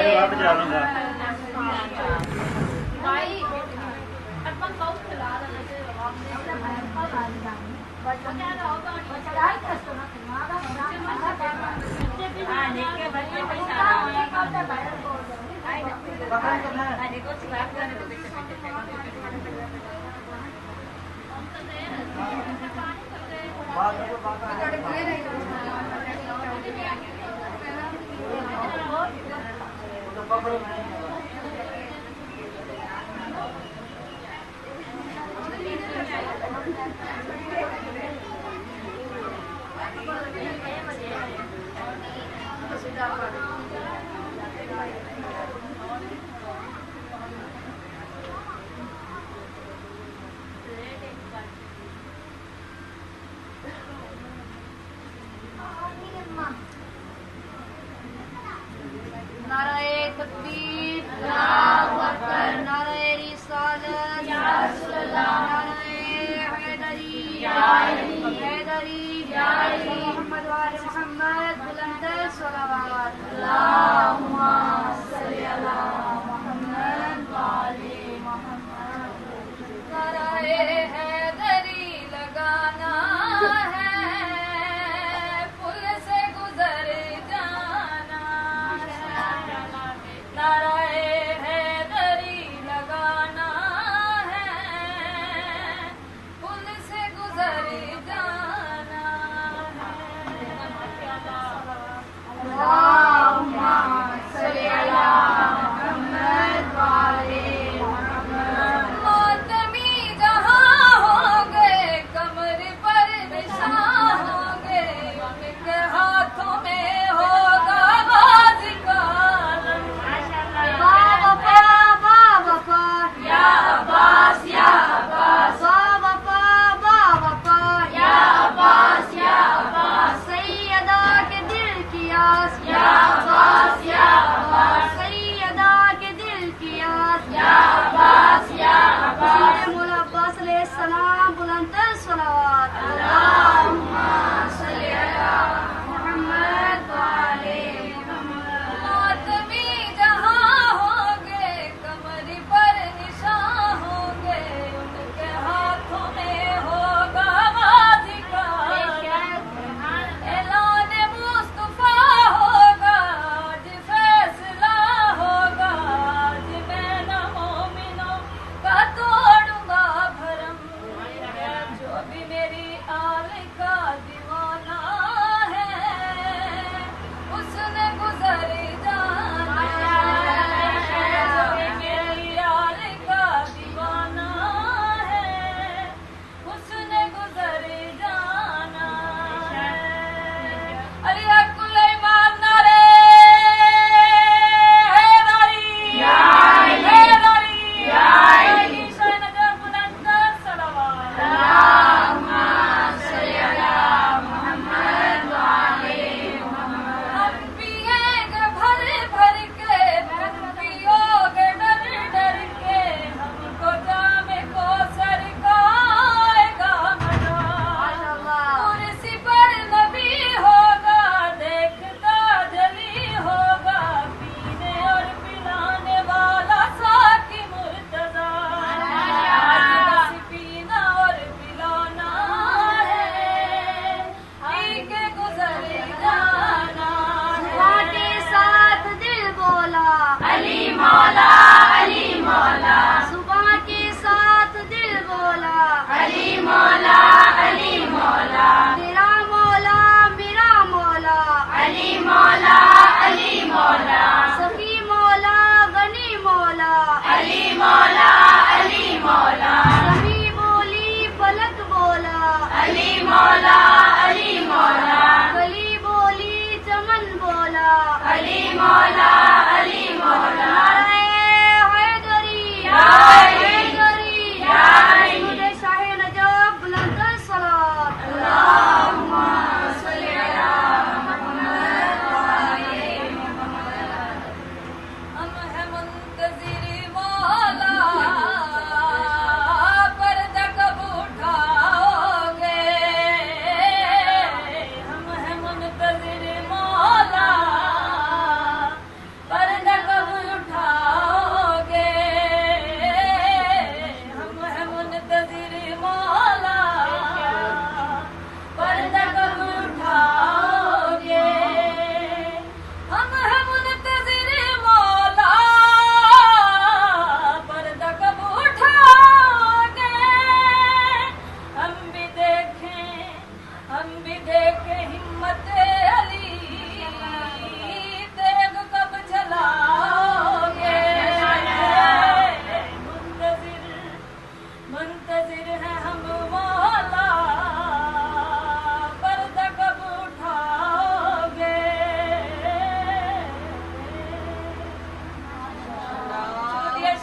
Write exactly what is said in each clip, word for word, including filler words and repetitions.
Allahumma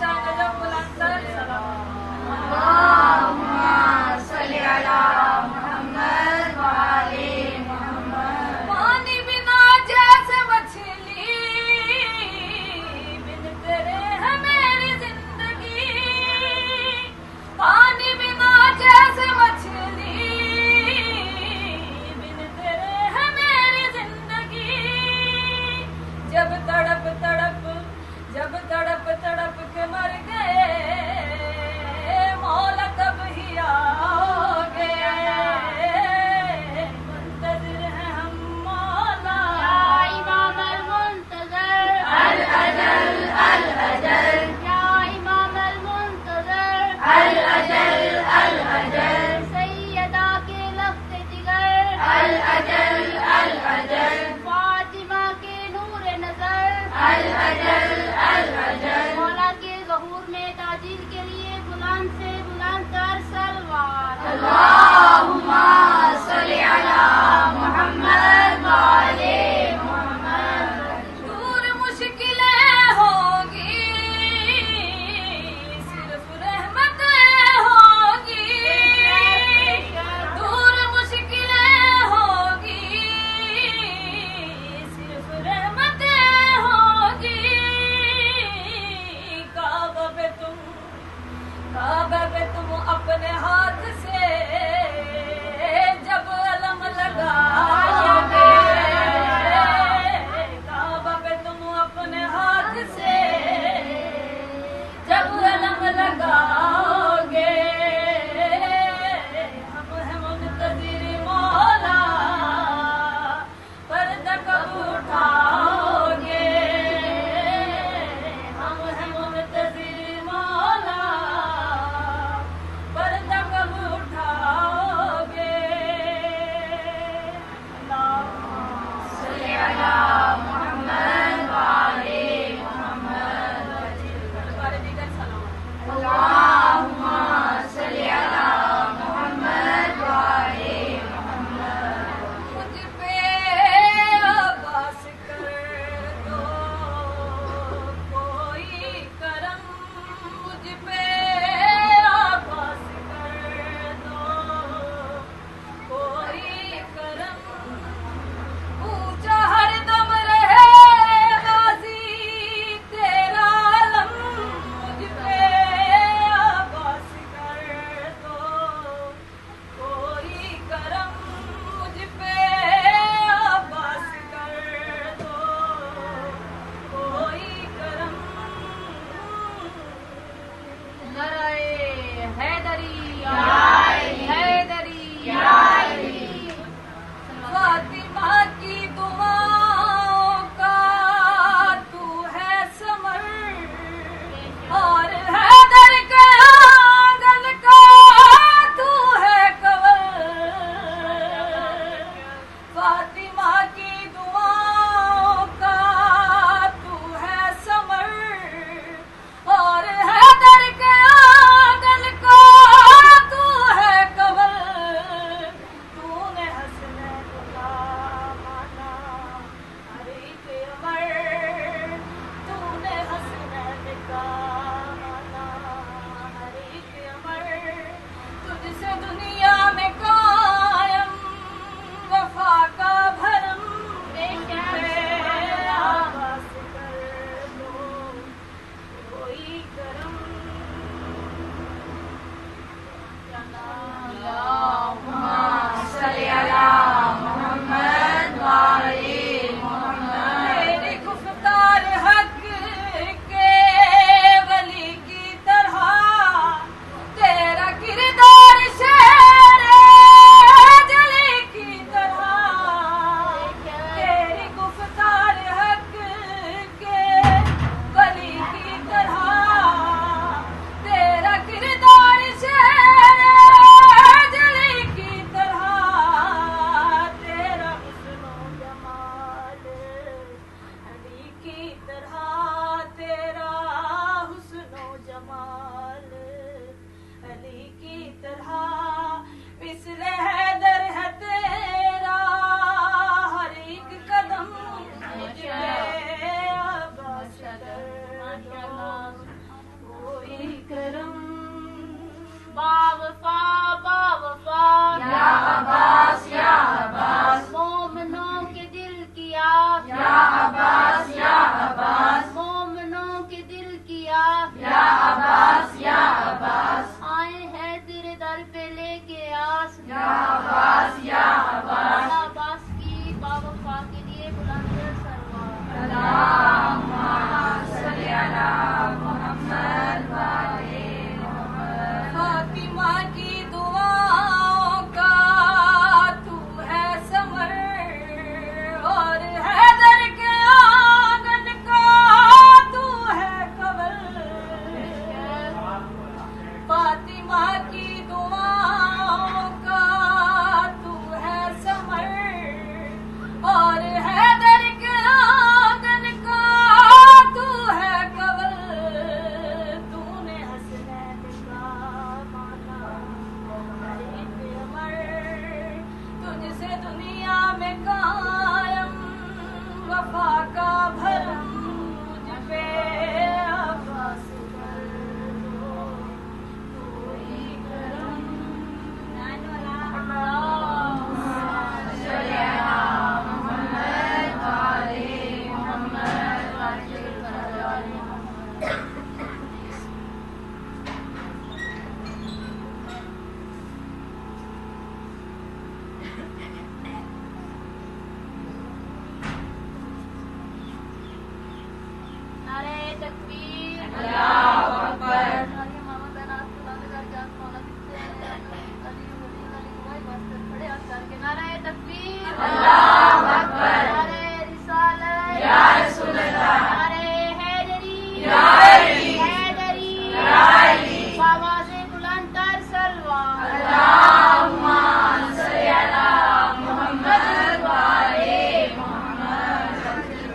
शान जब बुलंदर सलाम अल्लाहुम्मा सल्ली अला मुहम्मद व आले मुहम्मद। पानी बिना जैसे मछली बिन तेरे है मेरी जिंदगी, पानी बिना जैसे मछली बिन तेरे है मेरी जिंदगी। जब तड़प तड़प जब तड़प तड़प के मर गए मौला कब ही आओगे, मुंतज़िर हैं हम मौला। या इमाम अल मुंतज़र अल अजल अल अजल या इमाम अल मुंतज़र अल अजल अल अजल सैयदा के लफ्ज़ जिगर अल अजल अल अजल फातिमा के नूर नजर अल अजल अल अजल। मौला के ज़हूर में ताजील के लिए बुलंद से बुलंद तर सलवात। अल्लाहुम्मा सल्ली अला मुहम्मद व आले मुहम्मद। दूर मुश्किलें होंगी सिर्फ रहमतें होंगी, दूर मुश्किलें होंगी सिर्फ रहमतें होंगी। काबा पे तुम काबा पे तुम अपने हाथ से تکبیر اللہ اکبر ماما بہنات فلانے گھر جان مولا کتنے ہیں علی ولی علی بھائی بس کھڑے ہاتھ کر کے نعرہ تکبیر اللہ اکبر نعرہ رسالت یا رسول اللہ نعرہ حیدری یا علی حیدری یا علی آواز بلند تر سلوات اللہم صلی علی محمد و آل محمد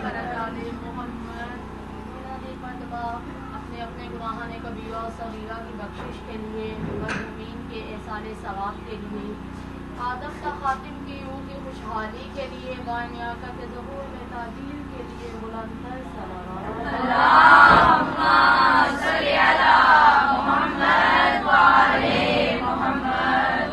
اپنے اپنے گناہان کبیرہ و صغیرہ کی بخشش کے لیے مظلومین کے احسان ثواب کے لیے آدم کا خاتم کی روح کی خوشحالی کے لیے بانیا کا کے ظہور میں تعجیل کے لیے بلند تر صلوات اللہم صلی علی محمد و آل محمد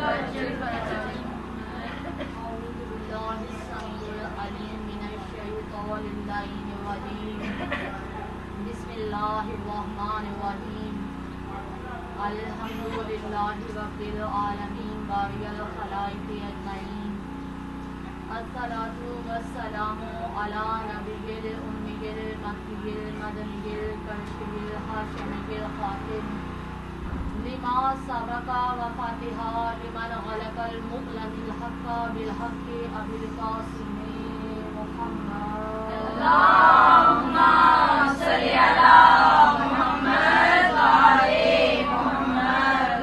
اعوذ باللہ السمیع العلیم من الشیطان اللعین الرجیم بسم اللہ الرحمن الرحیم الحمد للہ رب العالمین باری الخلائق اجمعین الصلاۃ والسلام علی نبی الامی المکی المدنی الکرشی الہاشمی الخاتم لما سبق و فاتحہ لمن غلق المقلد الحق بالحق ابی القاسم محمد اللہم صلی علی محمد و آل محمد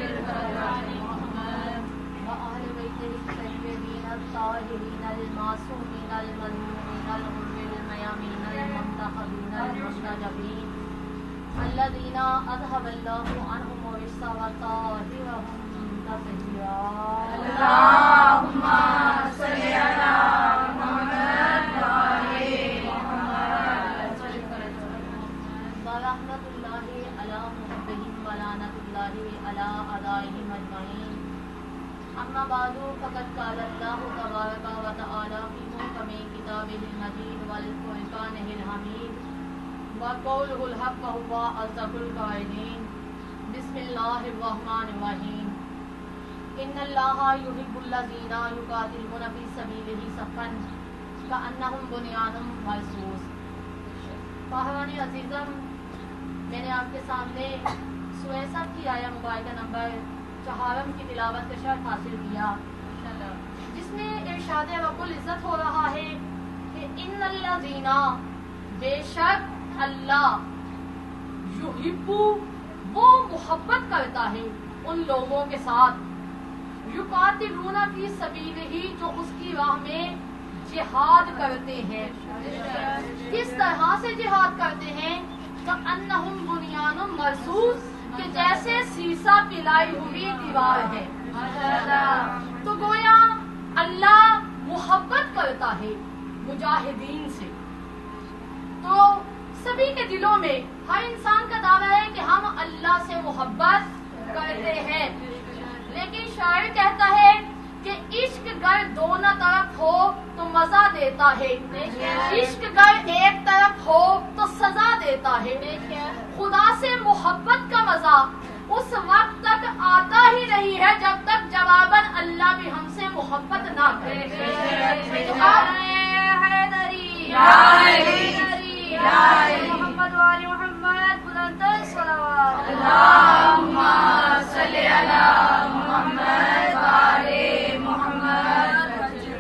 وآل بیتہ الطیبین الطاہرین المعصومین المظلومین الغر المیامین المنتخبین المنتجبین الذین اذهب اللہ عنہم الرجس وطہرهم تطہیرا اللہم صلی علی محمد و آل محمد ورحمۃ اللہ علی محبہم ولعنۃ اللہ علی اعدائہم اجمعین اما بعد فقد قال اللہ تبارک و تعالی فی محکم کتابہ المجید والفرقانہ الحمید وقولہ الحق وهو اصدق القائلین بسم اللہ الرحمن الرحیم ان اللہ یحب الذین یقاتلون فی سبیلہ صفا کأنہم بنیان مرصوص۔ پاہوان عزیزم، میں نے آپ کے سامنے سورہ صف کی آیہ مبارکہ نمبر چہارم کی تلاوت کا شرف حاصل کیا، جس میں ارشاد رب العزت ہو رہا ہے کہ ان الذین، بے شک اللہ، یحبو، وہ محبت کرتا ہے ان لوگوں کے ساتھ، یقاتلون فی سبیلہ، جو اس کی راہ میں جہاد کرتے ہیں۔ کس طرح سے جہاد کرتے ہیں؟ کأنہم بنیان مرصوص، کہ جیسے سیسا پلائی ہوئی دیوار ہے۔ تو گویا اللہ محبت کرتا ہے مجاہدین سے۔ تو سبھی کے دلوں میں ہر انسان کا دعویٰ ہے کہ ہم اللہ سے محبت کرتے ہیں، لیکن شاعر کہتا ہے کہ عشق گر دونوں طرف ہو تو مزہ دیتا ہے، عشق گر ایک طرف ہو تو سزا دیتا ہے۔ خدا سے محبت کا مزہ اس وقت تک آتا ہی نہیں ہے جب تک جواباً اللہ بھی ہم سے محبت نہ کرے۔ محمد والی محمد بلند صلوات اللہم صلی علی محمد و آل محمد۔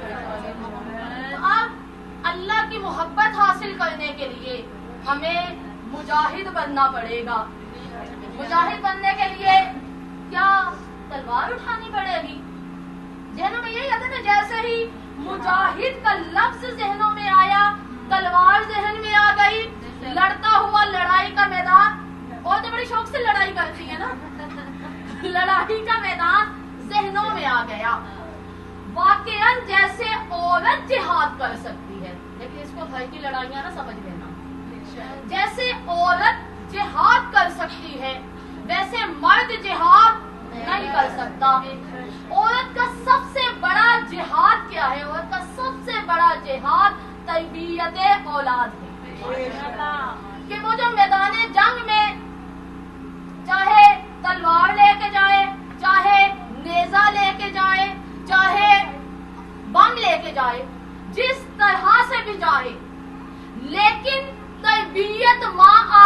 اب اللہ کی محبت حاصل کرنے کے لیے ہمیں مجاہد بننا پڑے گا۔ مجاہد بننے کے لیے کیا تلوار اٹھانی پڑے گی؟ ذہنوں میں یہی آتا ہے، جیسے ہی مجاہد کا لفظ ذہنوں میں آیا تلوار ذہن میں آ گئی، لڑتا ہوا لڑائی کا میدان۔ اور تو بڑی شوق سے لڑائی کرتی ہے نا، لڑائی کا میدان ذہنوں میں آ گیا۔ واقعاً جیسے عورت جہاد کر سکتی ہے، لیکن اس کو گھر کی لڑائیاں نہ سمجھ لینا، جیسے عورت جہاد کر سکتی ہے ویسے مرد جہاد نہیں کر سکتا۔ عورت کا سب سے بڑا جہاد کیا ہے؟ عورت کا سب سے بڑا جہاد تربیت اولاد ہے، کہ وہ جو میدان جنگ میں چاہے تلوار لے کے جائے، چاہے نیزہ لے کے جائے، چاہے بم لے کے جائے، جس طرح سے بھی جائے، لیکن تربیت ماں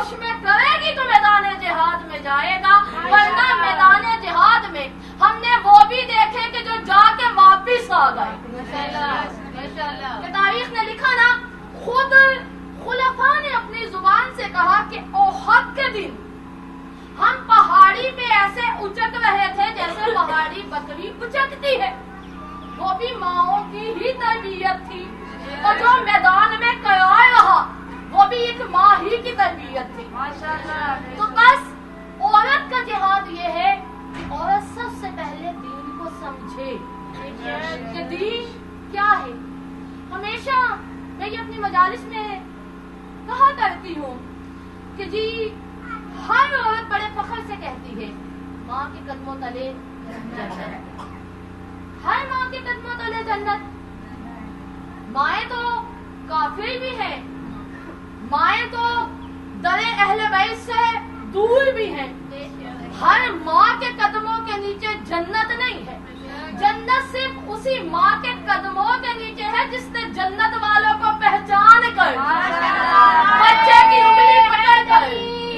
ہوش میں کرے گی تو میدان جہاد میں جائے گا، ورنہ میدان جہاد میں ہم نے وہ بھی دیکھے کہ جو جا کے واپس آ گئے۔ کہ تاریخ نے لکھا نا، خود خلفاء نے اپنی زبان سے کہا کہ احد کے دن ہم پہاڑی پہ ایسے اچک رہے تھے جیسے پہاڑی بکری اچکتی ہے، وہ بھی ماؤں کی ہی تربیت تھی، اور جو میدان میں قرار رہا وہ بھی ایک ماں ہی کی تربیت تھی۔ تو بس عورت کا جہاد یہ ہے کہ عورت سب سے پہلے دین کو سمجھے کہ دین کیا ہے۔ ہمیشہ میں یہ اپنی مجالس میں کہا کرتی ہوں کہ جی ہر عورت بڑے فخر سے کہتی ہے ماں کے قدموں تلے جنت، ہر ماں کے قدموں تلے جنت۔ مائیں تو کافر بھی ہیں، مائیں تو در اہل بیت سے دور بھی ہیں، ہر ماں کے قدموں کے نیچے جنت نہیں ہے۔ جنت صرف اسی ماں کے قدموں کے نیچے ہے جس نے جنت والوں کو پہچان کر بچے کی انگلی پکڑ کر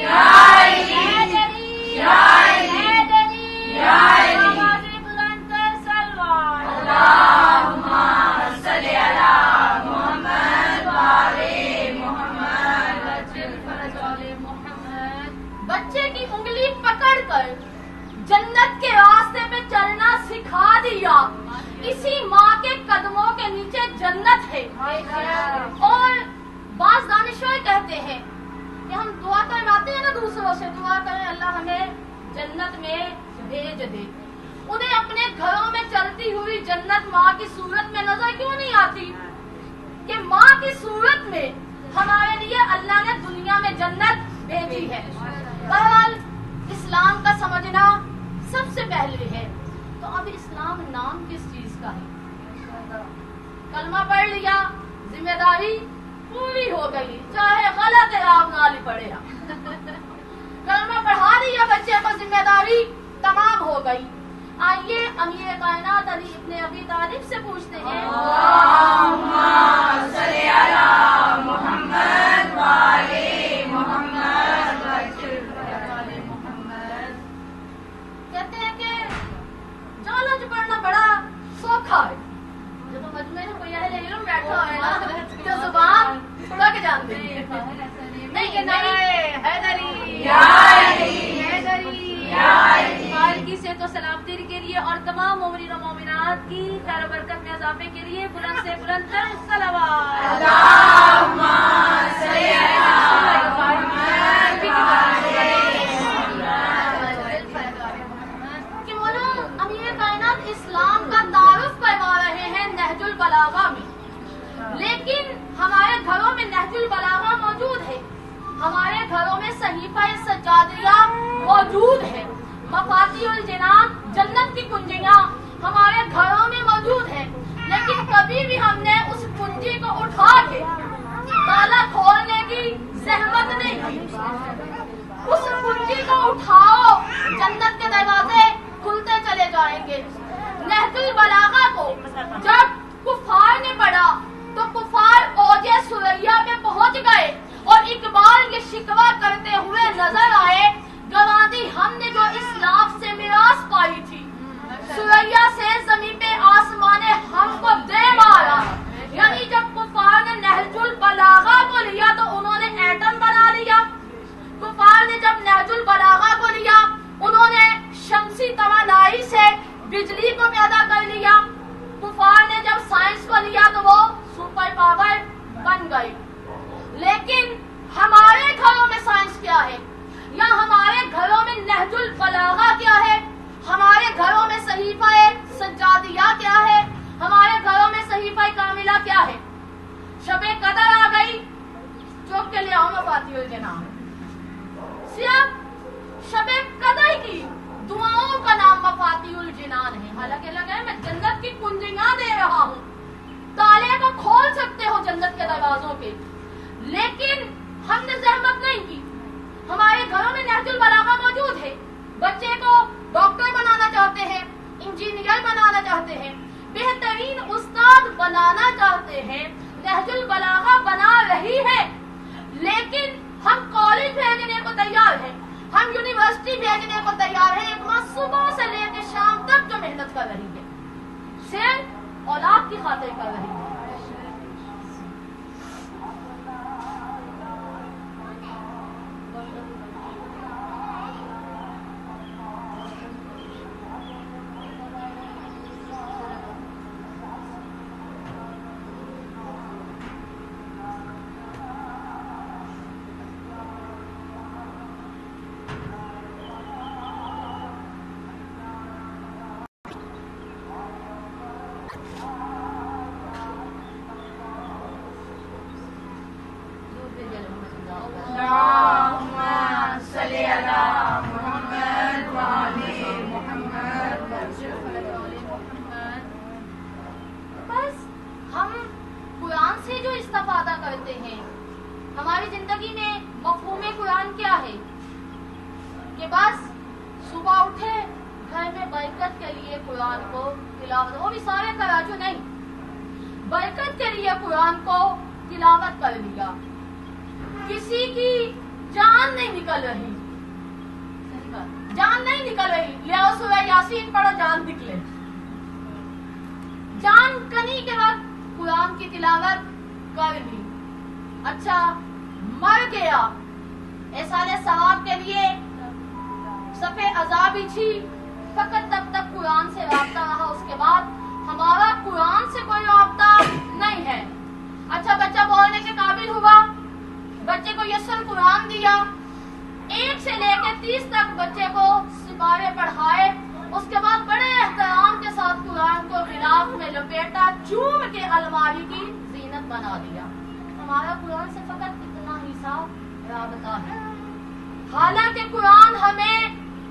بچے کی انگلی پکڑ کر جنت کے راستے پہ چلنا سکھا دیا۔ اسی ماں کے قدموں کے نیچے جنت ہے۔ اور بعض دانشور کہتے ہیں کہ ہم دعا کرواتے ہیں نا دوسروں سے، دعا کریں اللہ ہمیں جنت میں بھیج دے، انہیں اپنے گھروں میں چلتی ہوئی جنت ماں کی صورت میں نظر کیوں نہیں آتی؟ کہ ماں کی صورت میں ہمارے لیے اللہ نے دنیا میں جنت بھیجی ہے۔ بہرحال اسلام کا سمجھنا سب سے پہلے ہے۔ تو اب اسلام نام کس چیز کا ہے؟ کلمہ پڑھ لیا، ذمہ داری پوری ہو گئی، چاہے غلط آپ نہ پڑھے، کلمہ پڑھا دیا بچے کو، ذمہ داری تمام ہو گئی۔ آئیے امیر کائنات علی ابن ابی طالب سے پوچھتے ہیں، اللہم صلی علی محمد وعلی محمد وعلی محمد۔ کہتے ہیں کہ جالج پڑھنا بڑا سوکھا ہے، جب مجمع میں کوئی اہل علم بیٹھا ہے نا تو زبان تھوڑا کے جانتے ہیں، نہیں کہ نہیں حیدری حیدری پالکی سے تو سلامتی کے لیے اور تمام مومنین و مومنات کی خیر و برکت میں اضافے کے لیے بلند سے بلند تر صلوات، اللہم صلی علی محمد کہ مولا امیر کائنات اسلام کا تعارف کروا رہے ہیں نہج البلاغہ میں، لیکن ہمارے گھروں میں نہج البلاغہ موجود ہے، ہمارے گھروں میں صحیفہ سجادیہ موجود ہے، مفاتیح الجنان جنت کی کنجیاں ہمارے گھروں میں موجود ہے، لیکن کبھی بھی ہم نے اس کنجی کو اٹھا کے تالا کھولنے کی زحمت نہیں کی۔ اس کنجی کو اٹھاؤ، جنت کے دروازے کھلتے چلے جائیں گے۔ نہج البلاغہ کو جب کفار نے پڑھا تو کفار اوج ثریا پہ پہنچ گئے اور اقبال یہ شکوہ کرتے ہوئے نظر آئے، گوادی ہم نے جو اسلاف سے میراث پائی تھی، ثریا سے زمین پہ آسمان ہم کو دے مارا۔ یعنی جب کفار نے نہج البلاغہ کو لیا تو انہوں نے ایٹم بنا لیا، کفار نے جب نہج البلاغہ کو لیا انہوں نے شمسی توانائی سے بجلی کو پیدا کر لیا، کفار نے جب سائنس کو لیا تو وہ سپر پاور بن گئی۔ لیکن ہمارے گھروں میں سائنس کیا ہے، یا ہمارے گھروں میں نہج البلاغہ کیا ہے، ہمارے گھروں میں صحیفہ سجادیہ کیا ہے، ہمارے گھروں میں صحیفہ کاملہ کیا ہے؟ شب قدر آ گئی، چوک کے لے آؤ مفاتیح الجنان، صرف شب قدر کی دعاؤں کا نام مفاتیح الجنان ہے۔ حالانکہ لگا میں جنت کی کنجیاں دے رہا ہوں، تالے کو کھول سکتے ہو جنت کے دروازوں کے، لیکن ہم نے زحمت نہیں کی۔ ہمارے گھروں میں نہج البلاغہ موجود ہے، بچے کو ڈاکٹر بنانا چاہتے ہیں، انجینئر بنانا چاہتے ہیں، بہترین استاد بنانا چاہتے ہیں، نہج البلاغہ بنا رہی ہے، لیکن ہم کالج بھیجنے تیار ہیں، ہم یونیورسٹی بھیجنے کو تیار ہیں. ایک ماں صبح سے لے کے شام تک جو محنت کر رہی ہے صرف اولاد کی خاطر کر رہی ہے. بس ہم قرآن سے جو استفادہ کرتے ہیں، ہماری زندگی میں مفہوم قرآن کیا ہے کہ بس صبح اٹھے گھر میں برکت کے لیے قرآن کو تلاوت، وہ بھی سارے کراچو نہیں، برکت کے لیے قرآن کو تلاوت کر لیا. کسی کی جان نہیں نکل رہی، جان نہیں نکل رہی، لیا سورہ یاسین پڑھو جان نکلے. جان کنی کے وقت قرآن کی تلاوت کر لی، اچھا مر گیا، احسان ثواب کے لیے صفے عذاب ہی فقط تب تک قرآن سے رابطہ رہا، اس کے بعد ہمارا قرآن سے کوئی رابطہ نہیں ہے. اچھا بچہ بولنے کے قابل ہوا، بچے کو یسر قرآن دیا، ایک سے لے کے تیس تک بچے کو سپارے پڑھائے، اس کے بعد بڑے احترام کے ساتھ قرآن کو غلاف میں لپیٹا، چوم کے الماری کی زینت بنا دیا. ہمارا قرآن سے فقط اتنا ہی سا رابطہ ہے. حالانکہ قرآن ہمیں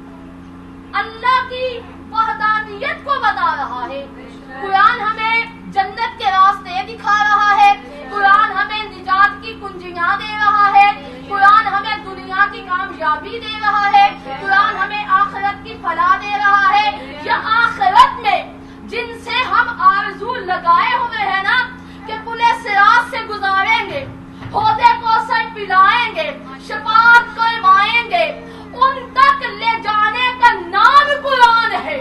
اللہ کی وحدانیت کو بتا رہا ہے، قرآن ہمیں جنت کے راستے دکھا رہا ہے، قرآن ہمیں نجات کی کنجیاں دے رہا ہے، قرآن ہمیں دنیا کی کامیابی دے رہا ہے، قرآن ہمیں آخرت کی فلاح دے رہا ہے. یا آخرت میں جن سے ہم آرزو لگائے ہوئے ہیں نا کہ پلے صراط سے گزاریں گے، حوضے کوثر پلائیں گے، شفاعت کروائیں گے، ان تک لے جانے کا نام قرآن ہے.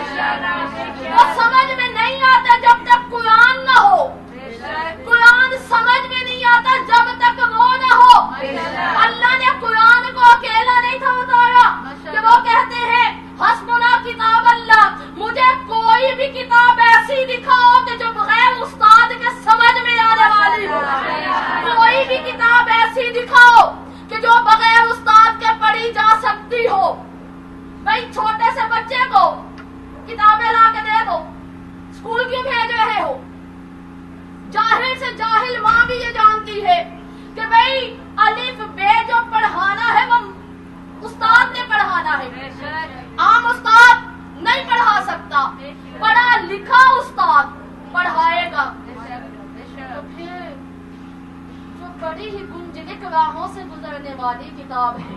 اور سمجھ میں نہیں آتا جب تک قرآن نہ ہو، قرآن سمجھ میں نہیں آتا جب تک وہ نہ ہو. اللہ نے قرآن کو اکیلا نہیں تھا اتارا کہ وہ کہتے ہیں حسبنا کتاب اللہ، مجھے کوئی بھی کتاب ایسی دکھاؤ کہ جو بغیر استاد کے سمجھ میں آنے والی ہو، کوئی بھی کتاب ایسی دکھاؤ کہ جو بغیر استاد کے پڑھی جا سکتی ہو. بھائی چھوٹے سے بچے کو کتابیں لا کے دے دو، اسکول کیوں بھیج رہے ہو؟ جاہل سے جاہل ماں بھی یہ جانتی ہے کہ بھائی الف بے جو پڑھانا ہے وہ استاد نے پڑھانا ہے، عام استاد نہیں پڑھا سکتا، پڑھا لکھا استاد پڑھائے گا. تو پھر جو بڑی ہی گنجلک راہوں سے گزرنے والی کتاب ہے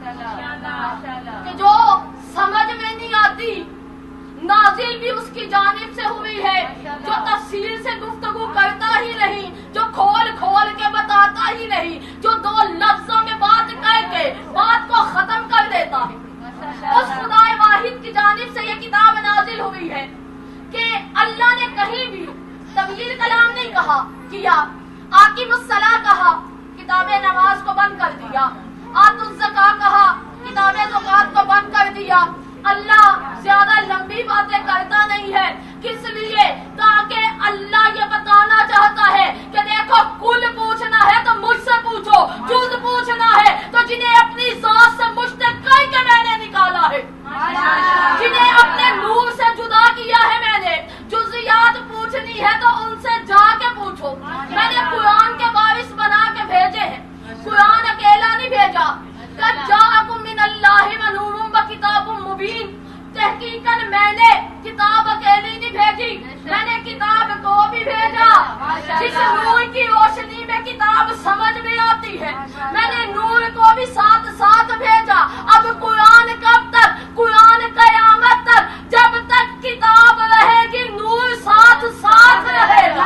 کہ جو سمجھ میں نہیں آتی، نازل بھی اس کی جانب سے ہوئی ہے، جو تفصیل سے گفتگو کرتا ہی نہیں، جو کھول کھول کے بتاتا ہی نہیں، جو دو لفظوں میں بات کر کے بات کو ختم کر دیتا ہے. اس خدا واحد کی جانب سے یہ کتاب نازل ہوئی ہے کہ اللہ نے کہیں بھی طویل کلام نہیں کہا کیا، آقیم الصلاۃ کہا، کتاب نماز کو بند کر دیا، آت الزکاۃ کہا، کتاب زکات کو بند کر دیا. اللہ زیادہ لمبی باتیں کرتا نہیں ہے، کس لیے؟ تاکہ اللہ یہ بتانا چاہتا ہے کہ دیکھو کل پوچھنا ہے تو مجھ سے پوچھو، جز پوچھنا ہے تو جنہیں اپنی ذات سے مشتق کر کے میں نے نکالا ہے، جنہیں اپنے نور سے جدا کیا ہے میں نے، جزیات پوچھنی ہے تو ان سے جا کے پوچھو. میں نے قرآن کے وارث بنا کے بھیجے ہیں، قرآن اکیلا نہیں بھیجا. قد جاءکم من اللہ ونور وکتاب مبین، تحقیقاً میں نے کتاب اکیلی نہیں بھیجی، میں نے کتاب کو بھی بھیجا جس نور کی روشنی میں کتاب سمجھ میں آتی ہے. میں نے نور کو بھی ساتھ ساتھ بھیجا. اب قرآن کب تک؟ قرآن قیامت تک، جب تک کتاب رہے گی نور ساتھ ساتھ رہے گا.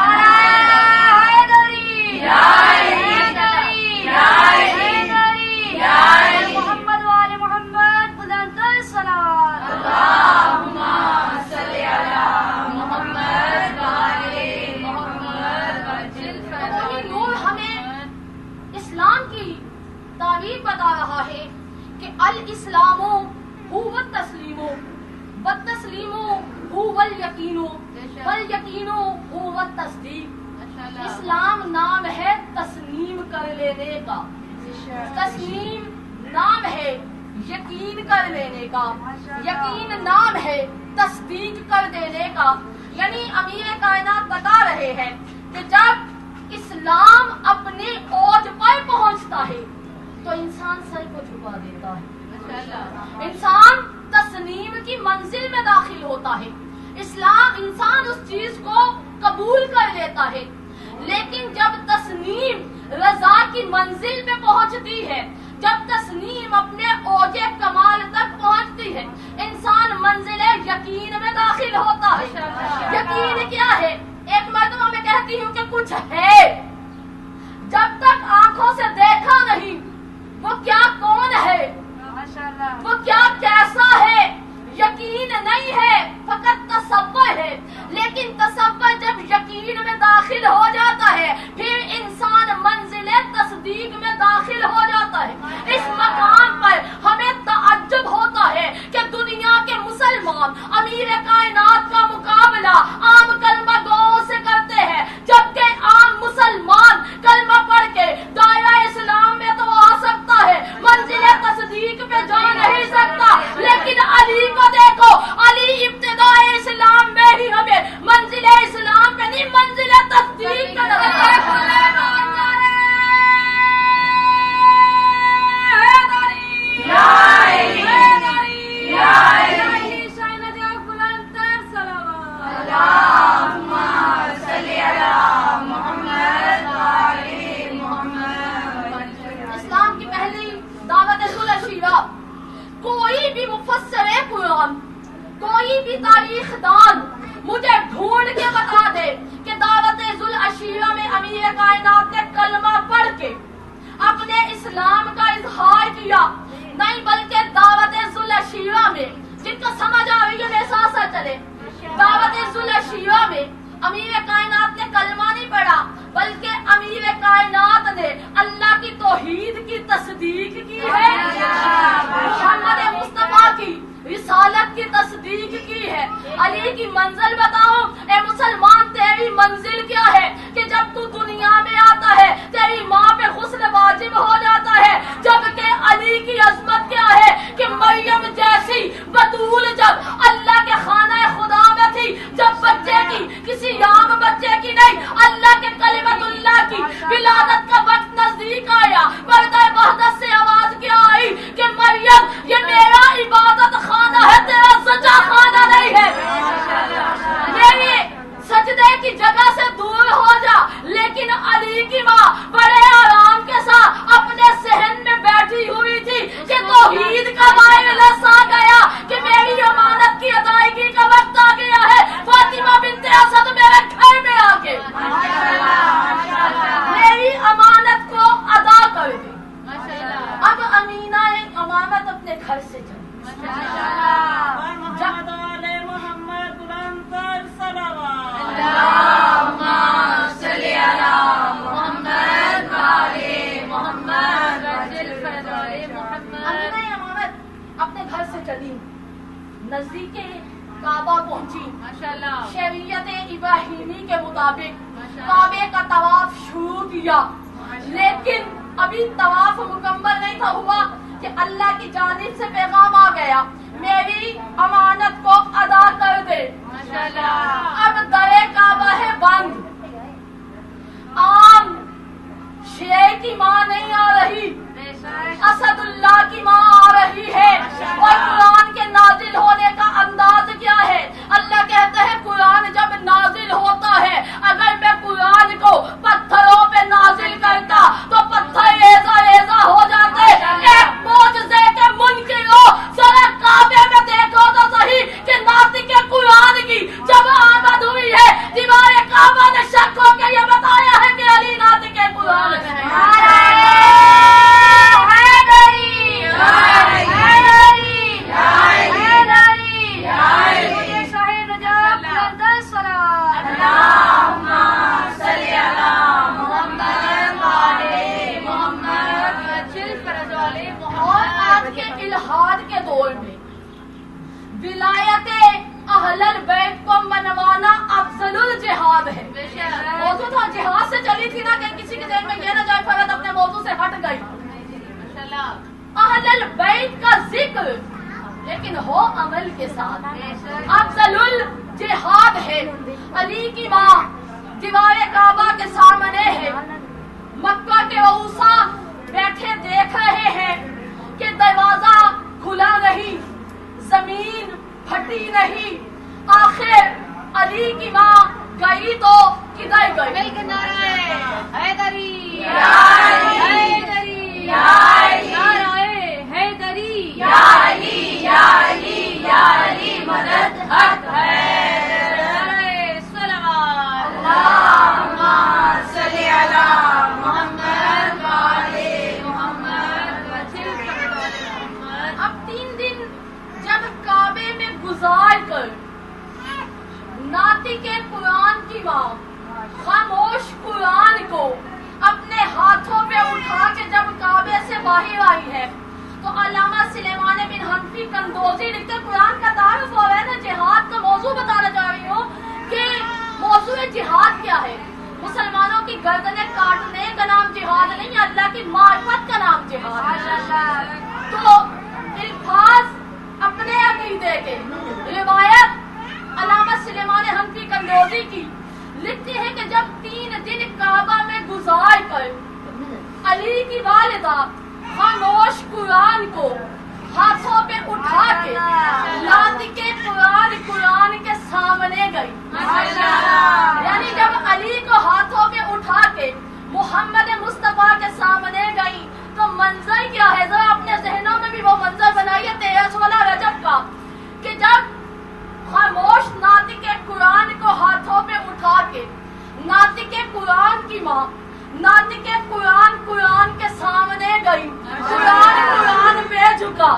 محمد ٹھیک بتا رہا ہے کہ الاسلام هو التسلیم والتسلیم هو الیقین والیقین هو التصدیق. اسلام نام ہے تسلیم کر لینے کا، تسلیم نام ہے یقین کر لینے کا، یقین نام ہے تصدیق کر دینے کا. یعنی امیر کائنات بتا رہے ہیں کہ جب اسلام اپنے اوج پر پہنچتا ہے تو انسان سر کو جھکا دیتا ہے، انسان تسلیم کی منزل میں داخل ہوتا ہے، اسلام انسان اس چیز کو قبول کر لیتا ہے. لیکن جب تسلیم رضا کی منزل پہ پہنچتی ہے، جب تسلیم اپنے اوج کمال تک پہنچتی ہے، انسان منزل یقین میں داخل ہوتا ہے. یقین کیا ہے؟ ایک مرتبہ میں کہتی ہوں کہ کچھ ہے جب تک آنکھوں سے دیکھا نہیں، وہ کیا کون ہے، وہ کیا کیسا ہے، یقین نہیں ہے، فقط تصور ہے. لیکن تصور جب یقین میں داخل ہو جاتا ہے پھر انسان منزل تصدیق میں داخل ہو جاتا ہے. اس مقام پر ہمیں تعجب ہوتا ہے کہ دنیا کے مسلمان امیر کائنات کا مقابلہ عام کلمہ گوؤں سے کرتے ہیں، جبکہ عام مسلمان کلمہ پڑھ کے دائرہ اسلام میں تو آ سکتا ہے، منزل تصدیق پہ جا نہیں سکتا. لیکن علی کو دیکھو، علی ابتداء اسلام میں ہی ہمیں منزل اسلام پہ نہیں منزل تصدیق پہ اسلام کی پہلی دعوت ذوالعشیرہ. کوئی بھی مفسر قرآن، کوئی بھی تاریخ دان مجھے ڈھونڈ کے بتا دے کہ دعوت ذوالعشیرہ میں امیر کائنات نے کلمہ پڑھ کے اپنے اسلام کا اظہار کیا. نہیں، بلکہ دعوت ذوالعشیرہ میں، جن کو سمجھ آ رہی ہے میرے ساتھ ساتھ چلے، دعوت ذوالعشیرہ میں امیر کائنات نے کلمہ نہیں پڑھا بلکہ امیر کائنات نے اللہ کی توحید کی تصدیق کی ہے، محمد مصطفیٰ کی رسالت کی تصدیق کی ہے. علی کی منزل بتاؤ اے مسلمان، تیری منزل کیا ہے کہ جب تو دنیا میں آتا ہے تیری ماں پہ غسل واجب ہو جاتا ہے، جبکہ علی کی عظمت کیا ہے کہ مریم جیسی بطول جب اللہ کے خانہ خدا میں تھی، جب بچے کی کسی عام بچے کی نہیں، اللہ کے کلمت اللہ کی ولادت کا وقت نزدیک آیا، پردہ وحدت سے آواز کیا آئی کہ مریم یہ میرا عبادت خانہ ہے، تیرا سجا خانہ نہیں ہے. میری سجدے کی جگہ سے دور ہو جا. لیکن علی کی ماں بڑے آرام کے ساتھ اپنے صحن میں بیٹھی ہوئی تھی کہ توحید کا وائرس آ گیا کہ میری امانت کی ادائیگی کا وقت آ گیا ہے. فاطمہ بنت اسد میرے گھر میں آ کے میری امانت کو ادا کر دی. اب امینہ ایک امانت اپنے گھر سے چلی. اپنے گھر سے چلی، نزدیک کعبہ پہنچی، شریعت ابراہیمی کے مطابق کعبے کا طواف شروع کیا. لیکن ابھی طواف مکمل نہیں تھا ہوا کہ اللہ کی جانب سے پیغام آ گیا، میری امانت کو ادا کر دے. اب در کعبہ ہے بند، عام شیعہ کی ماں نہیں آ رہی، اسد اللہ کی ماں آ رہی ہے. اور قرآن کے نازل ہونے کا انداز کیا ہے؟ اللہ کہتا ہے قرآن جب نازل ہوتا ہے، اگر میں قرآن کو پتھروں پہ نازل کرتا تو پتھر ریزہ ریزہ ہو جاتے. ایک معجزے کے منکر ہو، ذرا کعبے میں دیکھو تو صحیح کہ ناطق قرآن کی جب آمد ہوئی ہے، دیوار کعبہ نے شک ہو کے یہ بتایا ہے کہ علی ناطق قرآن ہے. اور آج کے الہاد کے دور میں ولایت اہل البیت کو منوانا افضل الجہاد ہے. موضوع تو جہاد سے چلی تھی نا کہ کسی کے ذہن میں یہ نہ جائے فرد اپنے موضوع سے ہٹ گئی. اہل البیت کا ذکر لیکن ہو عمل کے ساتھ افضل الجہاد ہے. علی کی ماں دیوار کعبہ کے سامنے ہے. مکہ کے اوسا بیٹھے دیکھ رہے ہیں کہ دروازہ کھلا نہیں, زمین پھٹی نہیں. آخر علی کی ماں گئی تو کدھر گئی؟ مل کے نعرہ حیدری یا علی یا علی نعرہ حیدری یا علی یا علی یا علی مدد حق ہے. اللہم صلی علی محمد وعلی محمد. اب تین دن جب کعبے میں گزار کر ناطق قرآن کی ماں خاموش قرآن کو اپنے ہاتھوں پہ اٹھا کے جب کعبے سے باہر آئی ہے تو علامہ سلیمان بن حنفی قندوزی لکھتے قرآن کا تعارف ہو رہا ہے نا. جہاد کا موضوع بتانا چاہ رہی ہوں کہ موضوع جہاد کیا ہے. مسلمانوں کی گردنیں کاٹنے کا نام جہاد نہیں, اللہ کی معرفت کا نام جہاد ہے. تو الفاظ اپنے عقیدے کے روایت علامہ سلیمان حنفی قندوزی کی لکھتے ہیں کہ جب تین دن کعبہ میں گزار کر علی کی والدہ خاموش قرآن کو ہاتھوں پہ اٹھا کے ناطق قرآن قرآن کے سامنے گئی. یعنی جب علی کو ہاتھوں پہ اٹھا کے محمد مصطفیٰ کے سامنے گئی تو منظر کیا ہے؟ ذرا اپنے ذہنوں میں بھی وہ منظر بنائیے تیرہ سولہ رجب کا کہ جب خاموش ناطق قرآن کو ہاتھوں پہ اٹھا کے ناطق قرآن کی ماں ناطق قرآن قرآن کے سامنے گئی. قرآن قرآن پہ جھکا.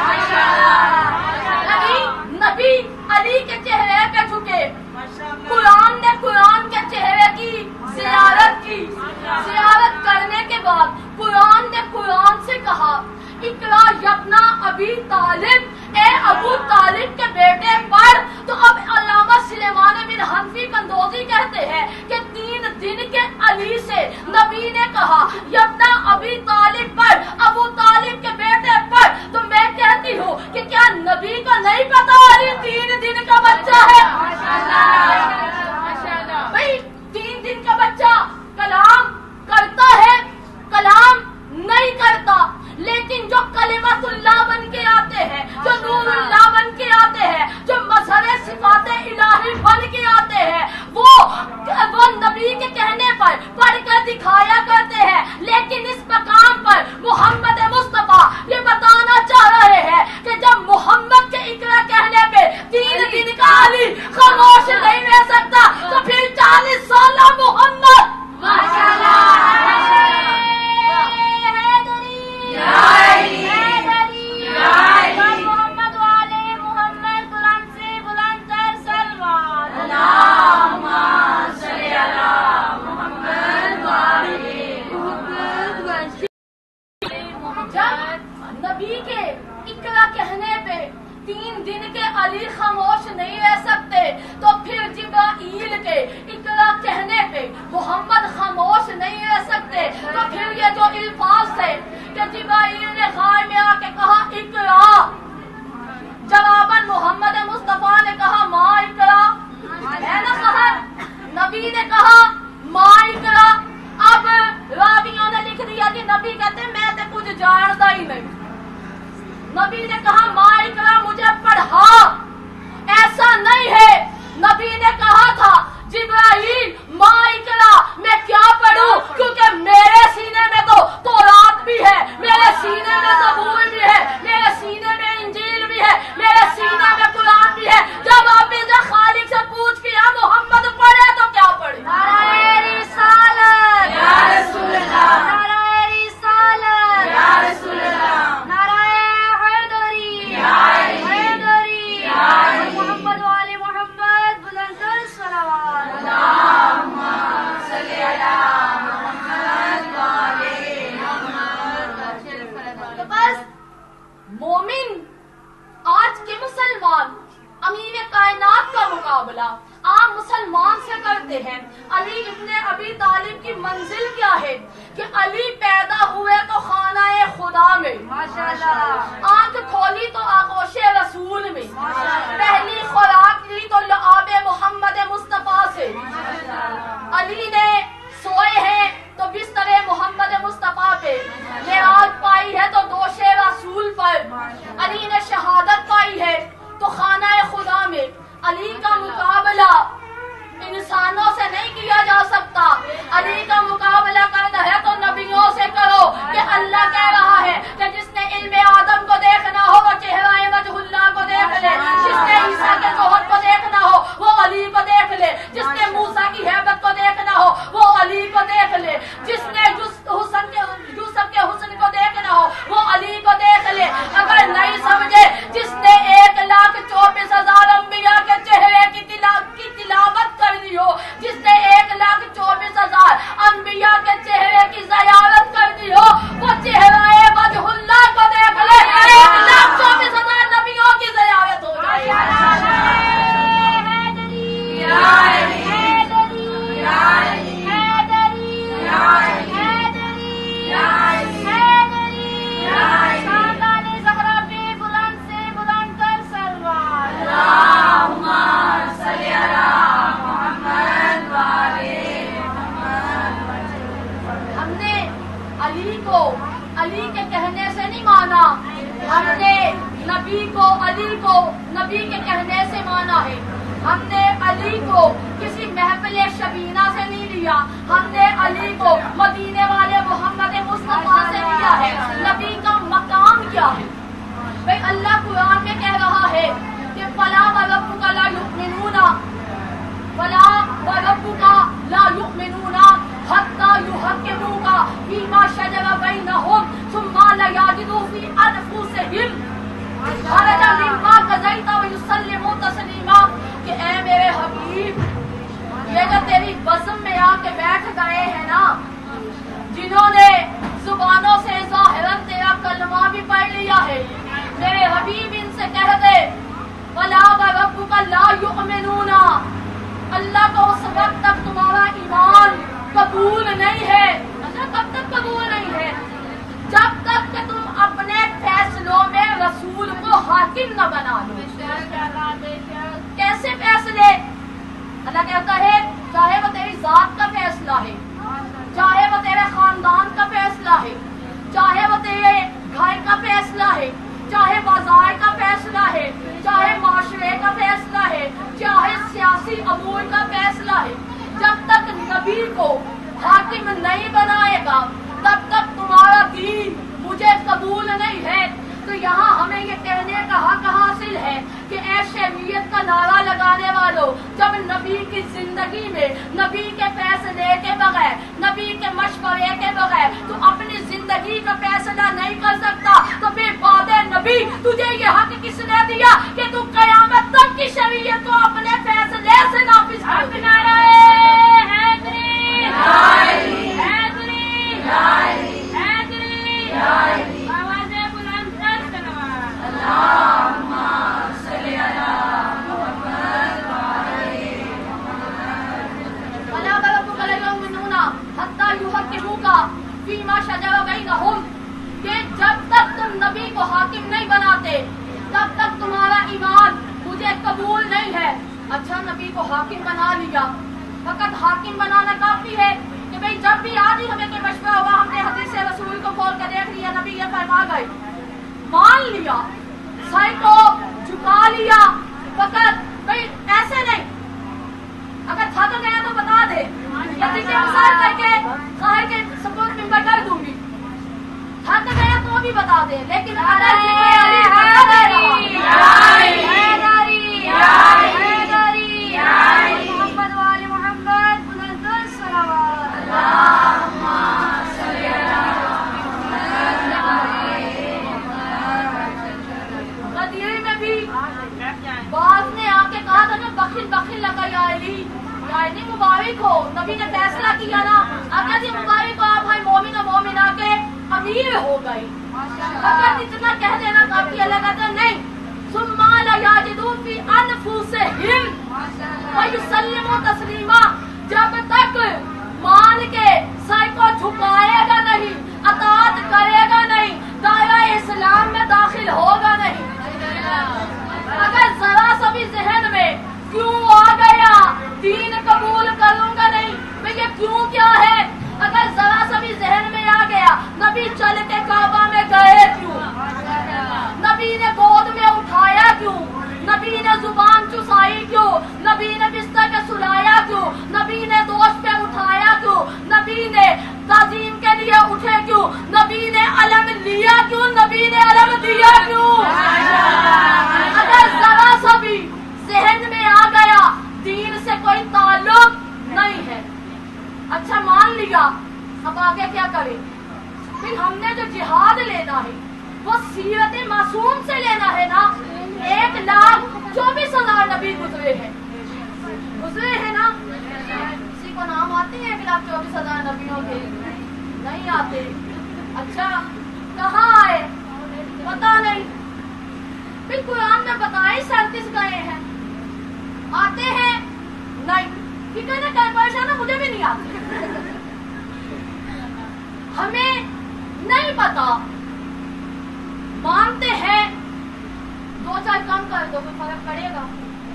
نبی نبی علی کے چہرے پہ جھکے. قرآن نے قرآن کے چہرے کی زیارت کی. زیارت کرنے کے بعد قرآن نے قرآن سے کہا اقرا یبنا ابی طالب, اے ابو طالب کے بیٹے پڑھ. تو اب علامہ سلیمان بن حنفی قندوزی کہتے ہیں کہ تین دن کے علی سے نبی نے کہا یبنا ابی طالب پڑھ, ابو طالب کے بیٹے پڑھ. تو میں کہتی ہوں کہ کیا نبی کو نہیں پتا علی تین دن کا بچہ ہے؟ بھائی تین دن کا بچہ کلام کرتا ہے, کلام نہیں کرتا, لیکن جو کلمت اللہ بن کے آتے ہیں, جو نور اللہ بن کے آتے ہیں, جو مظہر صفات الہی بن کے آتے ہیں, وہ وہ نبی کے کہنے پر پڑھ کر دکھایا کرتے ہیں. لیکن اس مقام پر محمد مصطفیٰ یہ بتانا چاہ رہے ہیں کہ جب محمد کے اقرا کہنے پہ تین دن کا علی خاموش نہیں رہ سکتا تو پھر چالیس سالہ محمد محمد والے محمد قرآن سے بلند تر سلوات. اللہم صلی علی محمد والے محمد. جب نبی کے اقرا کہنے پہ تین دن کے علی خاموش نہیں رہ سکتے تو پھر جبرائیل کے اقرا کہنے پہ محمد خاموش نہیں رہ سکتے. تو پھر یہ جو الفاظ تھے کہ جبرائیل نے غار میں آ کے کہا اقرا, جواباً محمد مصطفیٰ نے کہا ما اقرا, ہے نا خبر. نبی نے کہا ما اقرا. اب راویوں نے لکھ دیا کہ نبی کہتے میں تے کچھ جانتا ہی نہیں. نبی نے کہا ما اقرا, مجھے پڑھا. ایسا نہیں ہے, نبی نے کہا تھا جبرائیل ما اقرا, میں کیا پڑھوں, کیونکہ میرے سینے میں تو تورات بھی ہے, میرے سینے میں زبور بھی ہے, میرے سینے میں انجیل بھی ہے, میرے سینے میں قرآن بھی ہے. جب آپ نے خالق سے پوچھ کیا محمد پڑھے تو کیا پڑھے؟ نعرہ رسالت یا رسول اللہ, نعرہ رسالت یا رسول اللہ, نعرہ حیدری بس مومن آج کے مسلمان امیر کائنات کا مقابلہ عام مسلمان سے کرتے ہیں. علی ابن ابی طالب کی منزل کیا ہے کہ علی پیدا ہوئے تو خانہ خدا میں, آنکھ کھولی تو آغوش رسول میں, پہلی خوراک لی تو لعاب محمد مصطفیٰ سے. علی نے سوئے ہیں تو بستر محمد مصطفیٰ پہ, معراج پائی ہے تو دوش رسول پر, علی نے شہادت پائی ہے تو خانہ خدا میں. علی کا مقابلہ انسانوں سے نہیں کیا جا سکتا, علی کا مقابلہ کرنا ہے تو نبیوں سے کرو, کہ اللہ کہہ رہا ہے کہ جس نے علم آدم کو دیکھنا ہو وہ چہرہ وجہ اللہ کو دیکھ لے, جس نے عیسیٰ کے ظہور کو دیکھنا ہو وہ علی کو دیکھ لے, جس نے موسیٰ کی ہیبت کو دیکھنا ہو وہ علی کو دیکھ لے, جس نے حسن کے یوسف کے حسن کو دیکھنا ہو وہ علی کو دیکھ لے. اگر نہیں سمجھے, جس نے ایک لاکھ چوبیس ہزار انبیاء کے چہرے کی کی تلاوت کرنی ہو, جس نے ایک لاکھ چوبیس ہزار انبیاء کے چہرے کی زیارت کرنی ہو وہ چہرہ وجہ اللہ کو دیکھ لے, ایک لاکھ چوبیس ہزار نبیوں کی زیارت ہو جائے. علی کے کہنے سے نہیں مانا, ہم نے نبی کو علی کو نبی کے کہنے سے مانا ہے. ہم نے علی کو کسی محفل شبینہ سے نہیں لیا, ہم نے علی کو مدینے والے محمد مصطفیٰ سے لیا ہے. نبی کا مقام کیا ہے بھئی؟ اللہ قرآن میں کہہ رہا ہے کہ فلا وربک لا یؤمنون فلا وربک لا یؤمنون حتی یحکموک فیما شجر بینہم ثم لا یجدوا فی انفسہم حرجا مما قضیت ویسلموا تسلیما. کہ اے میرے حبیب, یہ جو تیری بزم میں آ کے بیٹھ گئے ہیں نا, جنہوں نے زبانوں سے ظاہراً تیرا کلمہ بھی پڑھ لیا ہے, میرے حبیب ان سے کہہ دے وَلَا وَرَبُّكَ لَا يُؤْمِنُونَ, اللہ کو اس وقت تک تمہارا ایمان قبول نہیں ہے. اچھا کب تک قبول نہیں ہے؟ جب تک کہ تم اپنے فیصلوں میں رسول کو حاکم نہ بنا دو. کیسے فیصلے؟ اللہ کہتا ہے چاہے وہ تیری ذات کا فیصلہ ہے, چاہے وہ تیرے خاندان کا فیصلہ ہے, چاہے وہ تیرے گھر کا فیصلہ ہے, چاہے بازار کا فیصلہ ہے, چاہے معاشرے کا فیصلہ ہے, چاہے سیاسی امور کا فیصلہ ہے, جب تک نبی کو حاکم نہیں بنائے گا تب تک تمہارا دین مجھے قبول نہیں ہے. تو یہاں ہمیں یہ کہنے کا حق حاصل ہے کہ اے شریعت کا نعرہ لگانے والوں, جب نبی کی زندگی میں نبی کے فیصلے کے بغیر, نبی کے مشورے کے بغیر تو اپنی زندگی کا فیصلہ نہیں کر سکتا, تو پھر بعد نبی تجھے یہ حق کس نے دیا کہ تو قیامت تک کی شریعت کو اپنے فیصلے سے نافذ کر. نعرہ حیدری, حیدری, حیدری, آوازیں بلند کر سنوا. اللہم صلی علی محمد وعلی محمد. وَلَا وَرَبُّكَ لَا يُؤْمِنُونَ حَتَّى يُحَكِّمُوكَ فِيمَا شَجَرَ بَيْنَهُمْ, کہ جب تک تم نبی کو حاکم نہیں بناتے تب تک تمہارا ایمان مجھے قبول نہیں ہے. اچھا نبی کو حاکم بنا لیا, فقط حاکم بنانا کافی ہے کہ بھئی جب بھی آج ہی ہمیں کوئی مشورہ ہوا ہم نے حدیث رسول کو کھول کے دیکھ لیا, نبی یہ فرما گئے, مان لیا, سر کو جھکا لیا, فقط بھئی ایسے نہیں. اگر تھک گیا تو بتا دے, نتیجے مثال کر کے ظاہر کے سپورٹ ممبر کر دوں گی, تھک گیا تو بھی بتا دے, لیکن اگر محمد والی محمد بلند الصلوات. اللہم صلی علی محمد. غدیر میں بھی بعض نے آ کے کہا تھا کہ بخیل بخیل لگا یا علی, یا علی مبارک ہو, نبی نے فیصلہ کیا نا, اگر جی مبارک ہو آپ بھائی مومن و مومنہ کے امیر ہو گئی. فقط اتنا کہہ دینا کافی ہے، اللہ کہتے ہیں نہیں، ثم لیجدوا فی انفسہم ویسلموا تسلیما، جب تک مان کے سر کو جھکائے گا نہیں، اطاعت کرے گا نہیں، دائرہ اسلام میں داخل ہوگا نہیں۔ اگر ذرا سا بھی ذہن میں کیوں آ گیا دین قبول کروں گا نہیں، میں یہ کیوں کیا ہے، اگر ذرا سا بھی ذہن میں آ گیا نبی چل کے کعبہ میں گئے کیوں، نبی نے گود میں اٹھایا کیوں، نبی نے زبان چسائی کیوں، نبی نے بستر پہ سلایا کیوں، نبی نے دوست پہ اٹھایا کیوں، نبی نے تعظیم کے لیے اٹھے کیوں، نبی نے علم لیا کیوں، نبی نے علم دیا کیوں؟ اگر ذرا سا بھی ذہن میں آ گیا دین سے کوئی تعلق نہیں ہے، اچھا مان لیا، اب آگے کیا کریں؟ پھر ہم نے جو جہاد لینا ہے وہ سیرت معصوم سے لینا ہے نا۔ ایک لاکھ چوبیس ہزار نبی گزرے ہیں، گزرے ہیں نا، کسی کو نام آتے ہیں ایک لاکھ چوبیس ہزار نبیوں کے؟ نہیں آتے۔ اچھا کہاں آئے؟ پتا نہیں۔ پھر قرآن میں بتائے سینتیس گئے ہیں، آتے ہیں نہیں، کیونکہ نے کہیں پریشان ہے، مجھے بھی نہیں آتے، ہمیں نہیں پتا، مانتے ہیں، دو چار کم کر دو کوئی فرق پڑے گا؟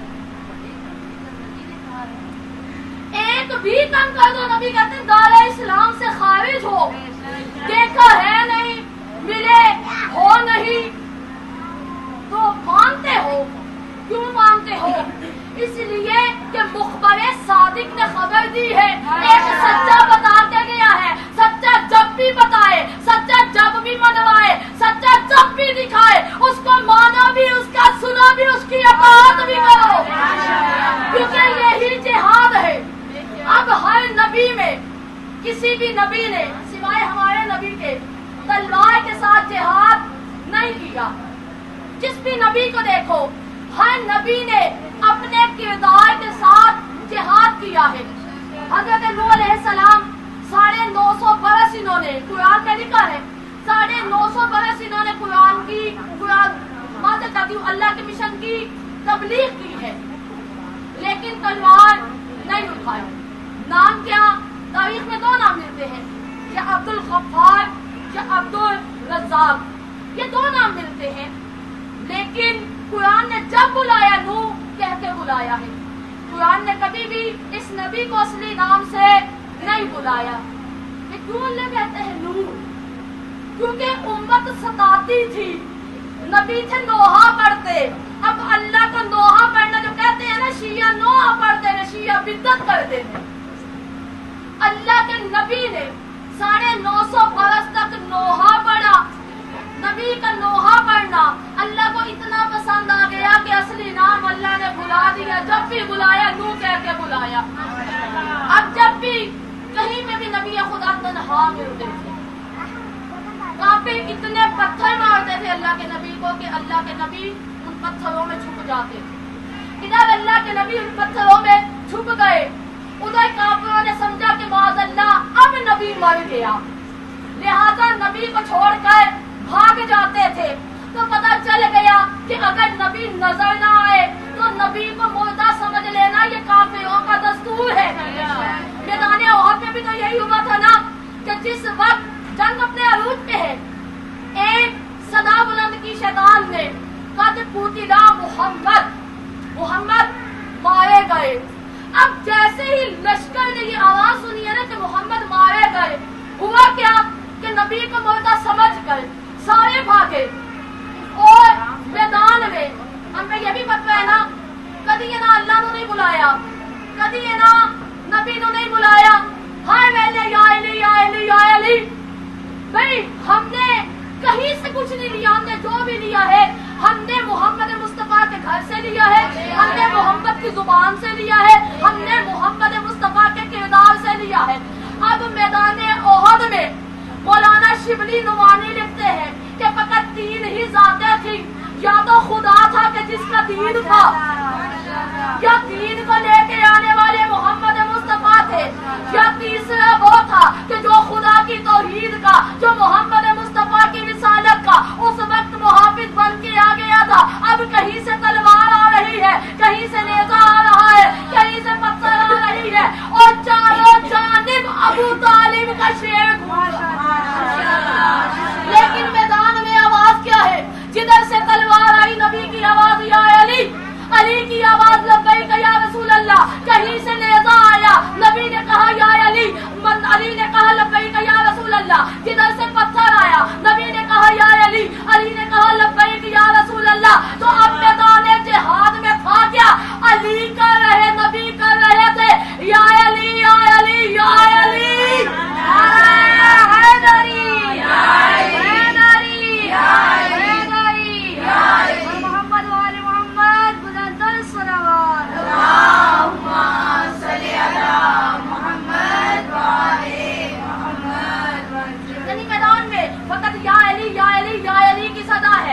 ایک بھی کم کر دو، نبی کہتے ہیں دار اسلام سے خارج ہو، دیکھا ہے نہیں، ملے ہو نہیں، تو مانتے ہو۔ کیوں مانتے ہو؟ اس لیے کہ مخبر صادق نے خبر دی ہے، ایک سچا بتا کے گیا ہے، سچا جب بھی بتائے، سچا جب بھی منوائے، سچا جب بھی دکھائے، اس کو مانا بھی، اس کا سنا بھی، اس کی اطاعت بھی کرو، کیونکہ یہی جہاد ہے۔ اب ہر نبی میں کسی بھی نبی نے سوائے ہمارے نبی کے تلوار کے ساتھ جہاد نہیں کیا۔ جس بھی نبی کو دیکھو ہر نبی نے اپنے کردار کے ساتھ جہاد کیا ہے۔ حضرت نوح علیہ السلام ساڑھے نو سو برس انہوں نے، قرآن میں لکھا ہے ساڑھے نو سو برس انہوں نے قرآن کی قرآن ماذا کہتی ہوں اللہ کے مشن کی تبلیغ کی ہے، لیکن تلوار نہیں اٹھایا۔ نام کیا؟ تاریخ میں دو نام ملتے ہیں، یا عبد الغفار یا عبد الرزاق، یہ دو نام ملتے ہیں، لیکن قرآن نے جب بلایا نوح کہہ کے بلایا ہے۔ قرآن نے کبھی بھی اس نبی کو اصلی نام سے نہیں بلایا۔ کہ کیوں اللہ کہتے ہیں نوح؟ کیونکہ امت ستاتی تھی، نبی تھے نوحہ پڑھتے، اب اللہ کو نوحہ پڑھنا جو کہتے ہیں نا شیعہ نوحہ پڑھتے ہیں، شیعہ بدعت کرتے ہیں۔ اللہ کے نبی نے ساڑھے نو سو برس تک نوحہ پڑھا، نبی کا نوحہ پڑھنا اللہ کو اتنا پسند آ گیا کہ اصلی نام اللہ نے بلا دیا، جب بھی بلایا نوح کہہ کے بلایا۔ اب جب بھی کہیں میں بھی نبی خدا تنہا ملتے تھے، کافی اتنے پتھر مارتے تھے اللہ کے نبی کو کہ اللہ کے نبی ان پتھروں میں چھپ جاتے تھے۔ ادھر اللہ کے نبی ان پتھروں میں چھپ گئے، ادھر کافروں نے سمجھا کہ معاذ اللہ اب نبی مر گیا، لہذا نبی کو چھوڑ کر بھاگ جاتے تھے۔ تو پتہ چل گیا کہ اگر نبی نظر نہ آئے تو نبی کو مردہ سمجھ لینا یہ کافروں کا دستور ہے۔ میدان احد میں بھی تو یہی ہوا تھا نا کہ جس وقت جنگ اپنے عروج پہ ہے، ایک صدا بلند کی شیطان نے قد قتل محمد، محمد مارے گئے۔ اب جیسے ہی لشکر نے یہ آواز سنی ہے نا کہ محمد مارے گئے، ہوا کیا کہ نبی کو مردہ سمجھ کر سارے بھاگے، اور میدان میں ہمیں یہ بھی پتہ ہے نا کدی یہ نا اللہ نے نہیں بلایا، کدی یہ نا نبی نے نہیں بلایا، ہائے ویلے یا علی یا علی یا علی۔ بھئی ہم نے کہیں سے کچھ نہیں لیا، ہم نے جو بھی لیا ہے ہم نے محمد مصطفیٰ کے گھر سے لیا ہے، ہم نے محمد کی زبان سے لیا ہے، ہم نے محمد مصطفیٰ کے کردار سے لیا ہے۔ اب میدان احد میں مولانا شبلی نعمانی لکھتے ہیں کہ فقط تین ہی ذاتیں تھیں، یا تو خدا تھا کہ جس کا دین تھا، یا دین کو لے کے آنے والے محمد مصطفیٰ تھے، یا تیسرا وہ تھا کہ جو خدا کی توحید کا، جو محمد مصطفیٰ کی رسالت کا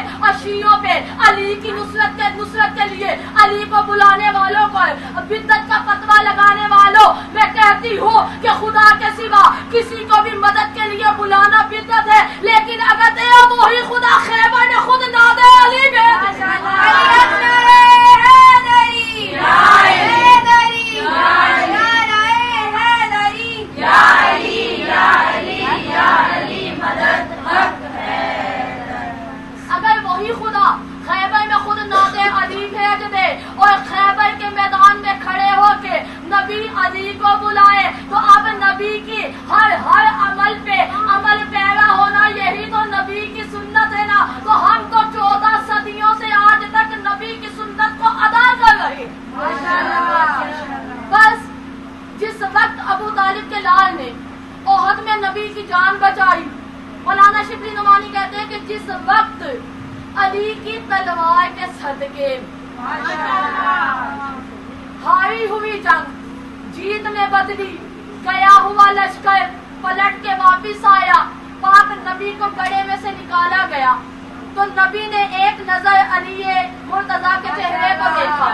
اور شیعوں پہ علی کی نصرت کے نصرت کے لیے علی کو بلانے والوں کو بدعت کا فتویٰ لگانے والوں میں کہتی ہوں کہ خدا کے سوا کسی کو بھی مدد کے لیے بلانا بدعت ہے، لیکن اگر دے وہی خدا خیبر میں خود نہ دے علی بھیج اگر وہی خدا خیبر میں خود نہ دے علی بھیج دے اور خیبر کے میدان میں کھڑے ہو کے نبی علی کو بلائے تو اب نبی کی ہر ہر عمل پہ عمل پیرا ہونا یہی تو نبی کی سنت ہے نا، تو ہم تو چودہ صدیوں سے آج تک نبی کی سنت کو ادا کر رہے ہیں۔ بس جس وقت ابو طالب کے لال نے احد میں نبی کی جان بچائی، مولانا شبلی نعمانی کہتے ہیں کہ جس وقت علی کی تلوار کے صدقے ہاری ہوئی جنگ جیت میں بدلی، گیا ہوا لشکر پلٹ کے واپس آیا، پاک نبی کو گڑھے میں سے نکالا گیا تو نبی نے ایک نظر علی مرتضیٰ کے چہرے کو دیکھا،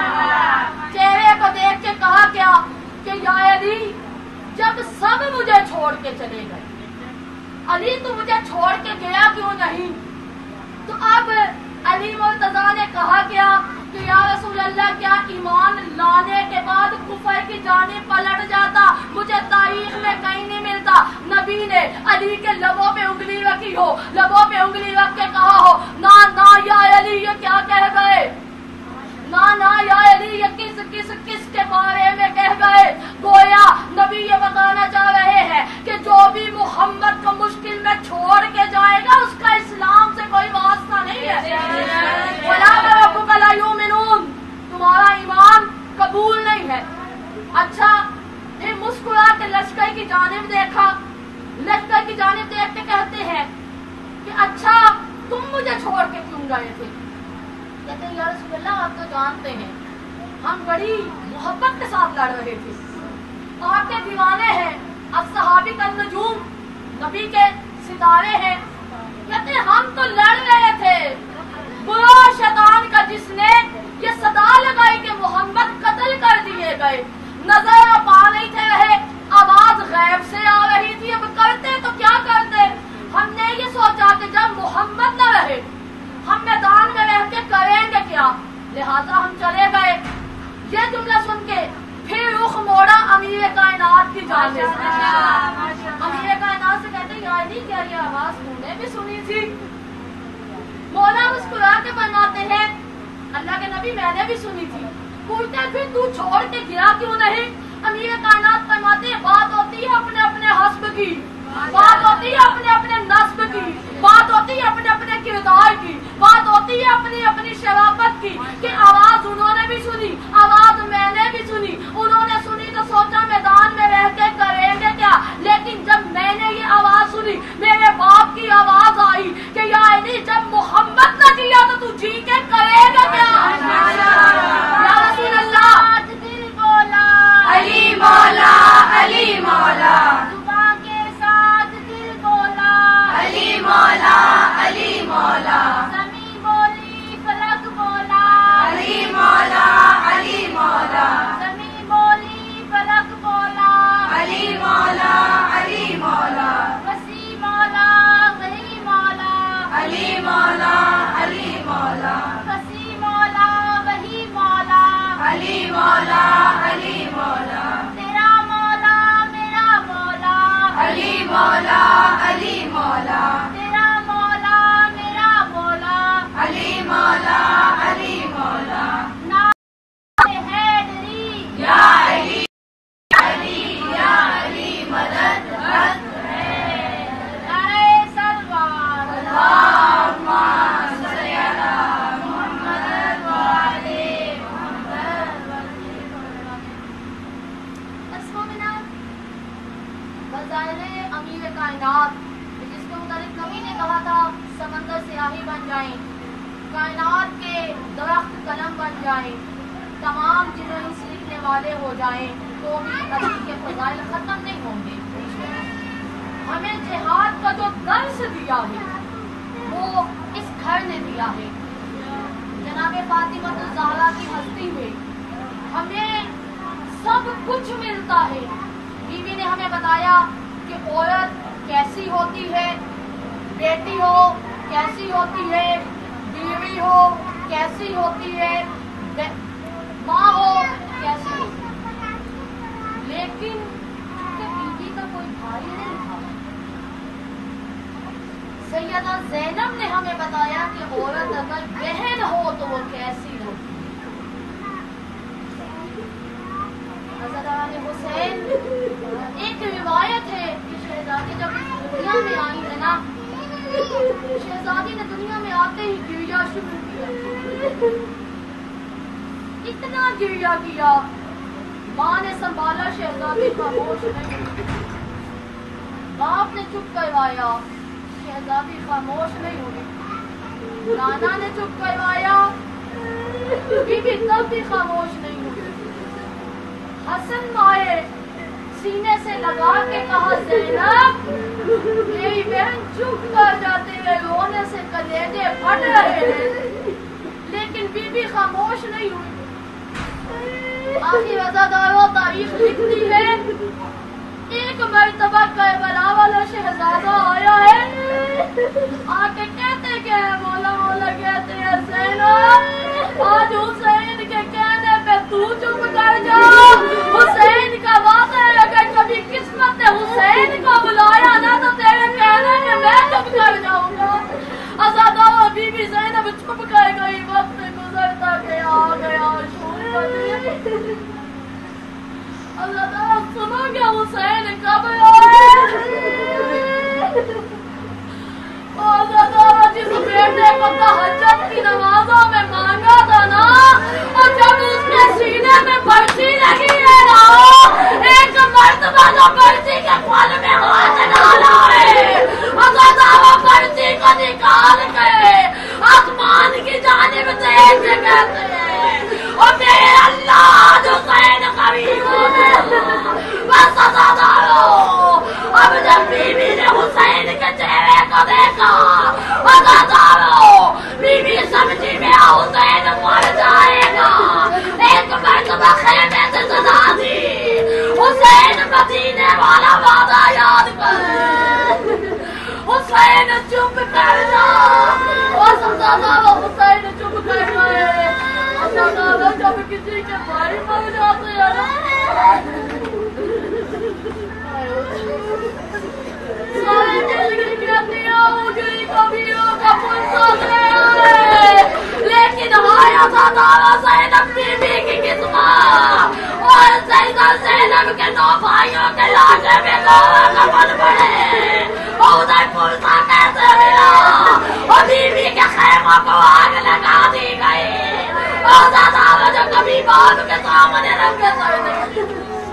چہرے کو دیکھ کے کہا کیا کہ یا علی جب سب مجھے چھوڑ کے چلے گئے، علی تو مجھے چھوڑ کے گیا کیوں نہیں؟ تو اب علی مرتضیٰ نے کہا کیا کہ یا رسول اللہ کیا ایمان لانے کے بعد کفر کی جانب پلٹ جاتا؟ مجھے تاریخ میں کہیں نہیں ملتا نبی نے علی کے لبوں پہ انگلی رکھی ہو، لبوں پہ انگلی رکھ کے کہا ہو نا نا یا علی یہ کیا کہہ گئے، نا نا یا علی یہ کس کس کس کے بارے میں کہہ گئے۔ گویا نبی یہ بتانا چاہ رہے ہیں کہ جو بھی محمد کو مشکل میں چھوڑ کے جائے گا اس کا اسلام سے کوئی واسطہ نہیں ہے۔ وَلَا وَرَبُّكَ لَا يُؤْمِنُونَ، تمہارا ایمان قبول نہیں ہے۔ اچھا پھر مسکرا کے لشکر کی جانب دیکھا، لشکر کی جانب دیکھ کے کہتے ہیں کہ اچھا تم مجھے چھوڑ کے کیوں گئے تھے؟ کہتے ہیں یا رسول اللہ آپ تو جانتے ہیں ہم بڑی محبت کے ساتھ لڑ رہے تھے، آپ کے دیوانے ہیں، اب صحابی کا نجوم نبی کے ستارے ہیں، کہتے ہیں ہم تو لڑ رہے تھے، برا شیطان کا جس نے یہ صدا لگائی کہ محمد قتل کر دیے گئے، نظر پا نہیں تھے رہے، آواز غیب سے آ رہی تھی، اب کرتے تو کیا کرتے؟ ہم نے یہ سوچا کہ جب محمد نہ رہے ہم میدان میں رہ کے کریں گے کیا، لہذا ہم چلے گئے۔ یہ جملہ سن کے پھر رخ موڑا امیر کائنات کی جانب، امیر کائنات سے کہتے ہیں یا علی کیا یہ آواز تم نے بھی سنی تھی؟ مولا مسکرا کے فرماتے ہیں اللہ کے نبی میں نے بھی سنی تھی۔ پوچھتے پھر تو چھوڑ کے گیا کیوں نہیں؟ امیر کائنات فرماتے ہیں بات ہوتی ہے اپنے اپنے حسب کی، بات ہوتی ہے اپنے اپنے نسب کی، بات ہوتی ہے اپنے اپنے کردار کی، بات ہوتی ہے اپنی اپنی شرافت کی، کہ آواز انہوں نے بھی سنی، آواز میں نے بھی سنی، انہوں نے سنی تو سوچا میدان میں رہ کے کریں گے کیا، لیکن جب میں نے یہ آواز سنی میرے باپ کی آواز آئی کہ یا علی جب محمد نہ کیا تو تو جی کے کرے گا کیا؟ یا رسول اللہ دل بولا علی مولا علی مولا، زبان کے ساتھ دل بولا علی مولا علی مولا، زمین بولی فلک بولا علی مولا علی مولا، زمین بولی فلک بولا علی مولا علی مولا، وسیع مولا وہی مولا علی مولا علی مولا، وسیع مولا وہی مولا علی مولا علی مولا، تیرا مولا میرا مولا علی مولا علی مولا، تیرا مولا میرا مولا علی مولا علی مولا، نام حیدری یا علی علی یا علی مدد حق ہے، نعرہ سلوات اللہم صلی علی محمد وعلی محمد۔ بظاہر امیر کائنات جس کے متعلق نبی نے کہا تھا سمندر سیاہی بن جائیں، کائنات کے درخت قلم بن جائیں، تمام جنوں انس لکھنے والے ہو جائیں تو بھی علی کے فضائل ختم نہیں ہوں گے۔ ہمیں جہاد کا جو درس دیا ہے وہ اس گھر نے دیا ہے۔ جناب فاطمہ الزہرا کی ہستی میں ہمیں سب کچھ ملتا ہے۔ بیوی نے ہمیں بتایا کہ عورت کیسی ہوتی ہے، بیٹی ہو کیسی ہوتی ہے، بیوی ہو کیسی ہوتی ہے، ماں ہو کیسی ہوتی ہے۔ لیکن بیوی کا کوئی بھائی نہیں تھا۔ سیدہ زینب نے ہمیں بتایا کہ عورت اگر بہن ہو تو وہ کیسی ہوتی ہے۔ حضرت حسین، ایک روایت ہے کہ شہزادی جب اس دنیا میں آئی ہے نا، شہزادی نے دنیا میں آتے ہی گریا شروع کیا، اتنا گریا کیا، ماں نے سنبھالا، شہزادی خاموش نہیں ہوئی، باپ نے چپ کروایا، شہزادی خاموش نہیں ہوئی، نانا نے چپ کروایا، بی بی تب بھی خاموش نہیں ہوئی۔ حسن مائے سینے سے لگا کے کہا، زینب میری بہن چپ کر جاتے ہیں، رونے سے کلیجے پھٹ رہے ہیں، لیکن بی بی خاموش نہیں ہوئی۔ آخر عزاداروں تاریخ لکھتی ہے، ایک مرتبہ کربلا والا شہزادہ آیا ہے، آ کے کہتے کہ مولا مولا کہتے ہیں، زینب آج حسین کے کہنے پہ تو چپ کر جا، حسین کا وعدہ ہے اگر کبھی قسمت نے حسین کو بلایا نا تو تیرے کہنے میں میں چپ کر جاؤں گا۔ عزاداروں بی بی زینب چپ کر گئی، وقت گزرتا گیا، آ گیا شور بدل۔ عزاداروں سنو گے حسین کب آئے؟ عزاداروں جس بیٹے کو تہجد کی نمازوں میں مانگا تھا نا، اور جب اس کے سینے میں پرچی لگی ہے نا، ایک مرتبہ جو پرچی کے پھل میں ہاتھ ڈالا ہے، عزاداروں پرچی کو نکال کے آسمان کی جانب دیکھ کے کہتے ہیں، اور میرے اللہ جو حسین قریب ہو گیا۔ بس عزاداروں اب جب بی بی نے حسین کے چہرے کو دیکھا، عزاداروں بی بی سمجھی میں حسین مر جائے گا، ایک مرتبہ خیمے سے صدا دی، حسین مدینے والا وعدہ یاد کر، حسین چپ کر جا۔ اور عزاداروں حسین چپ کر گئے۔ عزاداروں جب کسی کے بھائی مر جاتے ہیں نا، سارے زندگی کہتی ہے اگلی کبھیوں کا پرسہ ہے، لیکن ہائے عزاداروں زینب بی بی کی قسمت، اور سیدہ زینب کے نو بھائیوں کے لاٹے میں گوہ کا بن پڑے، ادھر پرسہ کیسے ملا، اور بی بی کے خیمہ کو آگ لگا دی گئی۔ عزاداروں جو کبھی باپ کے سامنے رکھے سر نہیں۔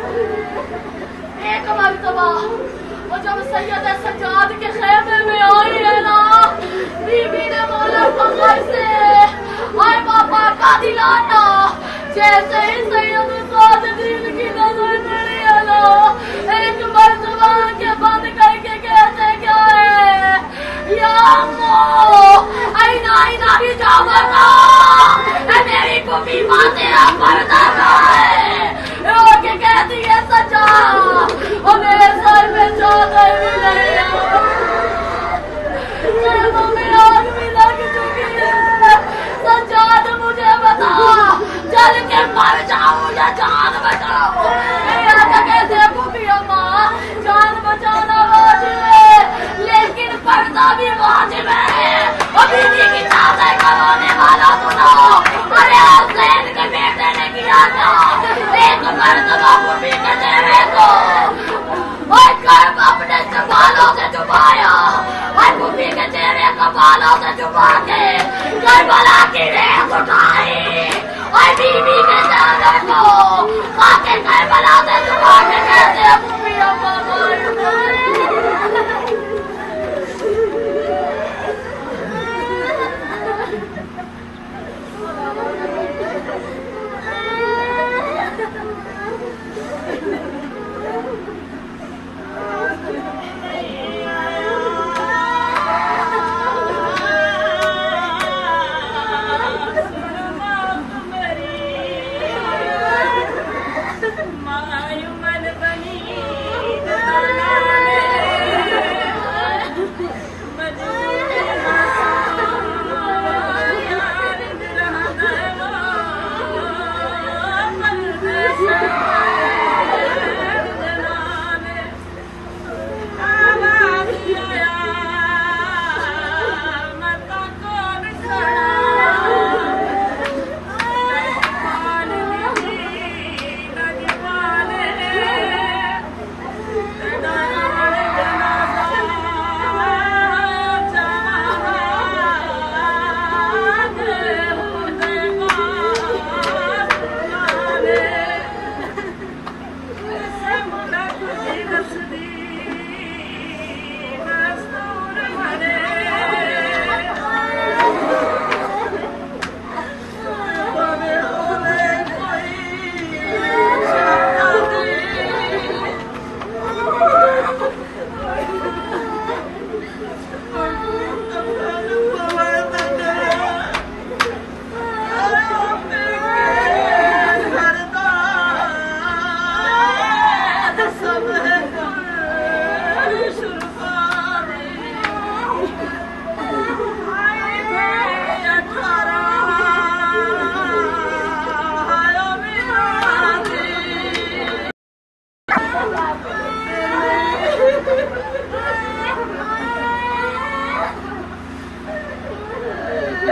ایک مرتبہ وہ جب سید سجاد کے خیمے میں آئی ہے نا، بی بی نے مولا فخر سے، آئے پاپا کا دلانا، جیسے ہی سید سعد دین کی نظر پڑی ہے نا، ایک مرتبہ کے بند کر کے کہتے کیا ہے، یا امو اینا اینا بھی جاؤ گا، اے میری پھوپھی ماں تیرا پردہ ہے، رو کے کہتی ہے سجا، اور میرے سر میں چادر بھی نہیں ہے، سرموں میں آگ بھی لگ چکی ہے، سجاد مجھے بتا چل کے مر جاؤں یا جان بچاؤں؟ میرے آقا کہتے ہیں پھوپھی اماں جان بچانا واجب ہے، لیکن پردہ بھی واجب ہے، اور بیوی کی چادر کرانے والا سنو، ارے حسین کے بیٹے نے کیا تھا، ایک مرتبہ پھوپھی کے چہرے کو اور کرب اپنے بالوں سے چھپایا، اور پھوپھی کے چہرے کو بالوں سے چھپا کے کربلا کی ریت اٹھائی، اور بیوی کے چہرے کو خاک کربلا سے چھپا کے کہتے ہیں پھوپھی اماں مار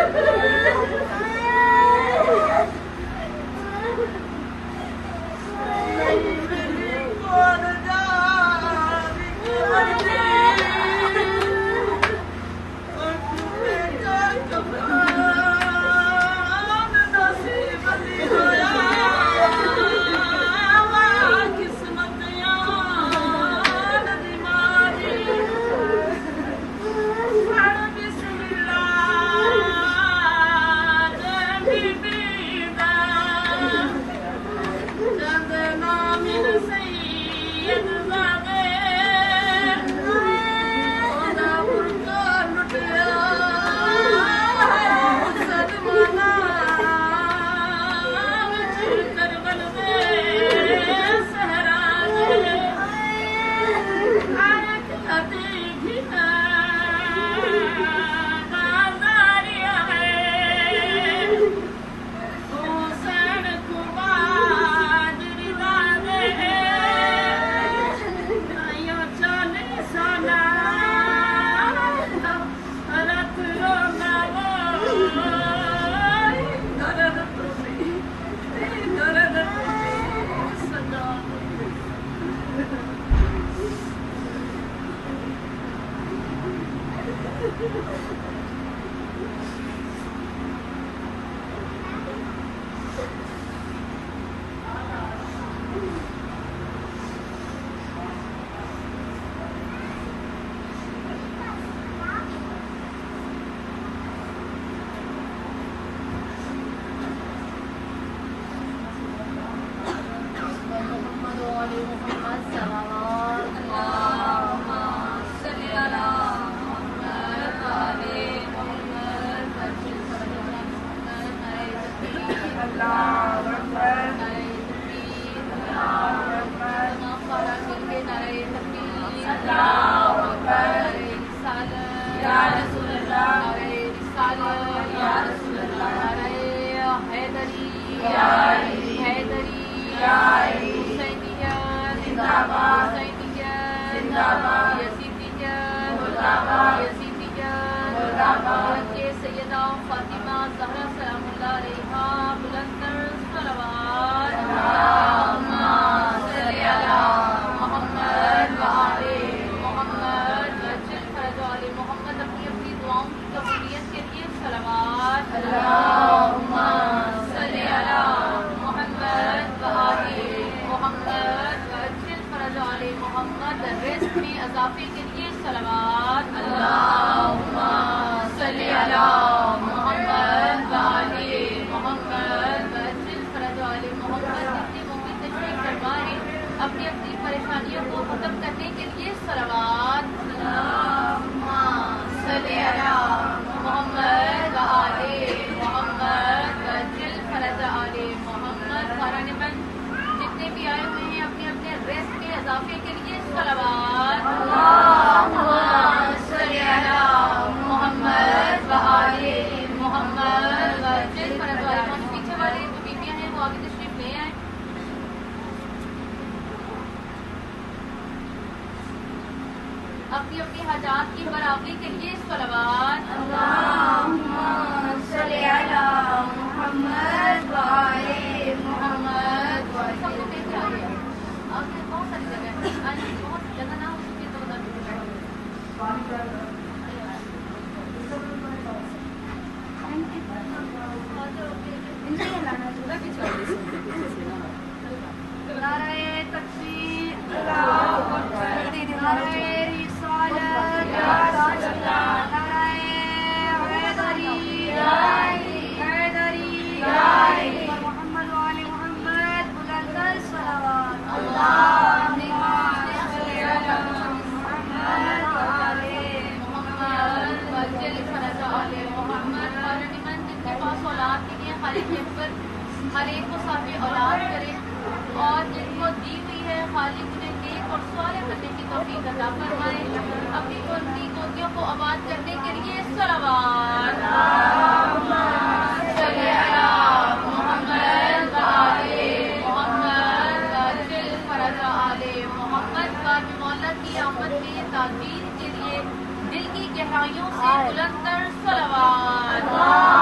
اپنی اپنی حاجات کی برابری کے لیے صلوات اللہم صلی علی محمد و آل محمد و سب کو کیسے آ گیا آپ نے بہت ساری جگہ آج بہت جگہ نہ ہو چکی تو نعرہ تکبیر اللہ اکبر نعرہ ہر ایک کو صافی اولاد کرے اور جن کو دی ہوئی ہے خالق انہیں نیک اور صالح کرنے کی توفیق عطا فرمائے. اپنی گونتی گونتیوں کو آباد کرنے کے لیے صلوات صلی علی محمد و آل محمد وعجل فرج آل محمد. کا مولا کی آمد میں تعبیر کے لیے دل کی گہرائیوں سے بلند تر صلوات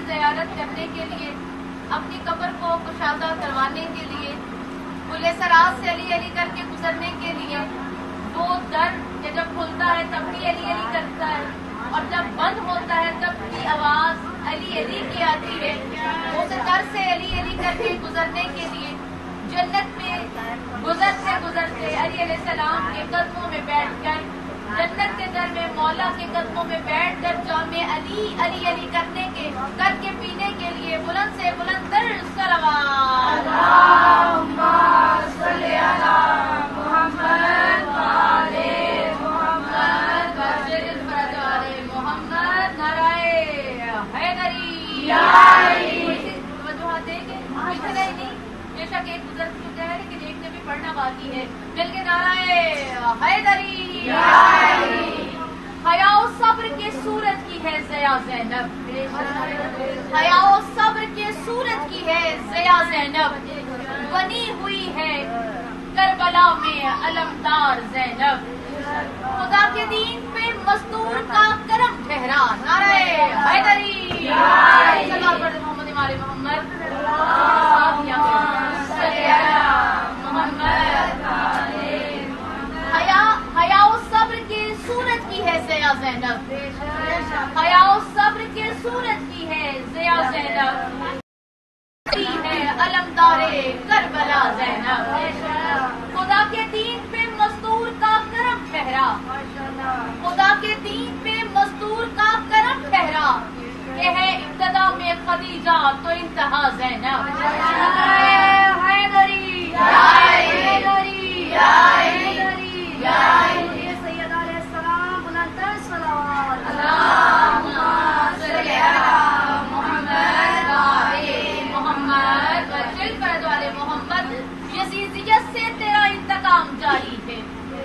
زیارت کرنے کے لیے، اپنی قبر کو کشادہ کروانے کے لیے، پل صراط سے علی علی کر کے گزرنے کے لیے، وہ در کہ جب کھلتا ہے تب بھی علی علی کرتا ہے اور جب بند ہوتا ہے تب بھی آواز علی علی کی آتی ہے، اس در سے علی علی کر کے گزرنے کے لیے جنت میں گزرتے گزرتے علی علیہ السلام کے قدموں میں بیٹھ کر، جنت کے در میں مولا کے قدموں میں بیٹھ کر جام علی علی علی کرنے کے کر کے پینے کے لیے بلند سے بلند تر صلوات اللہم صلی علی محمد وآل محمد وسلم علی محمد نعرہ حیدری یا علی۔ توجہ دیں گے اتنا ہی نہیں، بے شک ایک گزر چکا ہے لیکن ایک نے بھی پڑھنا باقی ہے، مل کے نعرہ حیدری یا علی۔ حیا و صبر کے صورت کی ہے ضیا زینب، حیا و صبر کے صورت کی ہے ضیا زینب، بنی ہوئی ہے کربلا میں علمدار زینب، خدا کے دین پہ مزدور کا کرم ٹھہرا نعرہ حیدری یا علی۔ صلی اللہ علیہ محمد وآل محمد صلی علی محمد حیا حیا و صبر کے صورت کی ہے ضیا زینب، حیا و صبر کے صورت کی ہے ضیا زینب، ہے علمدار کربلا زینب، خدا کے دین پہ مزدور کا کرم ٹھہرا، خدا کے دین پہ مزدور کا کرم ٹھہرا، یہ ہے ابتدا میں خدیجہ تو انتہا زینب، حیدری یا علی۔ حیدری یا علی۔ یا علی۔ سید علیہ السلام بلندتر صلوات اللہم صلی علی محمد وآل محمد وجل فرد والے محمد، یزیدیت سے تیرا انتقام جاری ہے،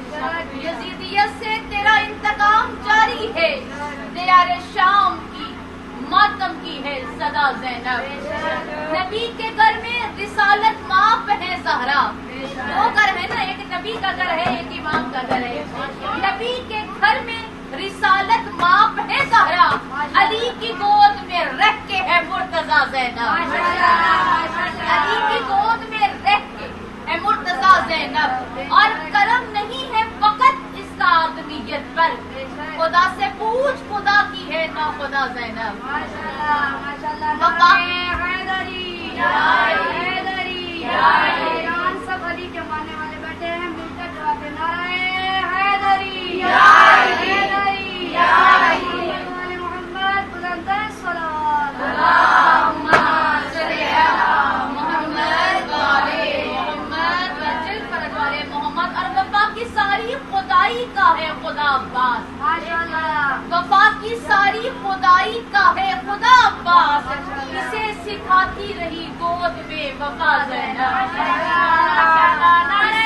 یزیدیت سے تیرا انتقام جاری ہے، دیار شام کی ماتم کی ہے صدا زینب، نبی کے گھر میں رسالت ماپ ہے زہرا، دو گھر ہے نا، ایک نبی کا گھر ہے ایک امام کا گھر ہے، نبی کے گھر میں رسالت ماپ ہے زہرا، علی کی گود میں رہ کے ہے مرتضی زینب، علی کی گود میں رہ کے ہے مرتضی زینب، اور کرم نہیں ہے فقط اس کا آدمیت پر، خدا سے پوچھ خدا کی ہے نا خدا زینب، وفا حیدری حیدری ایران سب علی کے ماننے والے بیٹھے ہیں، مل کر جواب دے نعرہ حیدری حیدری والے محمد بلندتر صلوات اللہم صلی علی محمد والے محمد وجل فرد والے محمد، اور وفا کی ساری خدائی کا ہے خدا عباس، وفا کی ساری خدائی کا ہے خدا عباس، اسے سکھاتی رہی گود میں وفا زینب، نعرہ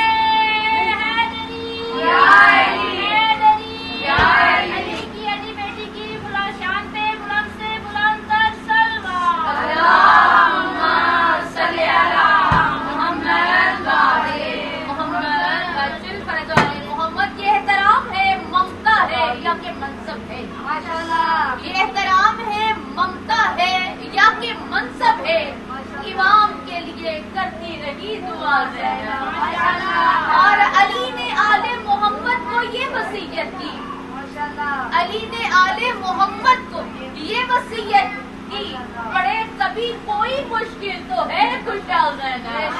حیدری یا علی۔ حیدری یا علی۔ علی کی علی بیٹی کی بلند شان پہ بلند سے بلند تر صلوات اللہم صلی علی محمد وآل محمد وجل فرد والے محمد، یہ احترام ہے ممتا ہے یا کہ منصب ہے، یہ احترام ہے ممتا ہے یا کہ منصب ہے، امام کے لیے کرتی رہی دعا زینب، اور علی نے آل محمد کو یہ وصیت کی، علی نے آل محمد کو یہ وصیت کی، پڑے کبھی کوئی مشکل تو ہے کشا زینب،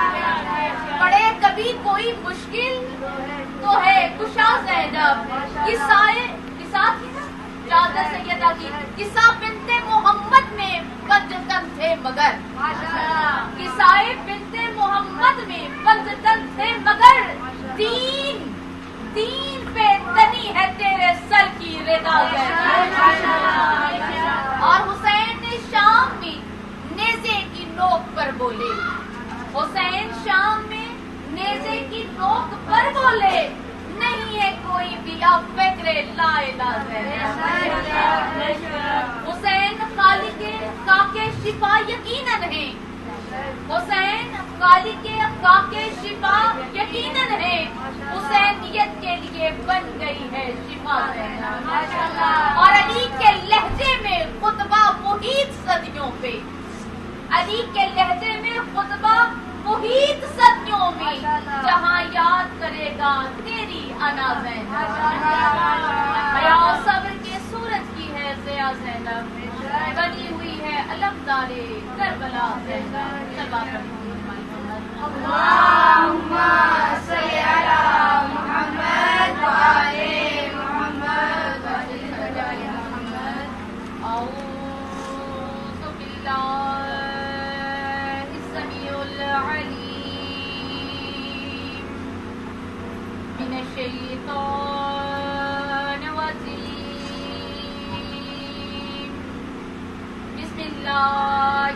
پڑے کبھی کوئی مشکل تو ہے کشا زینب، کسائے کسا تھی نا چادر سیدہ کی، کسا بنت محمد میں پنجتن تھے مگر، کسائے بنت محمد میں پنجتن تھے مگر، دین دین پہ تنی ہے تیرے سر کی رضا زینب، اور حسین نے شام میں نیزے کی نوک پر بولے، حسین شام میں نیزے کی نوک پر بولے، نہیں ہے کوئی بھی اب فکر لا الہ زینب، حسین خالق خاک شفا یقیناً ہے، حسین خالق خاک شفا یقیناً ہے، حسینیت کے لیے بن گئی ہے شفا زینب، اور علی کے لہجے میں خطبہ محیط صدی بنی ہوئی ہے علمدار کربلا زہرا صلوات اللہم صلی علی محمد وآل محمد اعوذ باللہ السمیع العلیم من الشیطان الرجیم بسم اللہ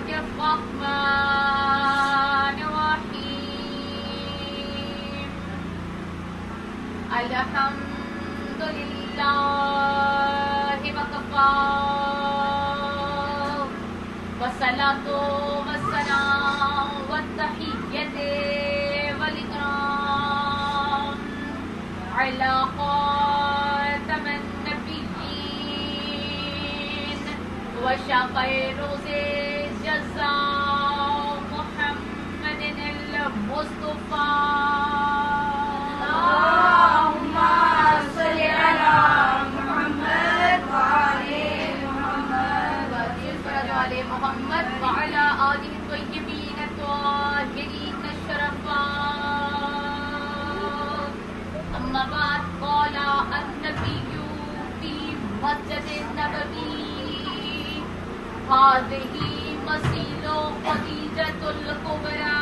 الرحمن الرحیم الحمد للہ وکفا والصلاة والسلام والتحیۃ والاکرام علی خاتم النبیین وشفیع روز جزاء محمد المصطفیٰ اللہم صلی علی محمد وآل محمد وعلى محمد وعلى آله الطيبين الطاهرين الشرفاء أما بعد قال النبي في مسجد النبوي هذه مسيل خديجة الكبرى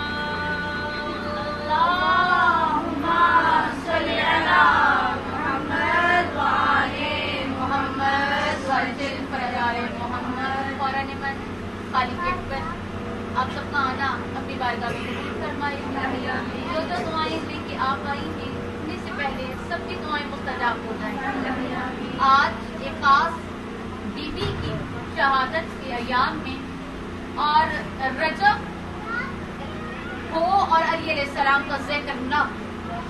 اللہم صلی علی محمد وآل محمد وجل فرجال محمد قرآن من خالق اکبر آپ سب کا آنا اپنی بارگاہ میں قبول فرمائے. جو جو دعائیں لے کے آپ آئی ہیں ان سے پہلے سب کی دعائیں مستجاب ہو جائیں. آج ایک خاص بی بی کی شہادت کے ایام میں اور رجب ہو اور علی علیہ السلام کا ذکر نہ ہو،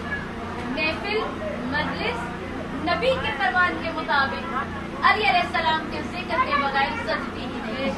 محفل مجلس نبی کے فرمان کے مطابق علی علیہ السلام کے ذکر کے بغیر سجتی ہی نہیں.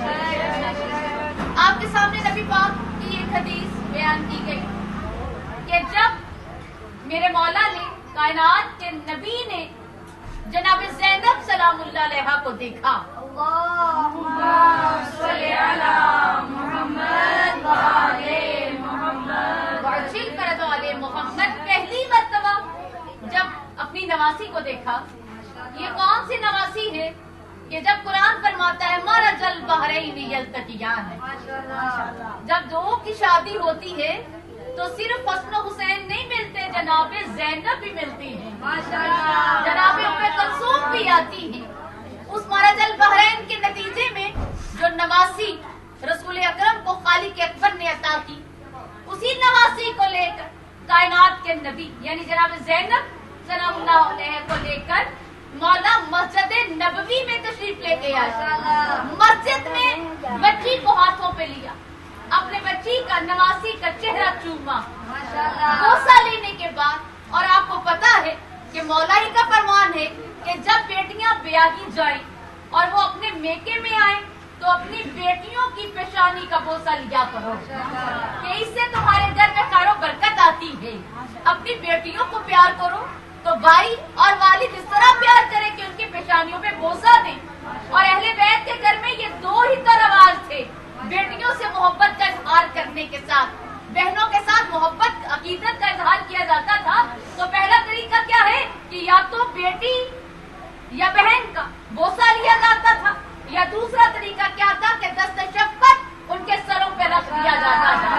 آپ کے سامنے نبی پاک کی ایک حدیث بیان کی گئی کہ جب میرے مولا نے کائنات کے نبی نے جناب زینب سلام اللہ علیہا کو دیکھا. اللہم صلی علی محمد وآل محمد وعجل فرج آل محمد پہلی مرتبہ جب اپنی نواسی کو دیکھا. یہ کون سی نواسی ہے کہ جب قرآن فرماتا ہے مرج البحرین یلتقیان ہے. جب دو کی شادی ہوتی ہے تو صرف حسن و حسین نہیں ملتے، جناب زینب بھی ملتی ہیں، جناب ام کلثوم بھی آتی ہیں. اس مرج البحرین کے نتیجے میں جو نواسی رسول اکرم کو خالق اکبر نے عطا کی، اسی نواسی کو لے کر کائنات کے نبی یعنی جناب زینب سلام اللہ علیہ کو لے کر مولا مسجد نبوی میں تشریف لے کے آئے. مسجد میں بچی کو ہاتھوں پہ لیا، اپنے بچی کا نواسی کا چہرہ چوما، بوسہ لینے کے بعد. اور آپ کو پتا ہے کہ مولا ہی کا فرمان ہے کہ جب بیٹیاں بیاہی جائیں اور وہ اپنے میکے میں آئیں تو اپنی بیٹیوں کی پیشانی کا بوسہ لیا کرو کہ اس سے تمہارے گھر میں خیر و برکت آتی ہے. اپنی بیٹیوں کو پیار کرو تو بھائی اور والد اس طرح پیار کریں کہ ان کی پیشانیوں پہ بوسہ دیں. اور اہل بیت کے گھر میں یہ دو ہی تو رواج تھے، بیٹیوں سے محبت کا اظہار کرنے کے ساتھ بہنوں کے ساتھ محبت عقیدت کا اظہار کیا جاتا تھا. تو پہلا طریقہ کیا ہے کہ یا تو بیٹی یا بہن کا بوسہ لیا جاتا تھا، یا دوسرا طریقہ کیا تھا کہ دست شفقت ان کے سروں پہ رکھ دیا جاتا تھا.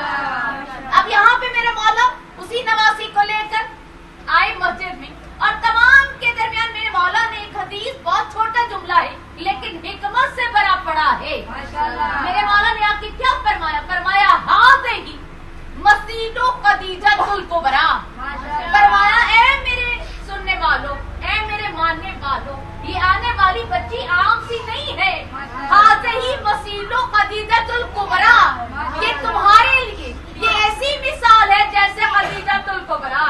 اب یہاں پہ میرے مولا اسی نواسی کو لے کر آئے مسجد میں، اور تمام کے درمیان میرے مولا نے ایک حدیث، بہت چھوٹا جملہ ہے لیکن حکمت سے بڑا پڑا ہے. میرے مولا نے آپ کی کیا فرمایا؟ فرمایا ہاذہ مسجد خدیجہ الکبریٰ. فرمایا اے میرے سننے والوں، اے میرے ماننے والوں، یہ آنے والی بچی عام سی نہیں ہے. ہاذہ مسجد خدیجہ الکبریٰ، یہ تمہارے لیے یہ ایسی مثال ہے جیسے خدیجہ الکبریٰ.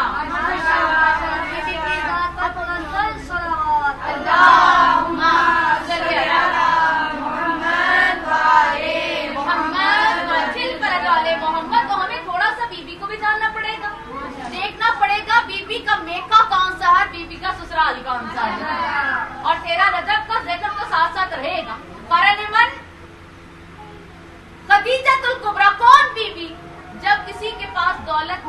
اللہم صلی علی محمد وآل محمد وجل فرج آل محمد. تو ہمیں تھوڑا سا بی بی کو بھی جاننا پڑے گا، دیکھنا پڑے گا بی بی کا میکا کون سا ہے، بی بی کا سسرال کون سا ہے. اور تیرہ رجب کا ذکر تو ساتھ ساتھ رہے گا.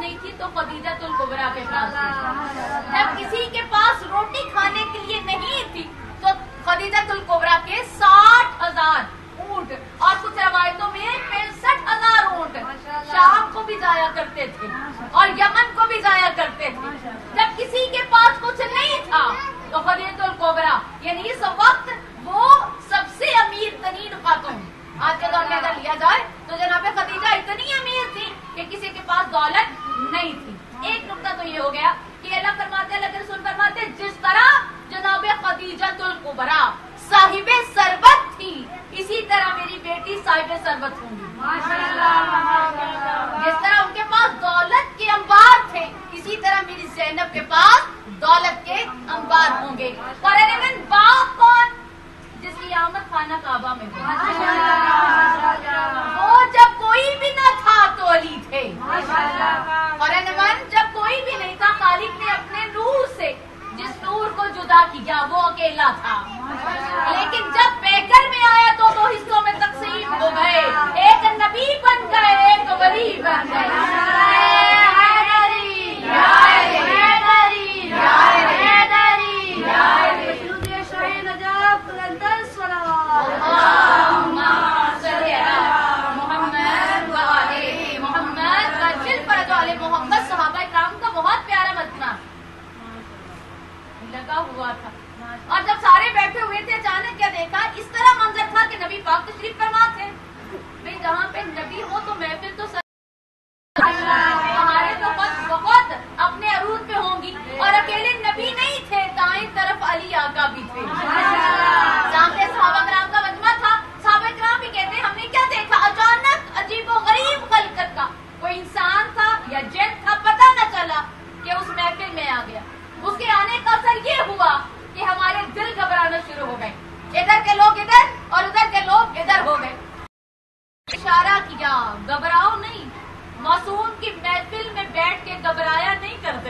نہیں تھی تو خدیجہ الکبریٰ کے پاس تھی. جب کسی کے پاس روٹی کھانے کے لیے نہیں تھی تو خدیجہ الکبریٰ کے ساٹھ ہزار اونٹ اور کچھ روایتوں میں پینسٹھ ہزار اونٹ شام کو بھی ضائع کرتے تھے اور یمن کو بھی ضائع کرتے تھے. جب کسی کے پاس کچھ نہیں تھا تو خدیجہ الکبریٰ یعنی اس وقت وہ سب سے امیر ترین خاتون، آج کے دور میں اگر لیا جائے تو جناب خدیجہ اتنی امیر تھی کہ کسی کے پاس دولت نہیں تھی. ایک نقطہ تو یہ ہو گیا کہ اللہ فرماتے اللہ کے رسول فرماتے جس طرح جناب خدیجہ الکبریٰ صاحب ثروت تھی اسی طرح میری بیٹی صاحب ثروت ہوں گی. جس طرح ان کے پاس دولت کے انبار تھے اسی طرح میری زینب کے پاس دولت کے انبار ہوں گے. اور باپ کون؟ جس کی آمد خانہ کعبہ میں ہوئی. وہ جب کوئی بھی نہ تھا تو علی تھے. اور جب کوئی بھی نہیں تھا خالق نے اپنے نور سے جس نور کو جدا کیا وہ اکیلا تھا. لیکن جب پیکر میں آیا تو دو حصوں میں تقسیم ہو گئے، ایک نبی بن گئے ایک ولی بن گئے. محمد صحابہ کرام کا بہت پیارا مجمع لگا ہوا تھا اور جب سارے بیٹھے ہوئے تھے اچانک کیا دیکھا، اس طرح منظر تھا کہ نبی پاک تشریف فرما تھے. بھئی جہاں پہ نبی ہو تو محفل تو ہمارے تو بس بہت اپنے عروج پہ ہوں گی اور اکیلے نبی نہیں تھے، دائیں طرف علی آقا بھی تھے. سامنے صحابہ کرام کا مجمع تھا. صحابہ کرام بھی کہتے ہیں ہم نے کیا دیکھا، اچانک عجیب و غریب خلقت کا کوئی انسان تھا یا جن تھا پتہ نہ چلا کہ اس محفل میں آ گیا. اس کے آنے کا اثر یہ ہوا کہ ہمارے دل گھبرانا شروع ہو گئے، ادھر کے لوگ ادھر اور ادھر کے لوگ ادھر ہو گئے. اشارہ کیا گھبراؤ نہیں، معصوم کی محفل میں بیٹھ کے گھبرایا نہیں کرتے.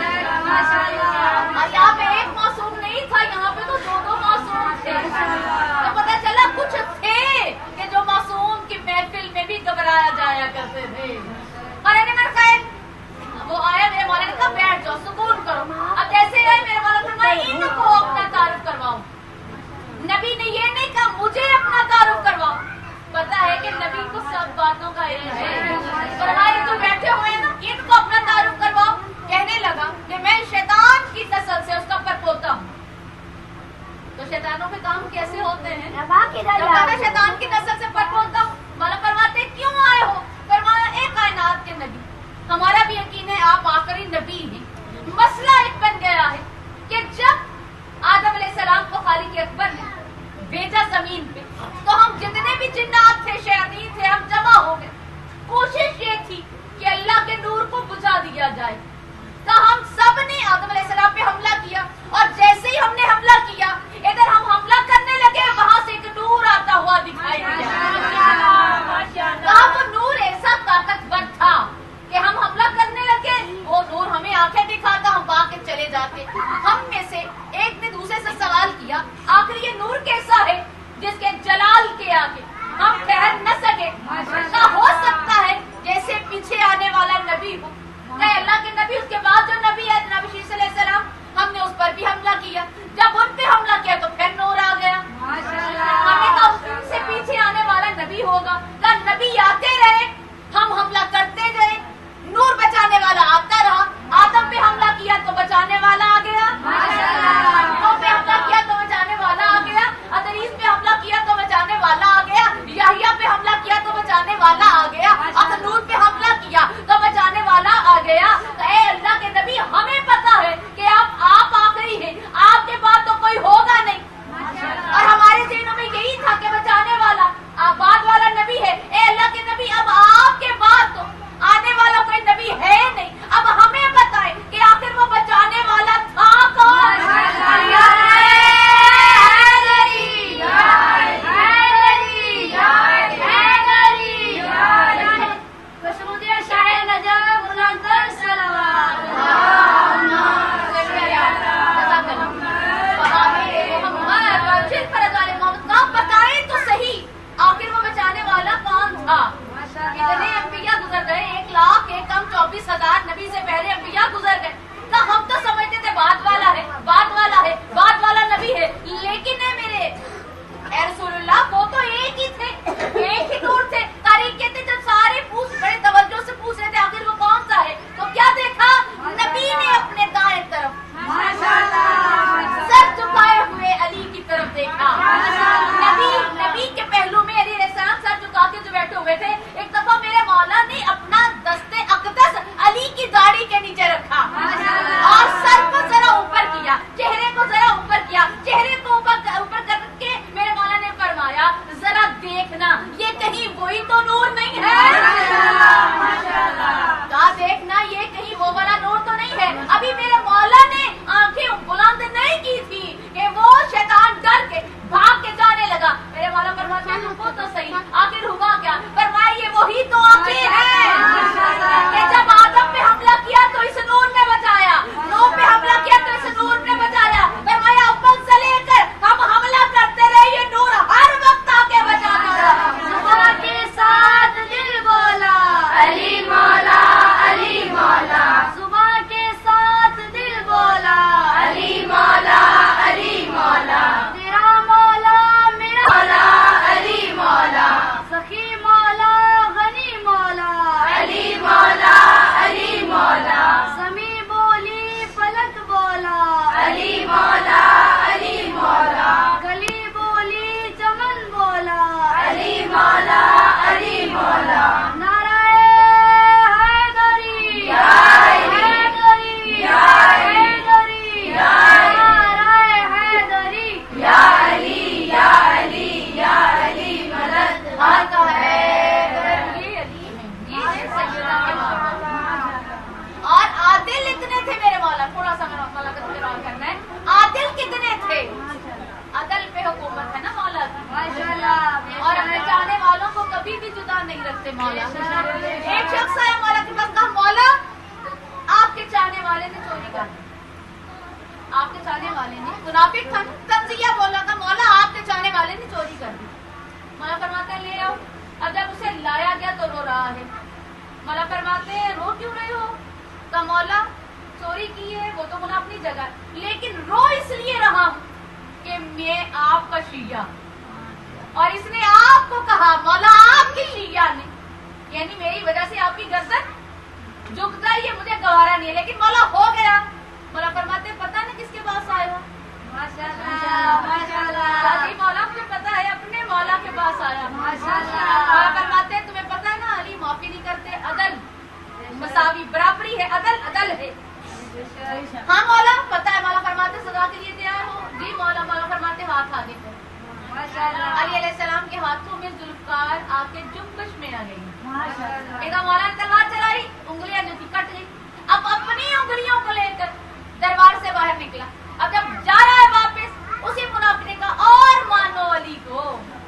یہاں پہ ایک معصوم نہیں تھا، یہاں پہ تو دو دو معصوم تھے. تو پتہ چلا کچھ تھے کہ جو معصوم کی محفل میں بھی گھبرایا جایا کرتے تھے. اور وہ آیا میرے مولا نے کہا بیٹھ جاؤ سکون کرو. اب جیسے آئے میرے مولا فرمایا ان کو اپنا تعارف کرواؤ. نبی نے یہ نہیں کہا مجھے اپنا تعارف کرواؤ، پتا ہے کہ نبی کو سب باتوں کا علم ہے. فرمایا تو بیٹھے ہوئے ہیں نا ان کو اپنا تعارف کرواؤ. کہنے لگا کہ میں شیطان کی نسل سے اس کا پرپوتا ہوں. تو شیطانوں کے کام کیسے ہوتے ہیں؟ میں شیطان کی نسل سے پرپوتا ہوں. مولا فرماتے کیوں آئے ہو؟ فرمایا اے کائنات کے نبی ہمارا بھی یقین ہے آپ آخری نبی ہیں. مسئلہ ایک بن گیا ہے کہ جب آدم علیہ السلام کو خالق اکبر نے بھیجا زمین پہ تو ہم جتنے بھی جنات تھے شیاطین تھے ہم جمع ہو گئے. کوشش یہ تھی کہ اللہ کے نور کو بجھا دیا جائے. تو ہم سب نے آدم علیہ السلام پہ حملہ کیا اور جیسے ہی ہم نے حملہ کیا ادھر ہم حملہ کرنے لگے وہاں سے ایک نور آتا ہوا دکھائی دیا. کہا وہ نور ایسا طاقتور تھا کہ ہم حملہ کرنے لگے وہ نور ہمیں آنکھیں دکھاتا ہم باغ کے چلے جاتے. ہم میں سے ایک نے دوسرے سے سوال کیا آخر یہ نور کیسا ہے جس کے جلال کے آگے ہم ٹھہر نہ سکے؟ نہ ہو سکتا ہے جیسے پیچھے آنے والا نبی ہو کہ اللہ کے نبی اس کے بعد جو نبی ہے نبی علیہ السلام ہم نے اس پر بھی حملہ کیا. جب ان پہ फरमाते हैं रुको तो सही, आखिर हुआ क्या? फरमाया ये वही तो आंखें हैं कि जब आदम पे हमला किया तो इस नूर ने बचाया, नूह पे हमला किया तो इस नूर ने बचाया। फरमाया अव्वल से लेकर हम हमला करते रहे, ये नूर हर वक्त आके बचाता रहा। सुबह के साथ दिल बोला अली मौला अली मौला, सुबह के साथ दिल बोला अली मौला अली मौला, तेरा मौला मेरा मौला अली मौला, सखी मौला गनी मौला अली मौला अली मौला, समी बोली फलक बोला अली मौला अली मौला, गली बोली चमन बोला अली मौला अली मौला, नाराए हैदरी हैदरी हैदरी नाराए हैदरी या अली या अली या अली मदद आता है। ये अली है, ये है सैयदा के मौला। और आदिल इतने थे मेरे मौला, थोड़ा सा मेरा मौला का जिक्र और करना है। आदिल कितने थे? अदल पे हुकूमत है ना मौला की, माशाल्लाह। और अपने चाहने वालों को कभी भी जुदा नहीं रखते मौला। एक शख्स आया मौला के पास, कहा मौला आपके चाहने वाले ने चोरी कर दी, आपके चाहने वाले ने, मुनाफिक था, तंजिया बोला था मौला आपके चाहने वाले ने चोरी कर दी। मौला फरमाते हैं ले आओ। अब जब उसे लाया गया तो रो रहा है। मौला फरमाते हैं रो क्यों रहे हो? कहा मौला चोरी की है वो तो मुना अपनी जगह, लेकिन रो इसलिए रहा हूं कि मैं आपका शिया, और इसने आपको कहा मौला आपकी शिया ने, यानी मेरी वजह से आपकी गर्दन झुक गई, ये मुझे गवारा नहीं है, लेकिन मौला हो गया। मौला फरमाते पता नहीं किसके पास आए हो? माशाल्लाह माशाल्लाह, मौला मुझे पता है अपने मौला के पास आया। माशाल्लाह। मौला फरमाते तुम्हें पता है ना अली माफी नहीं करते, अदल मसावी बराबरी है, अदल अदल है। हाँ मौला पता है। मौला फरमाते सजा के लिए तैयार हो? जी मौला। मौला फरमाते हाथ आगे कर। माशाल्लाह। अली अलैहिस्सलाम के हाथों में जुल्फकार आके जुम्बश में आ गई। माशाल्लाह। एक मौला ने तलवार चलाई, उंगलियां जो थी कट गई। अब अपनी उंगलियों को लेकर दरबार से बाहर निकला। अब जब जा रहा है वापस, उसी मुनाफिक ने कहा और मानो अली को,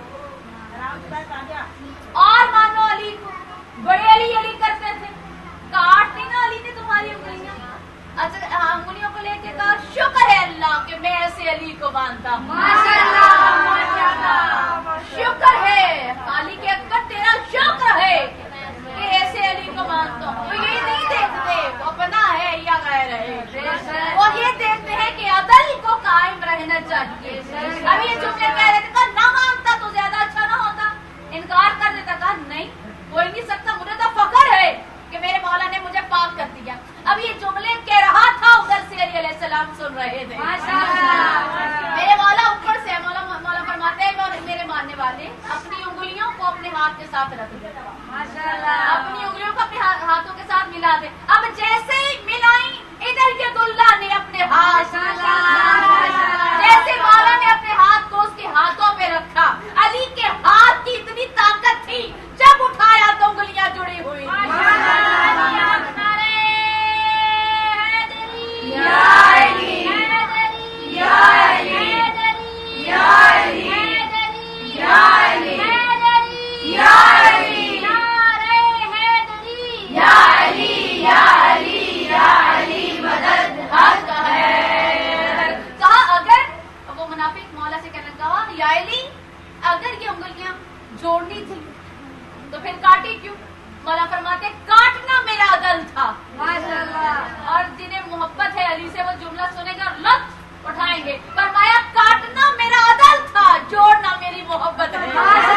और मानो अली को, बड़े अली अली करते थे, काट दी ना अली ने तुम्हारी उंगलियां। अच्छा उंगलियों को लेके कहा शुक्र है अल्लाह कि मैं ऐसे अली को मानता हूँ। माशाल्लाह माशाल्लाह, शुक्र है अली के अक्कर तेरा शुक्र है कि ऐसे अली को मानता हूँ। वो ये नहीं देखते वो अपना है या गैर है, वो ये देखते हैं कि अदल को कायम रहना चाहिए। अब ये जुमले कह रहे थे, कहा ना मानता तो ज्यादा अच्छा ना होता, इनकार कर देता। कहा नहीं कोई नहीं सकता, मुझे तो फख्र है कि मेरे मौला ने मुझे पाक कर दिया। अब ये जुमले कह रहा था, उधर से अली अलैहिस्सलाम सुन रहे थे। माशाल्लाह। मेरे मौला ऊपर से मौला मौला फरमाते हैं और मेरे मानने वाले अपनी उंगलियों को अपने हाथ के साथ रख दे। माशाल्लाह। अपनी उंगलियों को अपने हाथों के साथ मिला दे। अब जैसे ही मिलाई, इधर ये दुल्ला ने अपने हाथ, जैसे मौला ने अपने हाथ को उसके हाथों पे रखा, अली के हाथ की इतनी ताकत थी, जब उठाया तो उंगलियां जुड़ी हुई। अगर ये उंगलियां जोड़नी थी तो फिर काटी क्यों? मौला फरमाते काटना मेरा अदल था। माशाल्लाह। और जिन्हें मोहब्बत है अली से वो जुमला सुनेगा लुत्फ उठाएंगे। फरमाया काटना मेरा अदल था, जोड़ना मेरी मोहब्बत है।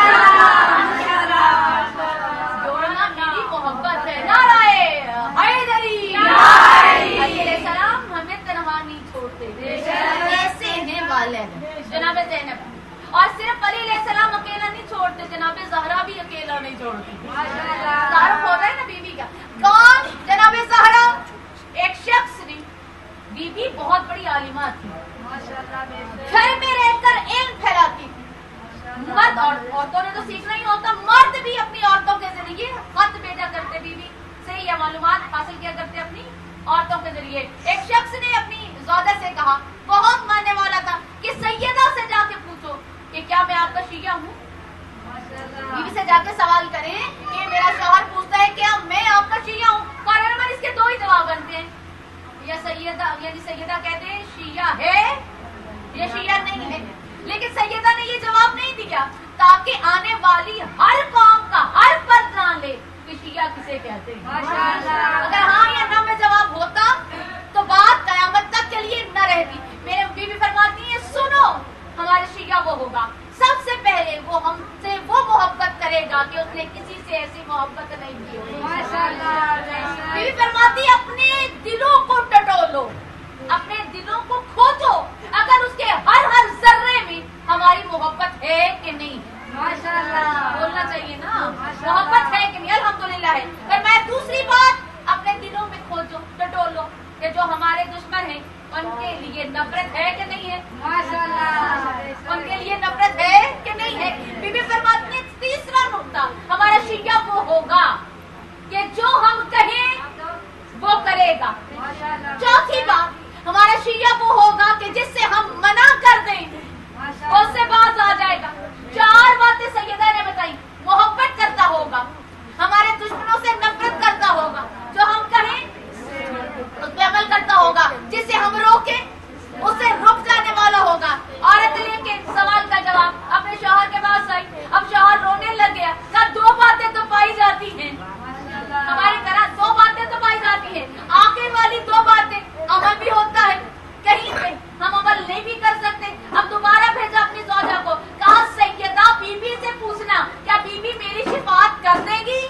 जोड़ना मेरी मोहब्बत है। नाराए हैदरी। अली अलैहिस्सलाम हमें तन्हा नहीं छोड़ते, ऐसे हैं वाले जनाब ज़ैनब। और सिर्फ अली अलैहिस्सलाम अकेला नहीं छोड़ते, जनाबे ज़हरा भी अकेला नहीं छोड़ती। तारुफ होता है ना बीबी का। कौन? जनाबे ज़हरा। एक शख्स ने, बीबी बहुत बड़ी आलिमा थी, घर में रहकर इल्म फैलाती थी। मर्द और औरतों ने तो सीखना ही होता, मर्द भी अपनी औरतों के जरिए खत भेजा करते बीबी से या मालूमात हासिल किया करते अपनी औरतों के जरिए। एक शख्स ने अपनी ज़ौजा से कहा, बहुत मानने वाला था, कि सैयदा से जाके पूछो कि क्या मैं आपका शिया हूँ। بیوی سے جا کے سوال کریں کہ میرا شوہر پوچھتا ہے کہ میں آپ کا شیعہ ہوں، قرآن میں اس کے دو ہی جواب بنتے ہیں، یا سیدہ یعنی سیدہ کہتے ہیں شیعہ ہے یا شیعہ نہیں ہے، لیکن سیدہ نے یہ جواب نہیں دیا تاکہ آنے والی ہر قوم کا ہر فرد جان لے کہ شیعہ کسے کہتے ہیں۔ اگر ہاں یا نہ میں جواب ہوتا تو بات قیامت تک کے لیے نہ رہتی۔ میرے بیوی فرماتی ہے سنو ہمارے شیعہ وہ ہوگا سب سے پہلے وہ ہم سے وہ محبت کرے گا کہ اس نے کسی سے ایسی محبت نہیں کی ہوگی۔ بیوی فرماتی ہے اپنے دلوں کو ٹٹولو، اپنے دلوں کو کھودو، اگر اس کے ہر ہر ذرے میں ہماری محبت ہے کہ نہیں ہے۔ بولنا چاہیے نا، محبت ہے کہ نہیں، الحمدللہ ہے۔ پر میں دوسری بات اپنے دلوں میں کھودو ٹٹولو کہ جو ہمارے دشمن ہیں ان کے لیے نفرت ہے کہ نہیں ہے، ان کے لیے نفرت ہے کہ نہیں ہے۔ بی بی فرماتی ہیں تیسرا نقطہ ہمارا شیعہ وہ ہوگا کہ جو ہم کہیں وہ کرے گا۔ چوتھی بات ہمارا شیعہ وہ ہوگا کہ جس سے ہم منع کر دیں اس سے باز آ جائے گا۔ چار باتیں سیدہ نے بتائی، محبت کرتا ہوگا، ہمارے دشمنوں سے نفرت کرتا ہوگا، جو ہم کہیں اس پہ عمل کرتا ہوگا، جس سے ہم روکیں اس سے رک جانے والا ہوگا۔ عورت لے کے سوال کا جواب اپنے شوہر کے پاس آئی، اب شوہر رونے لگ گیا، کہا دو باتیں تو پائی جاتی ہیں ہمارے گھر، دو باتیں تو پائی جاتی ہیں، آخر والی دو باتیں عمل بھی ہوتا ہے، کہیں پہ ہم عمل نہیں بھی کر سکتے۔ اب دوبارہ بھیجا اپنی زوجہ کو، کہا سیدہ بی بی سے پوچھنا کیا بی بی میری شفاعت کر دے گی؟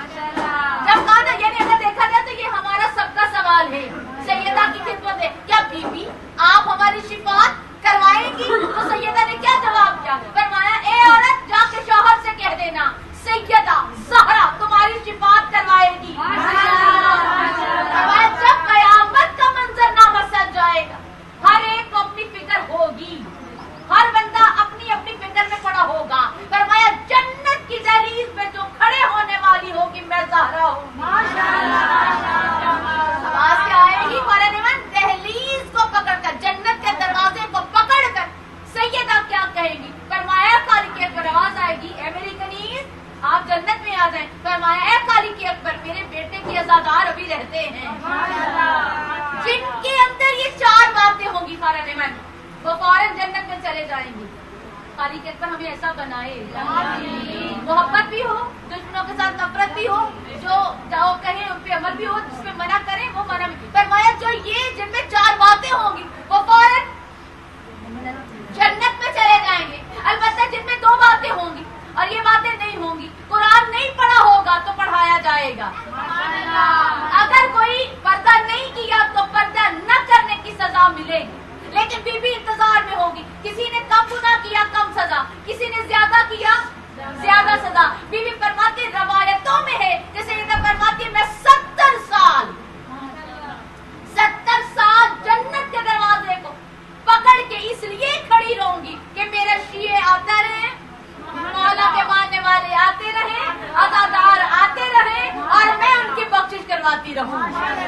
جب کہا نا، یعنی اگر دیکھا جائے تو یہ ہمارا سب کا سوال ہے، سیدہ کی خدمت ہے، کیا بی بی آپ ہماری شفاعت کروائیں گی؟ تو سیدہ نے کیا جواب دیا؟ فرمایا اے عورت جا کے شوہر سے کہہ دینا سیدہ زہرا تمہاری شفاعت کروائے گی۔ فرمایا جب قیامت کا منظرنامہ سج جائے گا ہر ایک کو اپنی فکر ہوگی، ہر بندہ اپنی اپنی فکر میں پڑا ہوگا۔ فرمایا جنت کی دہلیز پہ جو کھڑے ہونے والی ہوگی میں زہرا ہوں۔ آواز کیا آئے گی؟ قرآن من دہلیز کو پکڑ کر، جنت کے دروازے کو پکڑ کر سیدہ کیا کہے گی؟ فرمایا کالی کی اکبر آواز آئے گی، اے میری کنیز آپ جنت میں آ جائیں۔ فرمایا اے کالی کی اکبر میرے بیٹے کے عزادار ابھی رہتے ہیں، جن کے اندر یہ چار باتیں ہوں گی قرآن من، وہ فوراً جنت میں چلے جائیں گے۔ خالی کے اکبر ہمیں ایسا بنائے، محبت بھی ہو، دشمنوں کے ساتھ نفرت بھی ہو، جو جاؤ کہیں ان پہ عمل بھی ہو، جس پہ منع کریں وہ منع بھی۔ فرمایا جو یہ جن میں چار باتیں ہوں گی وہ فوراً جنت میں چلے جائیں گے۔ البتہ جن میں دو باتیں ہوں گی اور یہ باتیں نہیں ہوں گی، قرآن نہیں پڑھا ہوگا تو پڑھایا جائے گا، اگر کوئی پردہ نہیں کیا تو پردہ نہ کرنے کی سزا ملے گی، لیکن بی بی انتظار میں ہوگی، کسی نے کم گناہ کیا کم سزا، کسی نے زیادہ کیا زیادہ سزا۔ بی بی فرماتی روایتوں میں ہے، جیسے یہ فرماتی میں ستر سال ستر سال جنت کے دروازے کو پکڑ کے اس لیے کھڑی رہوں گی کہ میرے شیعے آتے رہے، مولا کے ماننے والے آتے رہے، عزادار آتے رہے، اور میں ان کی بخشش کرواتی رہوں۔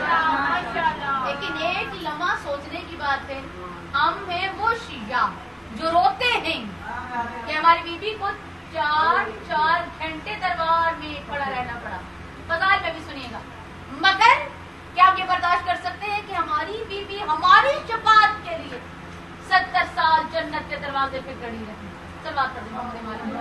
لیکن ایک لمحہ سوچنے کی بات ہے، ہم ہیں وہ شیعہ جو روتے ہیں کہ ہماری بی بی کو چار چار گھنٹے دربار میں کھڑا رہنا پڑا۔ بازار میں بھی سنیے گا، مگر کیا آپ یہ برداشت کر سکتے ہیں کہ ہماری بی بی ہماری شفاعت کے لیے ستر سال جنت کے دروازے پہ کھڑی رہے؟ صلوات کر دیں محمد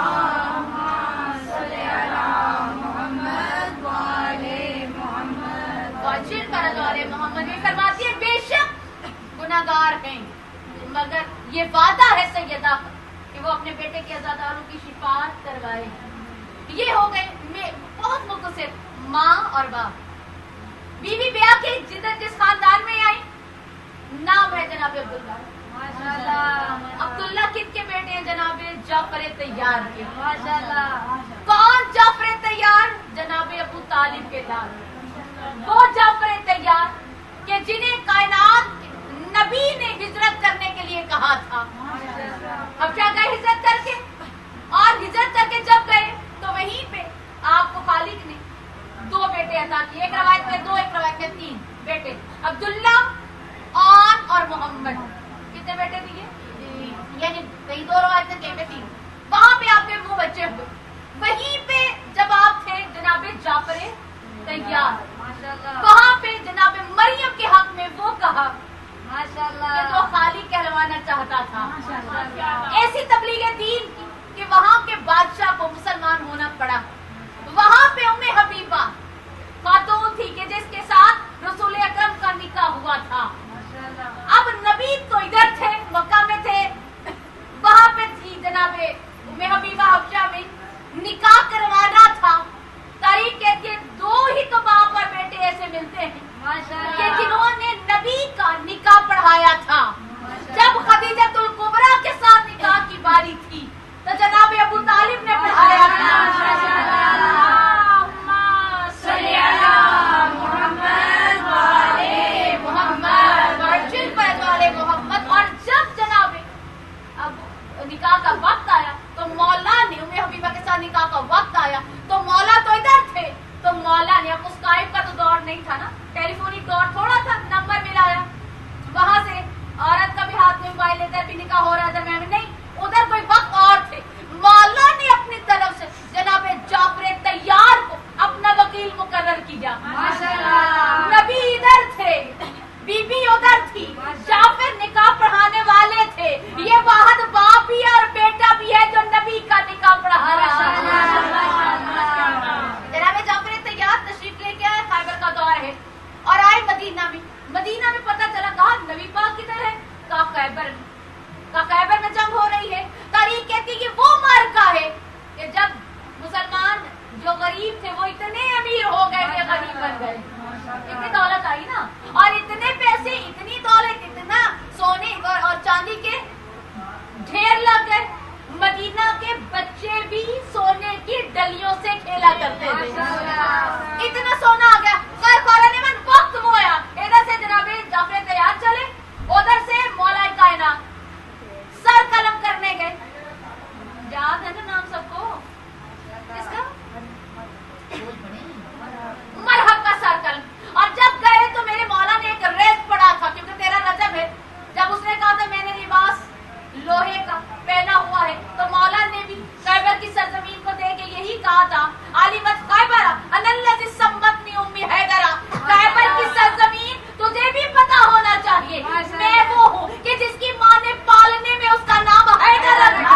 محمد میں فرماتی ہے بے شک گناہگار ہیں، مگر یہ وعدہ ہے سیدہ کہ وہ اپنے بیٹے کے عزاداروں کی شفاعت کروائے۔ یہ ہو گئے بہت مختصر ماں اور باپ۔ بیوی بیاہ کے جدھر جس خاندان میں آئی، نام ہے جناب عبداللہ۔ عبداللہ کن کے بیٹے ہیں؟ جناب جعفر طیار کے۔ کون جعفر طیار؟ جناب ابو طالب کے لال، وہ جعفر طیار کہ جنہیں کائنات نبی نے ہجرت کرنے کے لیے کہا تھا۔ اب کیا گئے ہجرت کر کے، اور ہجرت کر کے جب گئے تو وہیں پہ آپ کو خالق نے دو بیٹے عطا کیے، ایک روایت میں دو، ایک روایت میں تین بیٹے، عبداللہ اور اور محمد۔ کتنے بیٹے دیے؟ یعنی کہیں دو روایت میں کہیں پہ تین۔ وہاں پہ آپ کے منہ بچے ہوئے. وہیں پہ جب آپ تھے جناب جعفر طیار, وہاں پہ جناب مریم کے حق میں وہ کہا کہ جو خالی کہلوانا چاہتا تھا. ایسی تبلیغ دین کی کہ وہاں کے بادشاہ کو مسلمان ہونا پڑا. وہاں پہ ام حبیبہ خاتون تھی کہ جس کے ساتھ رسول اکرم کا نکاح ہوا تھا. اب نبی تو ادھر تھے, مکہ میں تھے, وہاں پہ تھی جناب ام حبیبہ حبشہ میں, نکاح کروانا تھا. تاریخ کہتی ہے دو ہی تو باپ اور بیٹے ایسے ملتے ہیں کہ جنہوں نے نبی کا نکاح پڑھایا تھا. جب خدیجہ الکبریٰ کے ساتھ نکاح کی باری تھی تو جناب ابو طالب نے پڑھایا تھا. محمد. اور جب جناب اب نکاح کا وقت آیا تو مولا نے ام حبیبہ کے ساتھ نکاح کا وقت آیا تو مولا تو ادھر تھے, تو مولا نے, اب اسکائپ کا تو دور نہیں تھا نا, ٹیلی فونک دور تھوڑا تھا, نمبر ملایا, وہاں سے عورت کا بھی ہاتھ میں موبائل ادھر بھی نکاح ہو رہا تھا, میں نہیں, ادھر کوئی وقت اور تھے. مولا نے اپنی طرف سے جناب جعفر طیار کو اپنا وکیل مقرر کیا. نبی ادھر تھے, بی بی ادھر تھی, جعفر نکاح پڑھانے والے تھے. یہ واحد باپ بھی ہے اور بیٹا بھی ہے جو نبی کا نکاح پڑھا رہا ہے. جناب جعفر طیار تشریف لے کے آئے, خیبر کا دور ہے, اور آئے مدینہ میں. مدینہ میں پتہ چلا کہا نبی پاک کدھر ہے, کہا خیبر میں. کہا خیبر میں جنگ ہو رہی ہے. تاریخ کہتی کہ وہ معرکہ ہے کہ جب مسلمان جو غریب تھے وہ اتنے امیر ہو گئے کہ غریب بن گئے. اتنی دولت آئی نا, اور اتنے پیسے, اتنی دولت, اتنا سونے اور چاندی کے ڈھیر لگ گئے. مدینہ کے بچے بھی سونے کی ڈلیوں سے کھیلا کرتے تھے. اتنا سونا آ گیا. خیر قرآن من وقت وہ آیا, ادھر سے جناب جعفر طیار چلے, ادھر سے مولا کائنات سر قلم کرنے گئے. یاد ہے نا نام سب کو کس کا؟ مرحب کا سر قلم. اور جب گئے تو میرے مولا نے ایک ریس پڑا تھا کیونکہ تیرا رجب ہے. جب اس نے کہا تھا میں نے لباس لوہے کا پہنا ہوا ہے تو مولا نے بھی خیبر کی سرزمین کو دے کے یہی کہا تھا علیمت خیبر ان الذی سمتنی امی حیدرا. خیبر کی سرزمین تجھے بھی پتا ہونا چاہیے, میں وہ ہوں کہ جس کی ماں نے پالنے میں اس کا نام حیدر رکھا.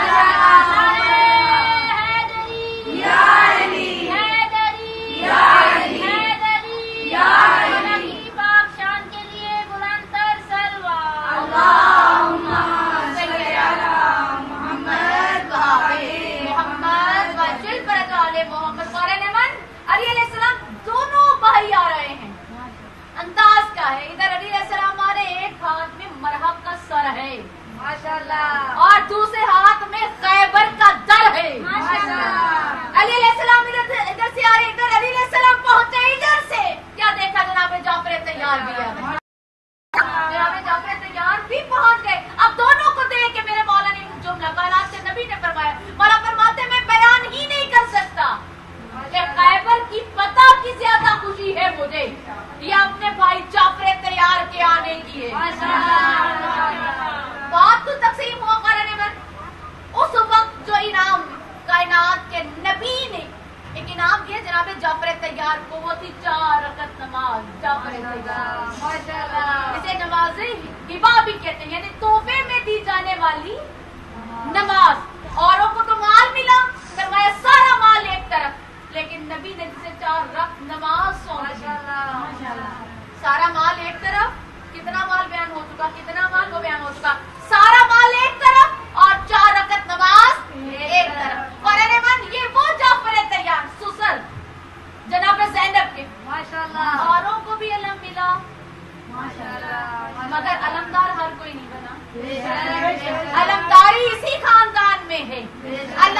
علی علیہ السلام دونوں بھائی آ رہے ہیں. انداز کیا ہے, ادھر علی علیہ السلام آ رہے, ایک ہاتھ میں مرحب کا سر ہے ماشاءاللہ, اور دوسرے ہاتھ میں خیبر کا در ہے ماشاءاللہ. علی علیہ السلام ادھر ادھر سے آ رہے, ادھر علی علیہ السلام پہنچے ادھر سے, کیا دیکھا جناب جعفر طیار بھی ہے. جناب جعفر طیار بھی پہنچ گئے. اب دونوں کو دیکھ کے میرے مولا نے جملہ کائنات کے نبی نے فرمایا, مولا فرماتے میں بیان ہی نہیں کر سکتا کہ خیبر کی پتہ کی زیادہ خوشی ہے مجھے یہ اپنے بھائی جعفر طیار کے آنے کی ہے. بات تو تقسیم ہوا قرآن میں. اس وقت جو انعام کائنات کے نبی نے ایک انعام دیا جناب جعفر طیار کو, وہ تھی چار رکعت نماز. جعفر طیار اسے نماز ہبا بھی کہتے ہیں, یعنی تحفے میں دی جانے والی نماز. اوروں کو تو مال ملا, فرمایا سارا مال ایک طرف, لیکن نبی نے جسے چار رکعت نماز سونپی. سارا مال ایک طرف, کتنا مال بیان ہو چکا, کتنا مال وہ بیان ہو چکا, سارا مال ایک طرف اور چار رکعت نماز ایک طرف. قرآن من یہ وہ جعفر طیار سسر جناب زینب کے ماشاءاللہ. اوروں کو بھی علم ملا ماشاءاللہ, مگر علمدار ہر کوئی نہیں بنا. علمداری اسی خاندان میں ہے.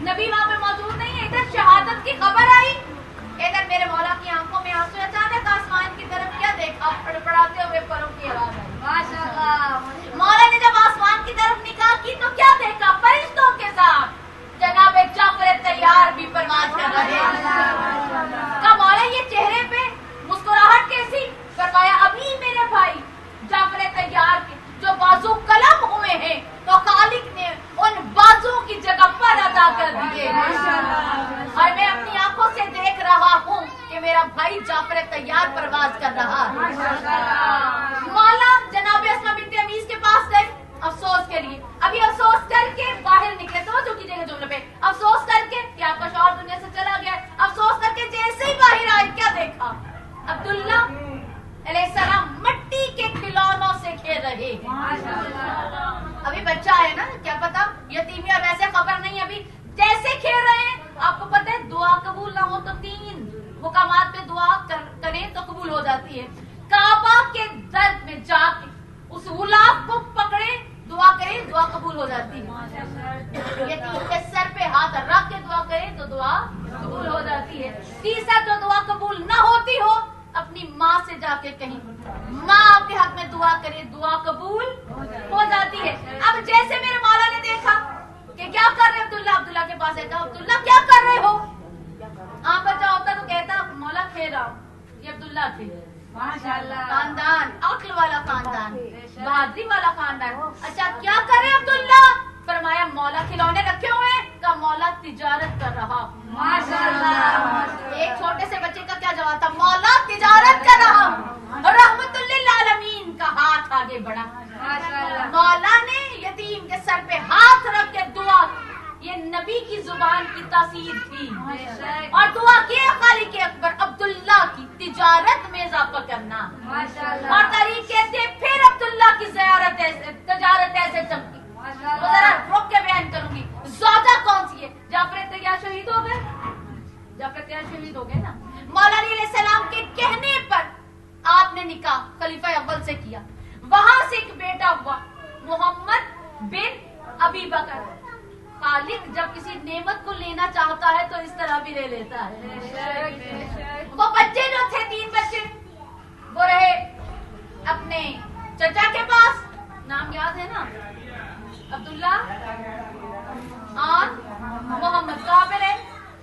نبی وہاں پہ موجود نہیں ہے. ادھر شہادت کی خبر آئی, ادھر میرے مولا کی آنکھوں میں آنسو. اچانک آسمان کی طرف کیا دیکھا, پڑپڑاتے ہوئے پروں کی آواز آئی. ماشاءاللہ. مولا نے جب آسمان کی طرف نگاہ کی تو کیا دیکھا, فرشتوں کے ساتھ جناب جعفر طیار بھی پرواز کر رہے ہیں. کہا مولا یہ چہرے پہ مسکراہٹ کیسی؟ فرمایا ابھی میرے بھائی جعفر طیار کے جو بازو قلم ہوئے ہیں تو خالق نے ان بازو کی جگہ پر ادا کر دیے. اور میں اپنی آنکھوں سے دیکھ رہا ہوں کہ میرا بھائی جعفر طیار پرواز کر رہا ہے. مولا جناب اسماء بنت امیس کے پاس گئے افسوس کے لیے. ابھی افسوس کر کے باہر نکلے, توجہ کیجیے گا جملے پہ, افسوس کر کے کہ آپ کا شوہر دنیا سے چلا گیا. افسوس کر کے جیسے ہی باہر آئے کیا دیکھا, عبداللہ علیہ السلام مٹی کے کھلونوں سے کھیل رہے ہیں. ابھی بچہ ہے نا, کیا پتا یتیمی اور ویسے خبر نہیں, ابھی جیسے کھیل رہے ہیں. آپ کو پتہ ہے دعا قبول نہ ہو تو تین حکامات پہ دعا کریں تو قبول ہو جاتی ہے. کعبہ کے درد میں جا کے اس غلاف کو پکڑے, دعا کریں, دعا قبول ہو جاتی ہے. یتیم کے سر پہ ہاتھ رکھ کے دعا کریں تو دعا قبول ہو جاتی ہے. تیسرا جو دعا قبول نہ ہوتی ہو, اپنی ماں سے جا کے کہیں ماں آپ کے حق میں دعا کرے, دعا قبول ہو جاتی ہے. اب جیسے میرے مولا نے دیکھا کہ کیا کر رہے عبداللہ, عبداللہ کے پاس ہے, کہا عبداللہ کیا کر رہے ہو؟ آپ بچہ ہوتا تو کہتا مولا کھیل رہا ہوں. یہ عبداللہ تھے, خاندان عقل والا خاندان, بہادری والا خاندان. اچھا کیا کر رہے عبداللہ؟ فرمایا مولا کھلونے رکھے ہوئے ہیں. کہا مولا تجارت کر رہا. ایک چھوٹے سے بچے کا کیا جواب تھا, مولا تجارت کر رہا. رحمت للعالمین کا ہاتھ آگے بڑھا. مولا نے یتیم کے سر پہ ہاتھ رکھ کے دعا, یہ نبی کی زبان کی تاثیر تھی, اور دعا کی خالق اکبر عبداللہ کی تجارت میں اضافہ کرنا. اور طریقے سے پھر عبداللہ کی زیارت ایسے تجارت ایسے چمکی. وہ ذرا رک کے بیان کروں گی. زوجہ کون سی ہے؟ جعفر طیار شہید ہو گئے, جعفر طیار شہید ہو گئے نا. مولا علیہ السلام کے کہنے پر آپ نے نکاح خلیفہ اول سے کیا. وہاں سے ایک بیٹا ہوا محمد بن ابی بکر. خالق جب کسی نعمت کو لینا چاہتا ہے تو اس طرح بھی لے لیتا ہے. وہ بچے جو تھے, تین بچے, وہ رہے اپنے چچا کے پاس, نام یاد ہے نا, عبداللہ اور محمد. کہاں پہ رہے؟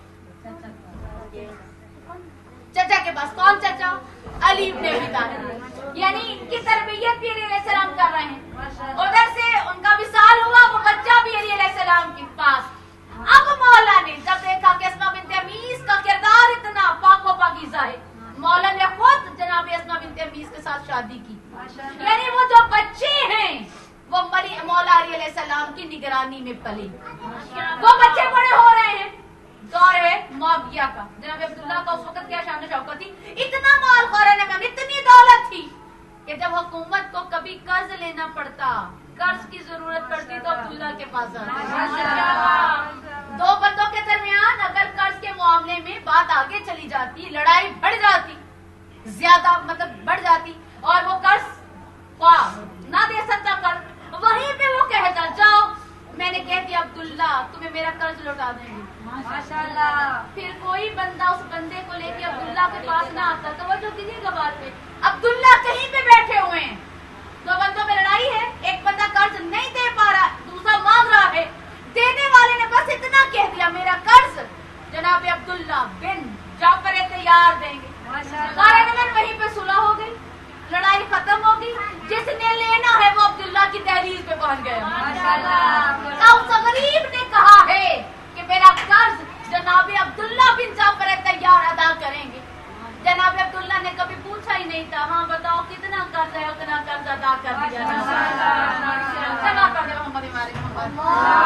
چچا کے پاس. کون چچا؟ علی ابن ابی طالب. یعنی ان کی تربیت بھی علیہ السلام کر رہے ہیں. ادھر سے ان کا وصال ہوا, وہ بچہ بھی علی علیہ السلام کے پاس. اب مولا نے جب دیکھا کہ اسماء بنت امیس کا کردار اتنا پاک و پاکیزہ ہے, مولا نے خود جناب اسماء بنت امیس کے ساتھ شادی کی. یعنی وہ جو بچے ہیں وہ مولا علی علیہ السلام کی نگرانی میں پلے. وہ بچے بڑے ہو رہے ہیں. دور ہے معاویہ کا. جناب عبداللہ کا اس وقت کیا شان و شوکت تھی, اتنا مال خورانہ میں اتنی دولت تھی کہ جب حکومت کو کبھی قرض لینا پڑتا, قرض کی ضرورت پڑتی تو عبداللہ کے پاس آتے. دو بندوں کے درمیان اگر قرض کے معاملے میں بات آگے چلی جاتی, لڑائی بڑھ جاتی, زیادہ مطلب بڑھ جاتی, اور وہ قرض نہ دے سکتا قرض, وہیں پہ وہ کہتا جاؤ میں نے کہہ دیا عبداللہ تمہیں میرا قرض لوٹا دیں گے. پھر کوئی بندہ اس بندے کو لے کے عبداللہ کے پاس نہ آتا. توجہ کیجیے گا بات پہ. عبداللہ کہیں پہ بیٹھے ہوئے ہیں, دو بندوں میں لڑائی ہے, ایک بندہ قرض نہیں دے پا رہا, دوسرا مانگ رہا ہے. دینے والے نے بس اتنا کہہ دیا میرا قرض جناب عبداللہ بن جعفر طیار دیں گے. غالباً وہیں پہ صلح ہو گئی, لڑائی ختم ہو گئی. جس نے لینا ہے وہ عبداللہ کی دہلیز پہ پہنچ گیا. اب غریب نے کہا ہے کہ میرا قرض جناب عبداللہ بن جعفر طیار ادا کریں گے. جناب عبداللہ نے کبھی پوچھا ہی نہیں تھا, ہاں بتاؤ کتنا قرض ہے, اتنا قرض ادا کر دیا. سما کر دے محمد ہمارے محمد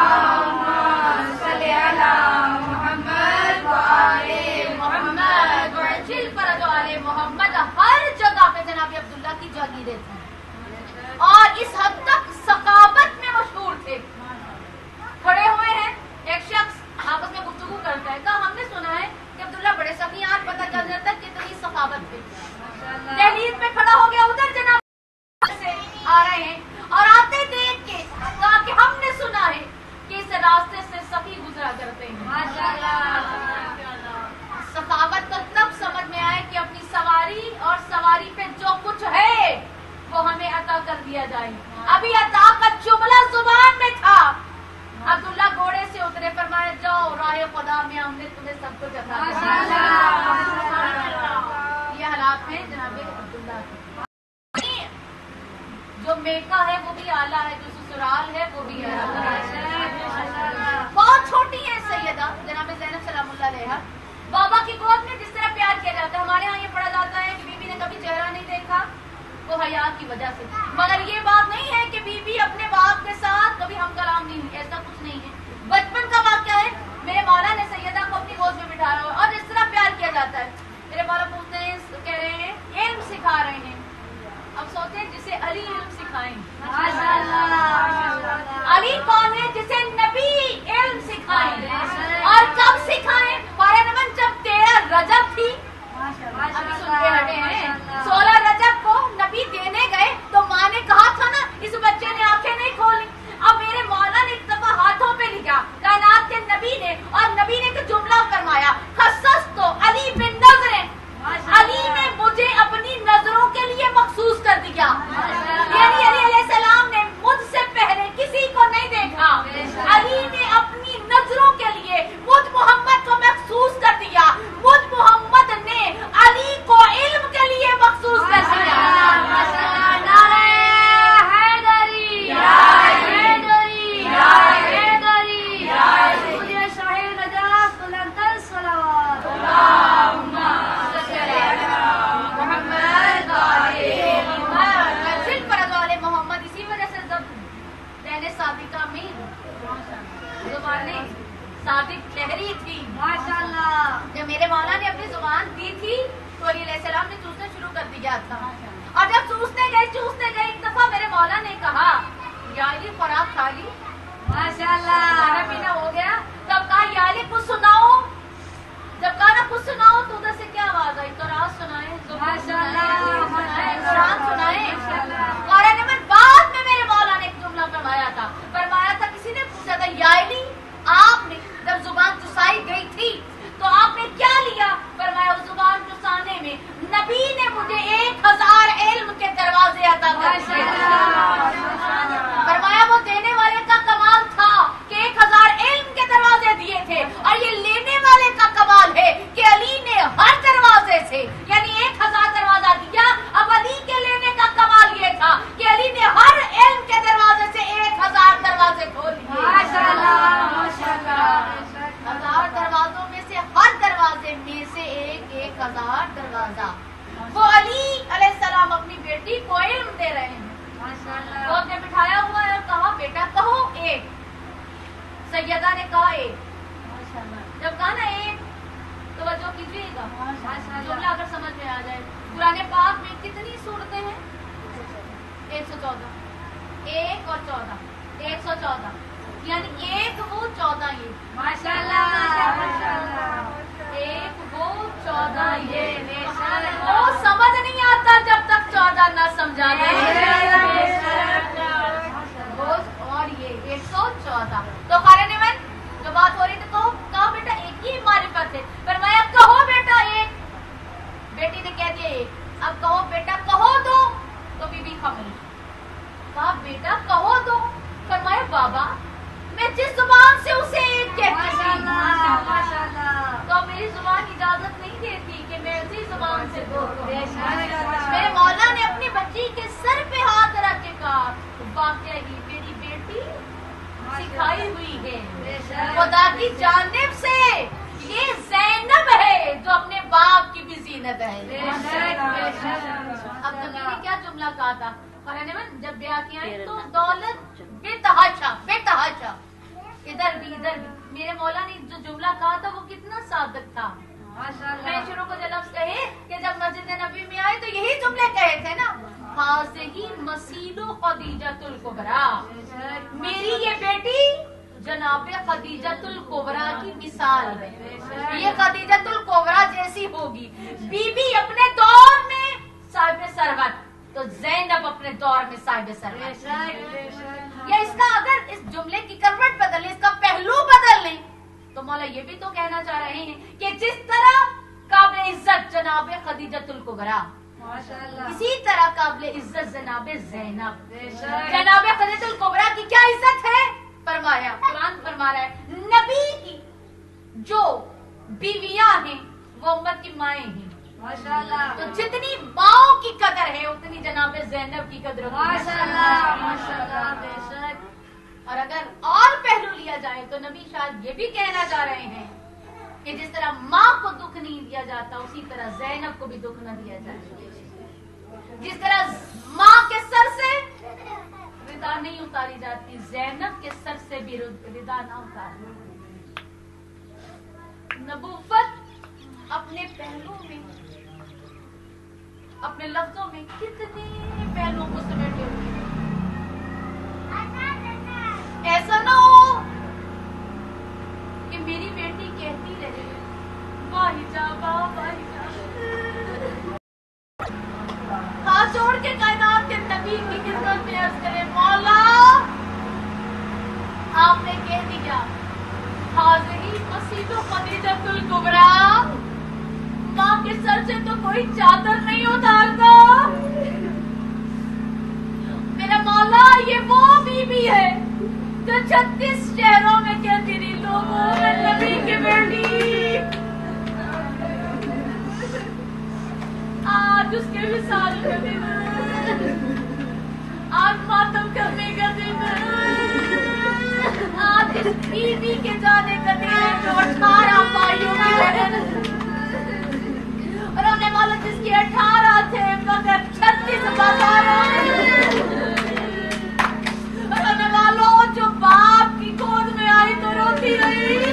صلی علی محمد وآل محمد وعجل فرج آل محمد. ہر جگہ پہ جناب عبداللہ کی جاگیریں تھیں اور اس حد تک ثقافت میں مشہور تھے. کھڑے ہوئے ہیں, ایک شخص آپس میں گفتگو کرتا ہے, کہا ہم نے سنا ہے کہ عبداللہ بڑے سخی, آج پتہ چل جاتا ہے کتنی ثقافت تھی. دہلیز پہ کھڑا ہو گیا, ادھر جناب سے آ رہے ہیں اور آتے دیکھ کے کہا کہ ہم نے سنا ہے کہ اس راستے سے سخی گزرا کرتے ہیں. ماشاءاللہ. سخاوت تو تب سمجھ میں آئے کہ اپنی سواری اور سواری پہ جو کچھ ہے وہ ہمیں عطا کر دیا جائے. ابھی عطا کا جملہ زبان میں تھا. عبداللہ گھوڑے سے اترے، فرمایا جاؤ راہ خدا میں ہم نے تمہیں سب کچھ عطا کر دیا. یہ حالات ہیں جناب عبداللہ کے. جو میکا ہے وہ بھی اعلیٰ ہے، جو سسرال ہے وہ بھی اعلیٰ ہے. بہت چھوٹی ہے سیدہ جناب زینب سلام اللہ علیہا. بابا کی گود میں جس طرح پیار کیا جاتا ہے، ہمارے ہاں یہ پڑھا جاتا ہے کہ بی بی نے کبھی چہرہ نہیں دیکھا، وہ حیا کی وجہ سے. مگر یہ بات نہیں ہے کہ بی بی اپنے باپ کے ساتھ کبھی ہم کلام نہیں ہوئی، ایسا کچھ نہیں ہے. بچپن کا واقعہ ہے. میرے مولا نے سیدہ کو اپنی گود میں بٹھایا اور اس طرح پیار کیا جاتا ہے. میرے مولا پوچھتے ہیں، کہہ رہے ہیں علم سکھا رہے ہیں. اب سوچتے ہیں جسے علی علم سکھائیں. علی کون ہے؟ جسے نبی علم سکھائیں. اور کب سکھائیں؟ پارے نمن جب تیرہ رجب تھی. ابھی سن کے ہٹے ہیں. سولہ رجب کو نبی دینے گئے تو ماں نے کہا تھا نا اس بچے نے آنکھیں نہیں کھولی. اب میرے مولا نے ایک دفعہ ہاتھوں پہ لکھا کائنات کے نبی نے، اور نبی نے ایک جملہ فرمایا، خصص تو علی بن نظر، علی نے مجھے اپنی نظروں کے لیے مخصوص کر دیا. یعنی علی علیہ السلام نے مجھ سے پہلے کسی کو نہیں دیکھا. علی نے اپنی نظروں کے لیے مجھ محمد کو مخصوص کر دیا. مجھ محمد نے علی کو علم کے لیے مخصوص کر دیا. نعرہ حیدری، حیدری، حیدری، مجھے شاہ نجات بلند الصلوات. محمد اسی وجہ سے صادقہ میں زبان صادق لہری تھی. ماشاءاللہ. جب میرے مولا نے اپنی زبان دی تھی تو علی علیہ السلام نے چوسنا شروع کر دیا تھا. اور جب چوستے گئے چوستے گئے ایک دفعہ میرے مولا نے کہا یا علی خوراک کھا لی. ماشاءاللہ. کھانا پینا ہو گیا. تب کہا یا علی کچھ سناؤ. جب کہا نا کچھ سناؤ تو ادھر سے کیا آواز آئی؟ تو راز سنائے، قرآن سنائے. قرآن نمبر بعد میں میرے مولا نے ایک جملہ فرمایا تھا. فرمایا تھا کسی نے پوچھا تھا یا علی آپ نے جب زبان چسائی گئی تھی تو آپ نے کیا لیا؟ فرمایا اس زبان چسانے میں نبی نے مجھے ایک ہزار علم کے دروازے عطا کر دیے. فرمایا وہ دینے والے کا کمال تھا کہ ایک ہزار علم کے دروازے دیے تھے، اور یہ لینے والے کا کمال ہے کہ علی نے ہر دروازے سے یعنی ایک ہزار دروازہ دیا. اب علی کے لینے کا کمال یہ تھا کہ علی نے ہر علم کے دروازے سے ایک ہزار دروازے کھول دیے. ہزار دروازوں میں سے ہر دروازے میں سے ایک ایک ہزار دروازہ وہ علی علیہ السلام اپنی بیٹی کو علم دے رہے ہیں. وہ اپنے بٹھایا ہوا ہے اور کہا بیٹا کہو ایک. سیدہ نے کہا ایک. جب کہا نا ایک توجہ کیجیے گا جملہ اگر سمجھ میں آ جائے. قرآن پاک میں کتنی صورتیں ہیں؟ ایک سو چودہ. ایک اور چودہ، ایک سو چودہ. یعنی ایک وہ چودہ یہ. ایک وہ چودہ یہ. وہ سمجھ نہیں آتا جب تک چودہ نہ سمجھا جائے. اور یہ ایک سو چودہ. تو قرآن میں جو بات ہو رہی تھی کہو کہو بیٹا ایک ہی معرفت ہے. فرمایا کہو بیٹا ایک. بیٹی نے کہہ دیا ایک. اب کہو بیٹا کہو دو. تو بی بی خبری کہا بیٹا کہو دو. فرمایا بابا میں جس زبان سے اسے ایک کہتی تھی تو میری زبان اجازت نہیں دیتی کہ میں اسی زبان سے دو کہوں. میرے مولا نے اپنی بچی کے سر پہ ہاتھ رکھ کے کہا واقعہ ہی میری بیٹی سکھائی ہوئی ہے خدا کی جانب سے. یہ زینب ہے جو اپنے باپ کی بھی زینت ہے. اب نبی نے کیا جملہ کہا تھا؟ جب بیاہ کی آئی تو دولت بے تحاشا بے تحاشا ادھر بھی ادھر بھی. میرے مولا نے جو جملہ کہا تھا وہ کتنا صادق تھا. میں شروع کو جو لفظ کہے کہ جب مسجد نبی میں آئے تو یہی جملے کہے تھے نا حاضی مسیل خدیجۃ الکبریٰ. میری یہ بیٹی جناب خدیجۃ الکبریٰ کی مثال ہے. یہ خدیجۃ الکبریٰ جیسی ہوگی. بی بی اپنے دور میں صاحب سروت تو زینب اپنے دور میں صاحب سروت. یا اس کا اگر اس جملے کی کروٹ بدل لیں، اس کا پہلو بدل لیں تو مولا یہ بھی تو کہنا چاہ رہے ہیں کہ جس طرح قابل عزت جناب خدیجۃ الکبریٰ، اسی طرح قابل عزت جناب زینب، جناب خدیجۃ الکبریٰ کی کیا عزت ہے؟ فرمایا قرآن فرما رہا ہے نبی کی جو بیویاں ہیں وہ امت کی مائیں ہیں، تو جتنی ماؤں کی قدر ہے اتنی جناب زینب کی قدر ماشاءاللہ بے شک۔ اور اگر اور پہلو لیا جائے تو نبی شاید یہ بھی کہنا چاہ رہے ہیں کہ جس طرح ماں کو دکھ نہیں دیا جاتا اسی طرح زینب کو بھی دکھ نہ دیا جائے، جس طرح ماں کے سر سے رضا نہیں اتاری جاتی زینب کے سر سے بھی رضا نہ اتاری۔ نبوت اپنے پہلو میں، اپنے لفظوں میں کتنے پہلوؤں کو سمیٹے ہوئے، ایسا نہ ہو کہ میری بیٹی کہتی رہے واہی جابا واہی جابا، ہاتھ جوڑ کے کائنات کے نبی کی خدمت میں عرض کرے مولا آپ نے کہہ دیا حاضری مسیح خدیجۃ الکبریٰ، ماں کے سر سے تو کوئی چادر نہیں اتارتا، میرا مولا یہ وہ بی بی ہے جو چھتیس شہروں میں کہتی رہی لوگوں میں نبی کی بیٹی، آج اس کے وصال کا دن ہے، آج ماتم کرنے کا دن ہے، آج اس بی بی کے جانے کا دن ہے جو اٹھارہ بھائیوں کی بہن، اور ہونے والا جس کی اٹھارہ تھے مگر چھتیس بازاروں اور ہونے والوں جو باپ کی گود میں آئی تو روتی رہی،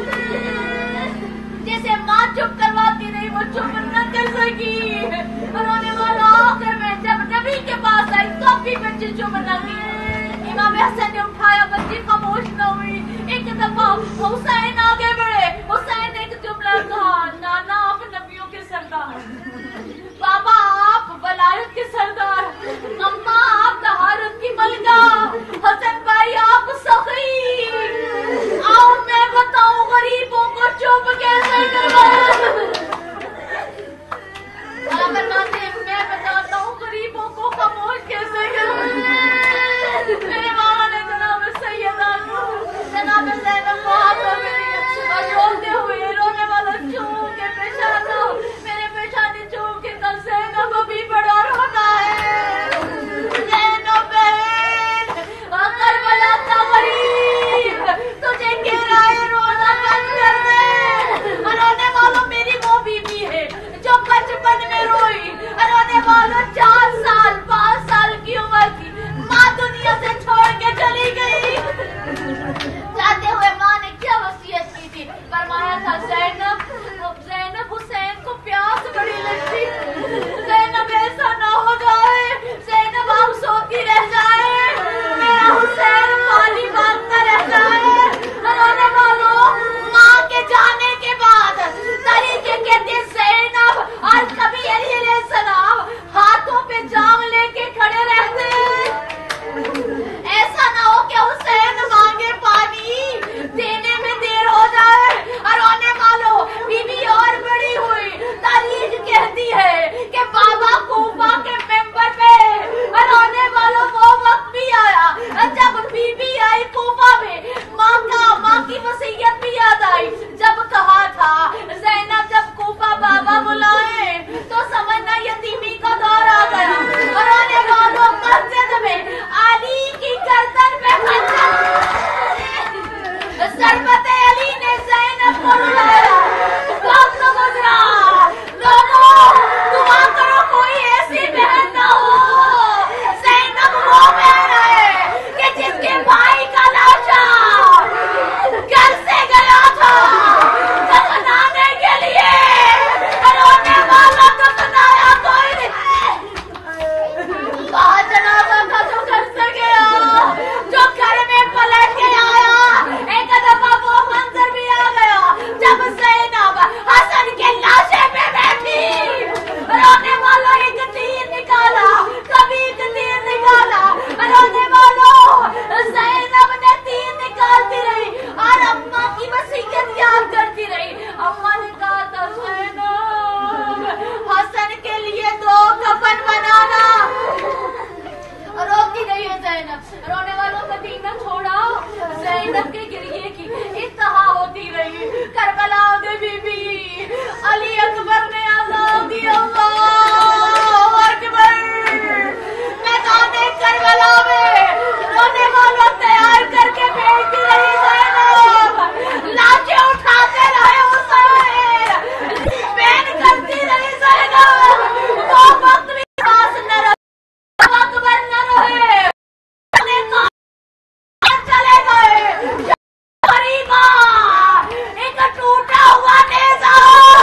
جیسے ماں چپ کرواتی رہی وہ چپ نہ کر سکی، اور ہونے والا آخر میں جب نبی کے پاس آئی تو بھی بچے چپ نہ کی، امام حسن نے اٹھایا بچی خاموش نہ ہوئی، ایک دفعہ حسین آگے بڑھے، حسین نے ایک جملہ کہا نانا آپ نبیوں کے سردار، بابا آپ ولایت کے سردار، اماں آپ طہارت کی ملکہ، حسن بھائی آپ سخی، آؤ میں بتاؤں غریبوں کو چپ کیسے کرواؤں، آپ فرماتے ہیں میں بتاتا ہوں غریبوں کو خاموش کیسے کرواؤں، میرے ماما نے جناب سیدہ کو جناب زینب کو ہاتھوں میں رونے والوں کا دین نہ چھوڑا. زینب کے گریے کی انتہا ہوتی رہی. کربلا دے بی بی علی اکبر نے آزاد دیا. اللہ اکبر. میدان کربلا میں رونے والوں تیار کر کے بھیجتی رہی زینب. لاٹھی اٹھاتے رہے حسین. بین کرتی رہی زینب. وہ وقت بھی پاس نہ رہے. اکبر نہ رہے. چلے گئے. قریبا ایک ٹوٹا ہوا نیزہ.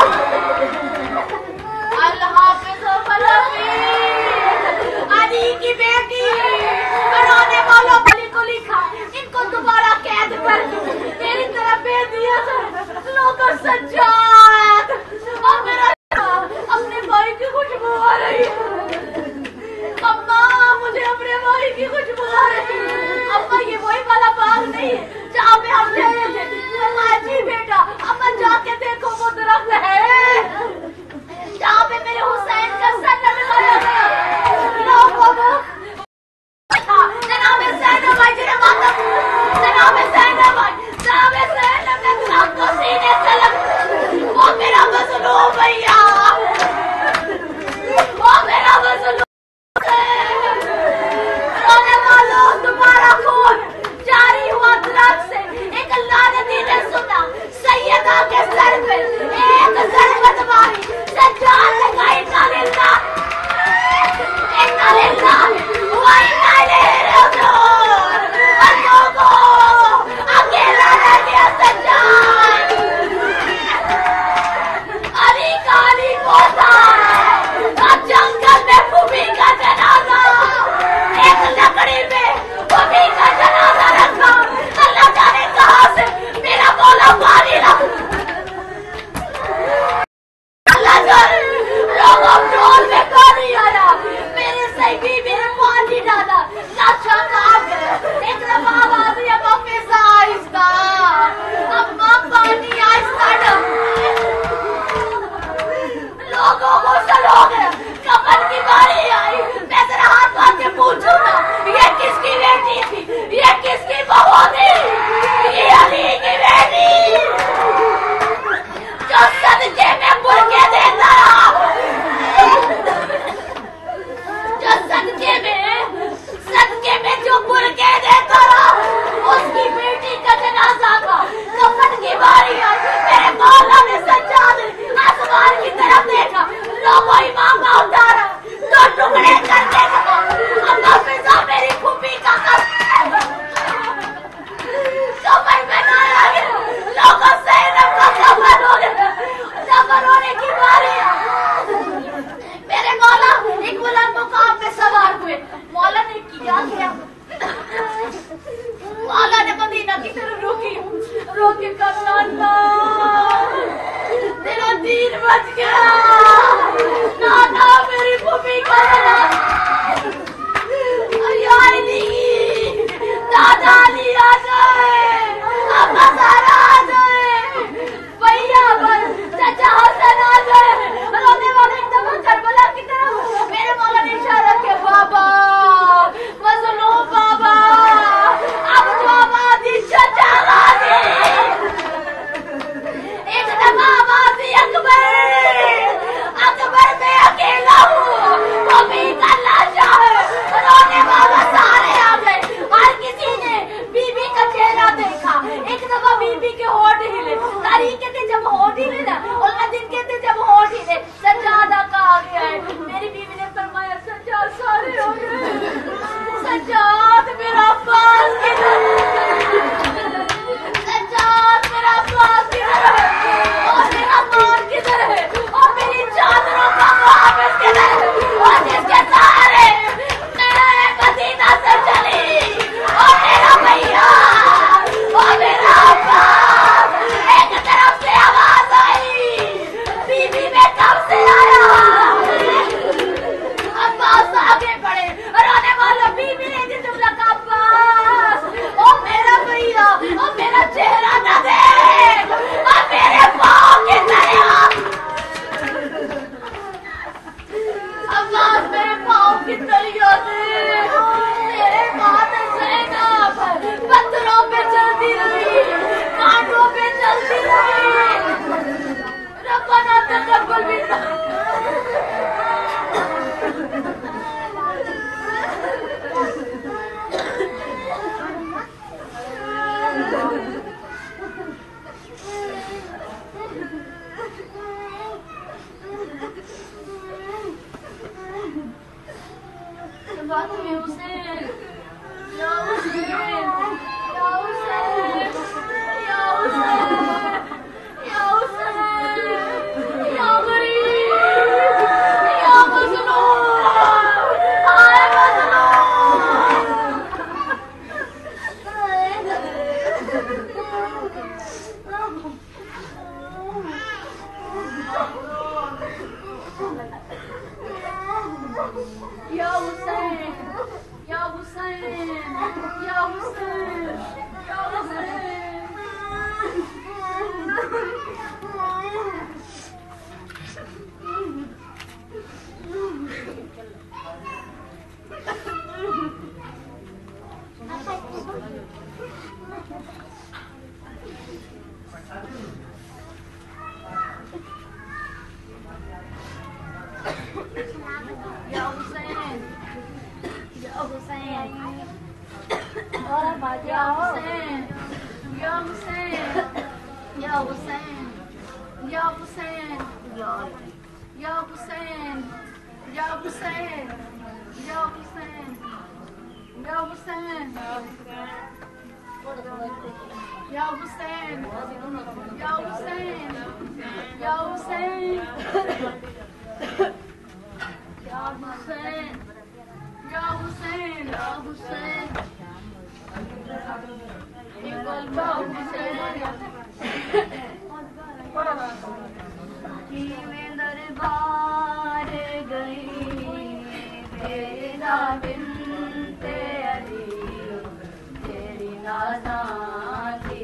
الحافظ علی کی بیٹی رونے والوں علی کو لکھا ان کو دوبارہ قید کر دو. میری طرف بھیج دیا لوگوں سجاد اور میرا اپنے بھائی کی خوشبو آ رہی ہے. اماں مجھے اپنے بھائی کی خوشبو آ رہی ہے. اماں یہ وہی والا باغ نہیں ہے جہاں پہ ہم گئے تھے. جی بیٹا اماں جا کے دیکھو وہ درخت ہے جہاں پہ میرے حسین کا سر لگایا گیا. لوگوں جناب زینب بھائی جنہیں ماتم جناب زینب بھائی جناب زینب نے درخت کو سینے سے لگ. وہ میرا مظلوم بھیا وہ میرا مظلوم. رونے والوں تمہارا خون جاری ہوا درخت سے. ایک لعنتی نے سنا سیدہ کے سر پہ ایک ضربت ماری. سجاد نے کہا انا للہ انا للہ و انا الیہ راجعون. اور لوگوں اکیلا رہ گیا سجاد. علی کا علی پوتا جنگل میں پھوپھی کا جنازہ. ایک لکڑی میں پھوپھی کا جنازہ رکھا. اللہ جانے کہاں سے میرا مولا پانی رکھ. اللہ جانے لوگوں ڈول میں پانی آیا. میرے صحیح بیوی نے پانی ڈالا. لاچا کہاں گئے. ایک دفعہ آواز یا ممی سے آہستہ اماں پانی آہستہ ڈال. لوگوں کو چلو گئے. کفن کی باری آئی. میں ذرا ہاتھ مار کے پوچھوں نا یہ کس کی بیٹی تھی. یہ کس کی بہو تھی. یہ علی کی بیٹی جو صدقے میں برکے دیتا رہا. جو صدقے میں صدقے میں جو برکے دیتا رہا اس کی بیٹی کا جنازہ تھا. کفن کی باری آئی. میرے مولا نے سجاد آسمان کی طرف دیکھا. لوگوں امام کا اتارا دو ٹکڑے کرنے لگا. اللہ فضا میری پھوپھی کا کفن میں نہ آ گیا. لوگوں زینب کا کفن ہو گیا. کفن ہونے کی باری آئی. میرے مولا ایک بلند مقام پہ سوار ہوئے. مولا نے کیا کیا مولا نے مدینہ کی طرف روکی. روکی کرنا اللہ تیرا دین بچ گیا. نانا میری پھوپھی کا یا علی دادا علی آ جائے. ابا سارا آ جائے. بھیا چچا حسن آ جائے. رونے والے ایک دفعہ کربلا کی طرف. میرے مولا نے اشارہ کیا بابا مظلوم بابا اب جو آبادی چچا غازی. ایک دفعہ آبادی اکبر یا حسین یا حسین یا حسین یا حسین یا حسین یا حسین یا حسین یا حسین یا حسین یا حسین یا حسین یا حسین یا حسین یا حسین یا حسین یا حسین یا حسین یا حسین یا حسین میں دربار گئی تیرا بنت علی تیری نازاں کی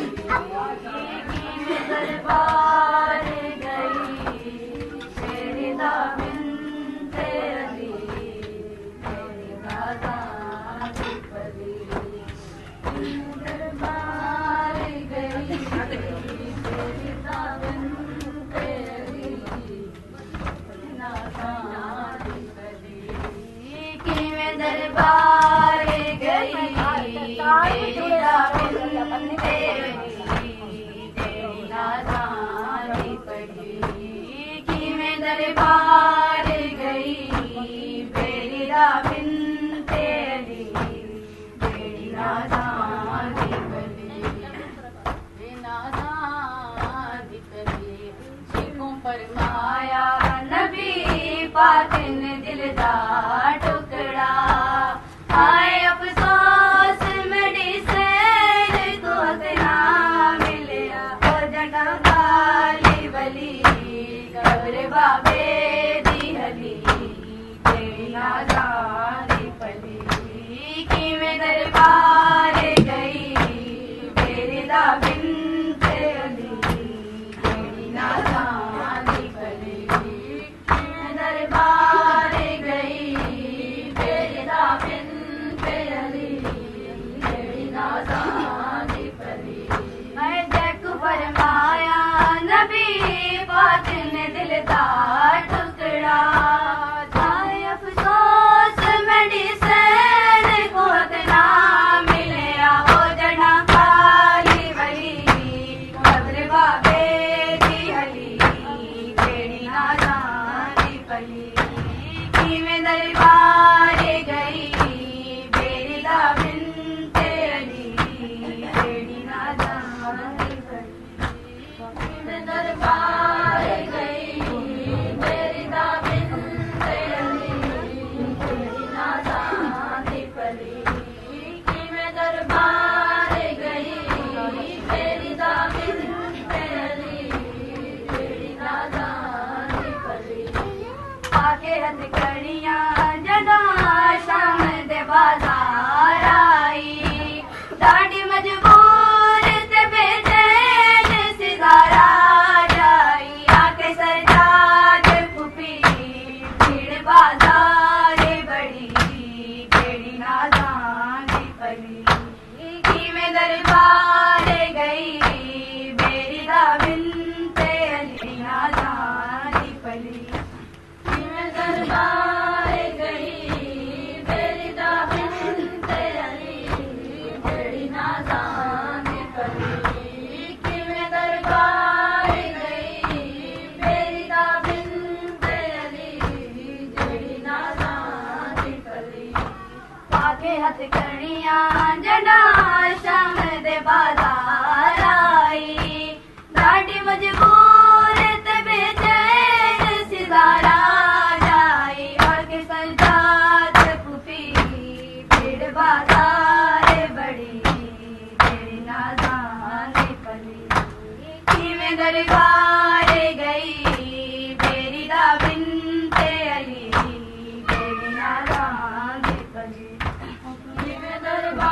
میں دربار گئی تیری بنت علی تیری نازاں کی پلی دربار گئی تیری بنت علی نازاں کی پلی کی میں دربار گئی تیری بنت تیری نازاں کی پلی کی میں دربار گئی تیری بنت علی تیری نازاں کی پلی نازاں کی پلی شیخوں فرمایا نبی پاک نے دل دا ٹکڑا آئے افسوس میری سیر کو اتنا ملیا او جٹا کالی بلی قبر بابے دی حلی تیری نازاں کی پلی کی میں دربار گئی تیری دا بنت علی تیری نازاں کی پلی کی میں دربار گئی تیری دا بنت علی تیری نازاں کی پلی میں دیکھ فرمایا نبی پاک نے دل دا ٹکڑا جائے افسوس میری سین کو اتنا ملیا ہو جنا کالی بلی قبر بابے دی حلی تیری نازاں کی پلی کی میں دربار گئی تیری دا بنت علی تیری نازاں کی پلی کی میں دربار گئی تیری دا بنت علی تیری نازاں کی پلی کی میں دربار گئی تیری دا بنت علی تیری نازاں کی پلی آکے ہتھ کڑیاں جدا شام دے بازار آئی ڈاڈی مجبور تے بے چین سدارا جائی آکے سجاد پھوپھی بھیڑ بازار بڑی تیری نازاں کی پلی کی میں دربار گئی میری دا بنت علی نازاں کی پلی کی میں دربار گئی میری دا بنت علی تیری نازاں کی پلی کی میں دربار گئی میری دا بنت علی تیری نازاں کی پلی پاکے ہتھ کڑیاں جنا شام دے بازار آئی ڈاڈی مجبور تے بے چین سدارا جائی اور کے سجاد پھوپھی بھیڑ بازار بڑی تیری نازاں کی پلی کی میں دربار گئی تیری دا بنت علی تیری نازاں کی پلی کی میں دربار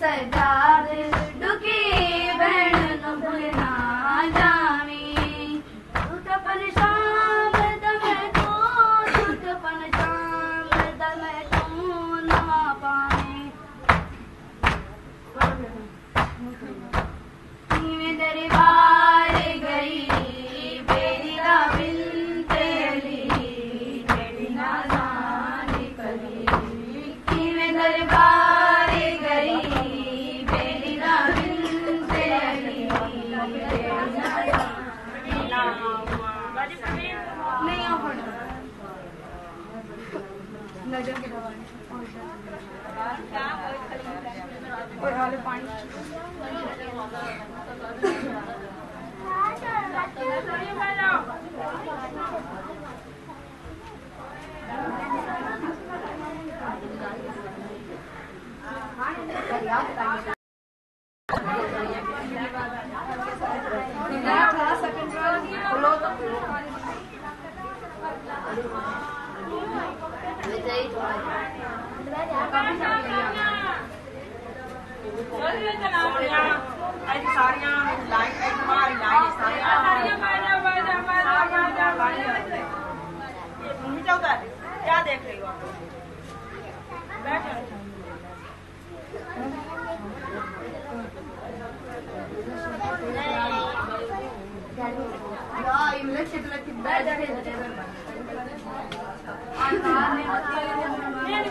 सजाद दुखी बहन नु भुलना जावी टूटपन शाम दमे तो टूटपन शाम दमे तो ना पावे नीवे दरबार गई बेरी दा बिनते अली बेटी ना जाने कभी नीवे दरबार गई बेरी दा बिनते अली बेटी ना नहीं आ पड़ा नजर के दवाने और हाले पानी क्या देख रही हो बैठो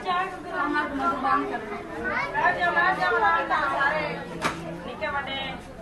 सारे निके बड़े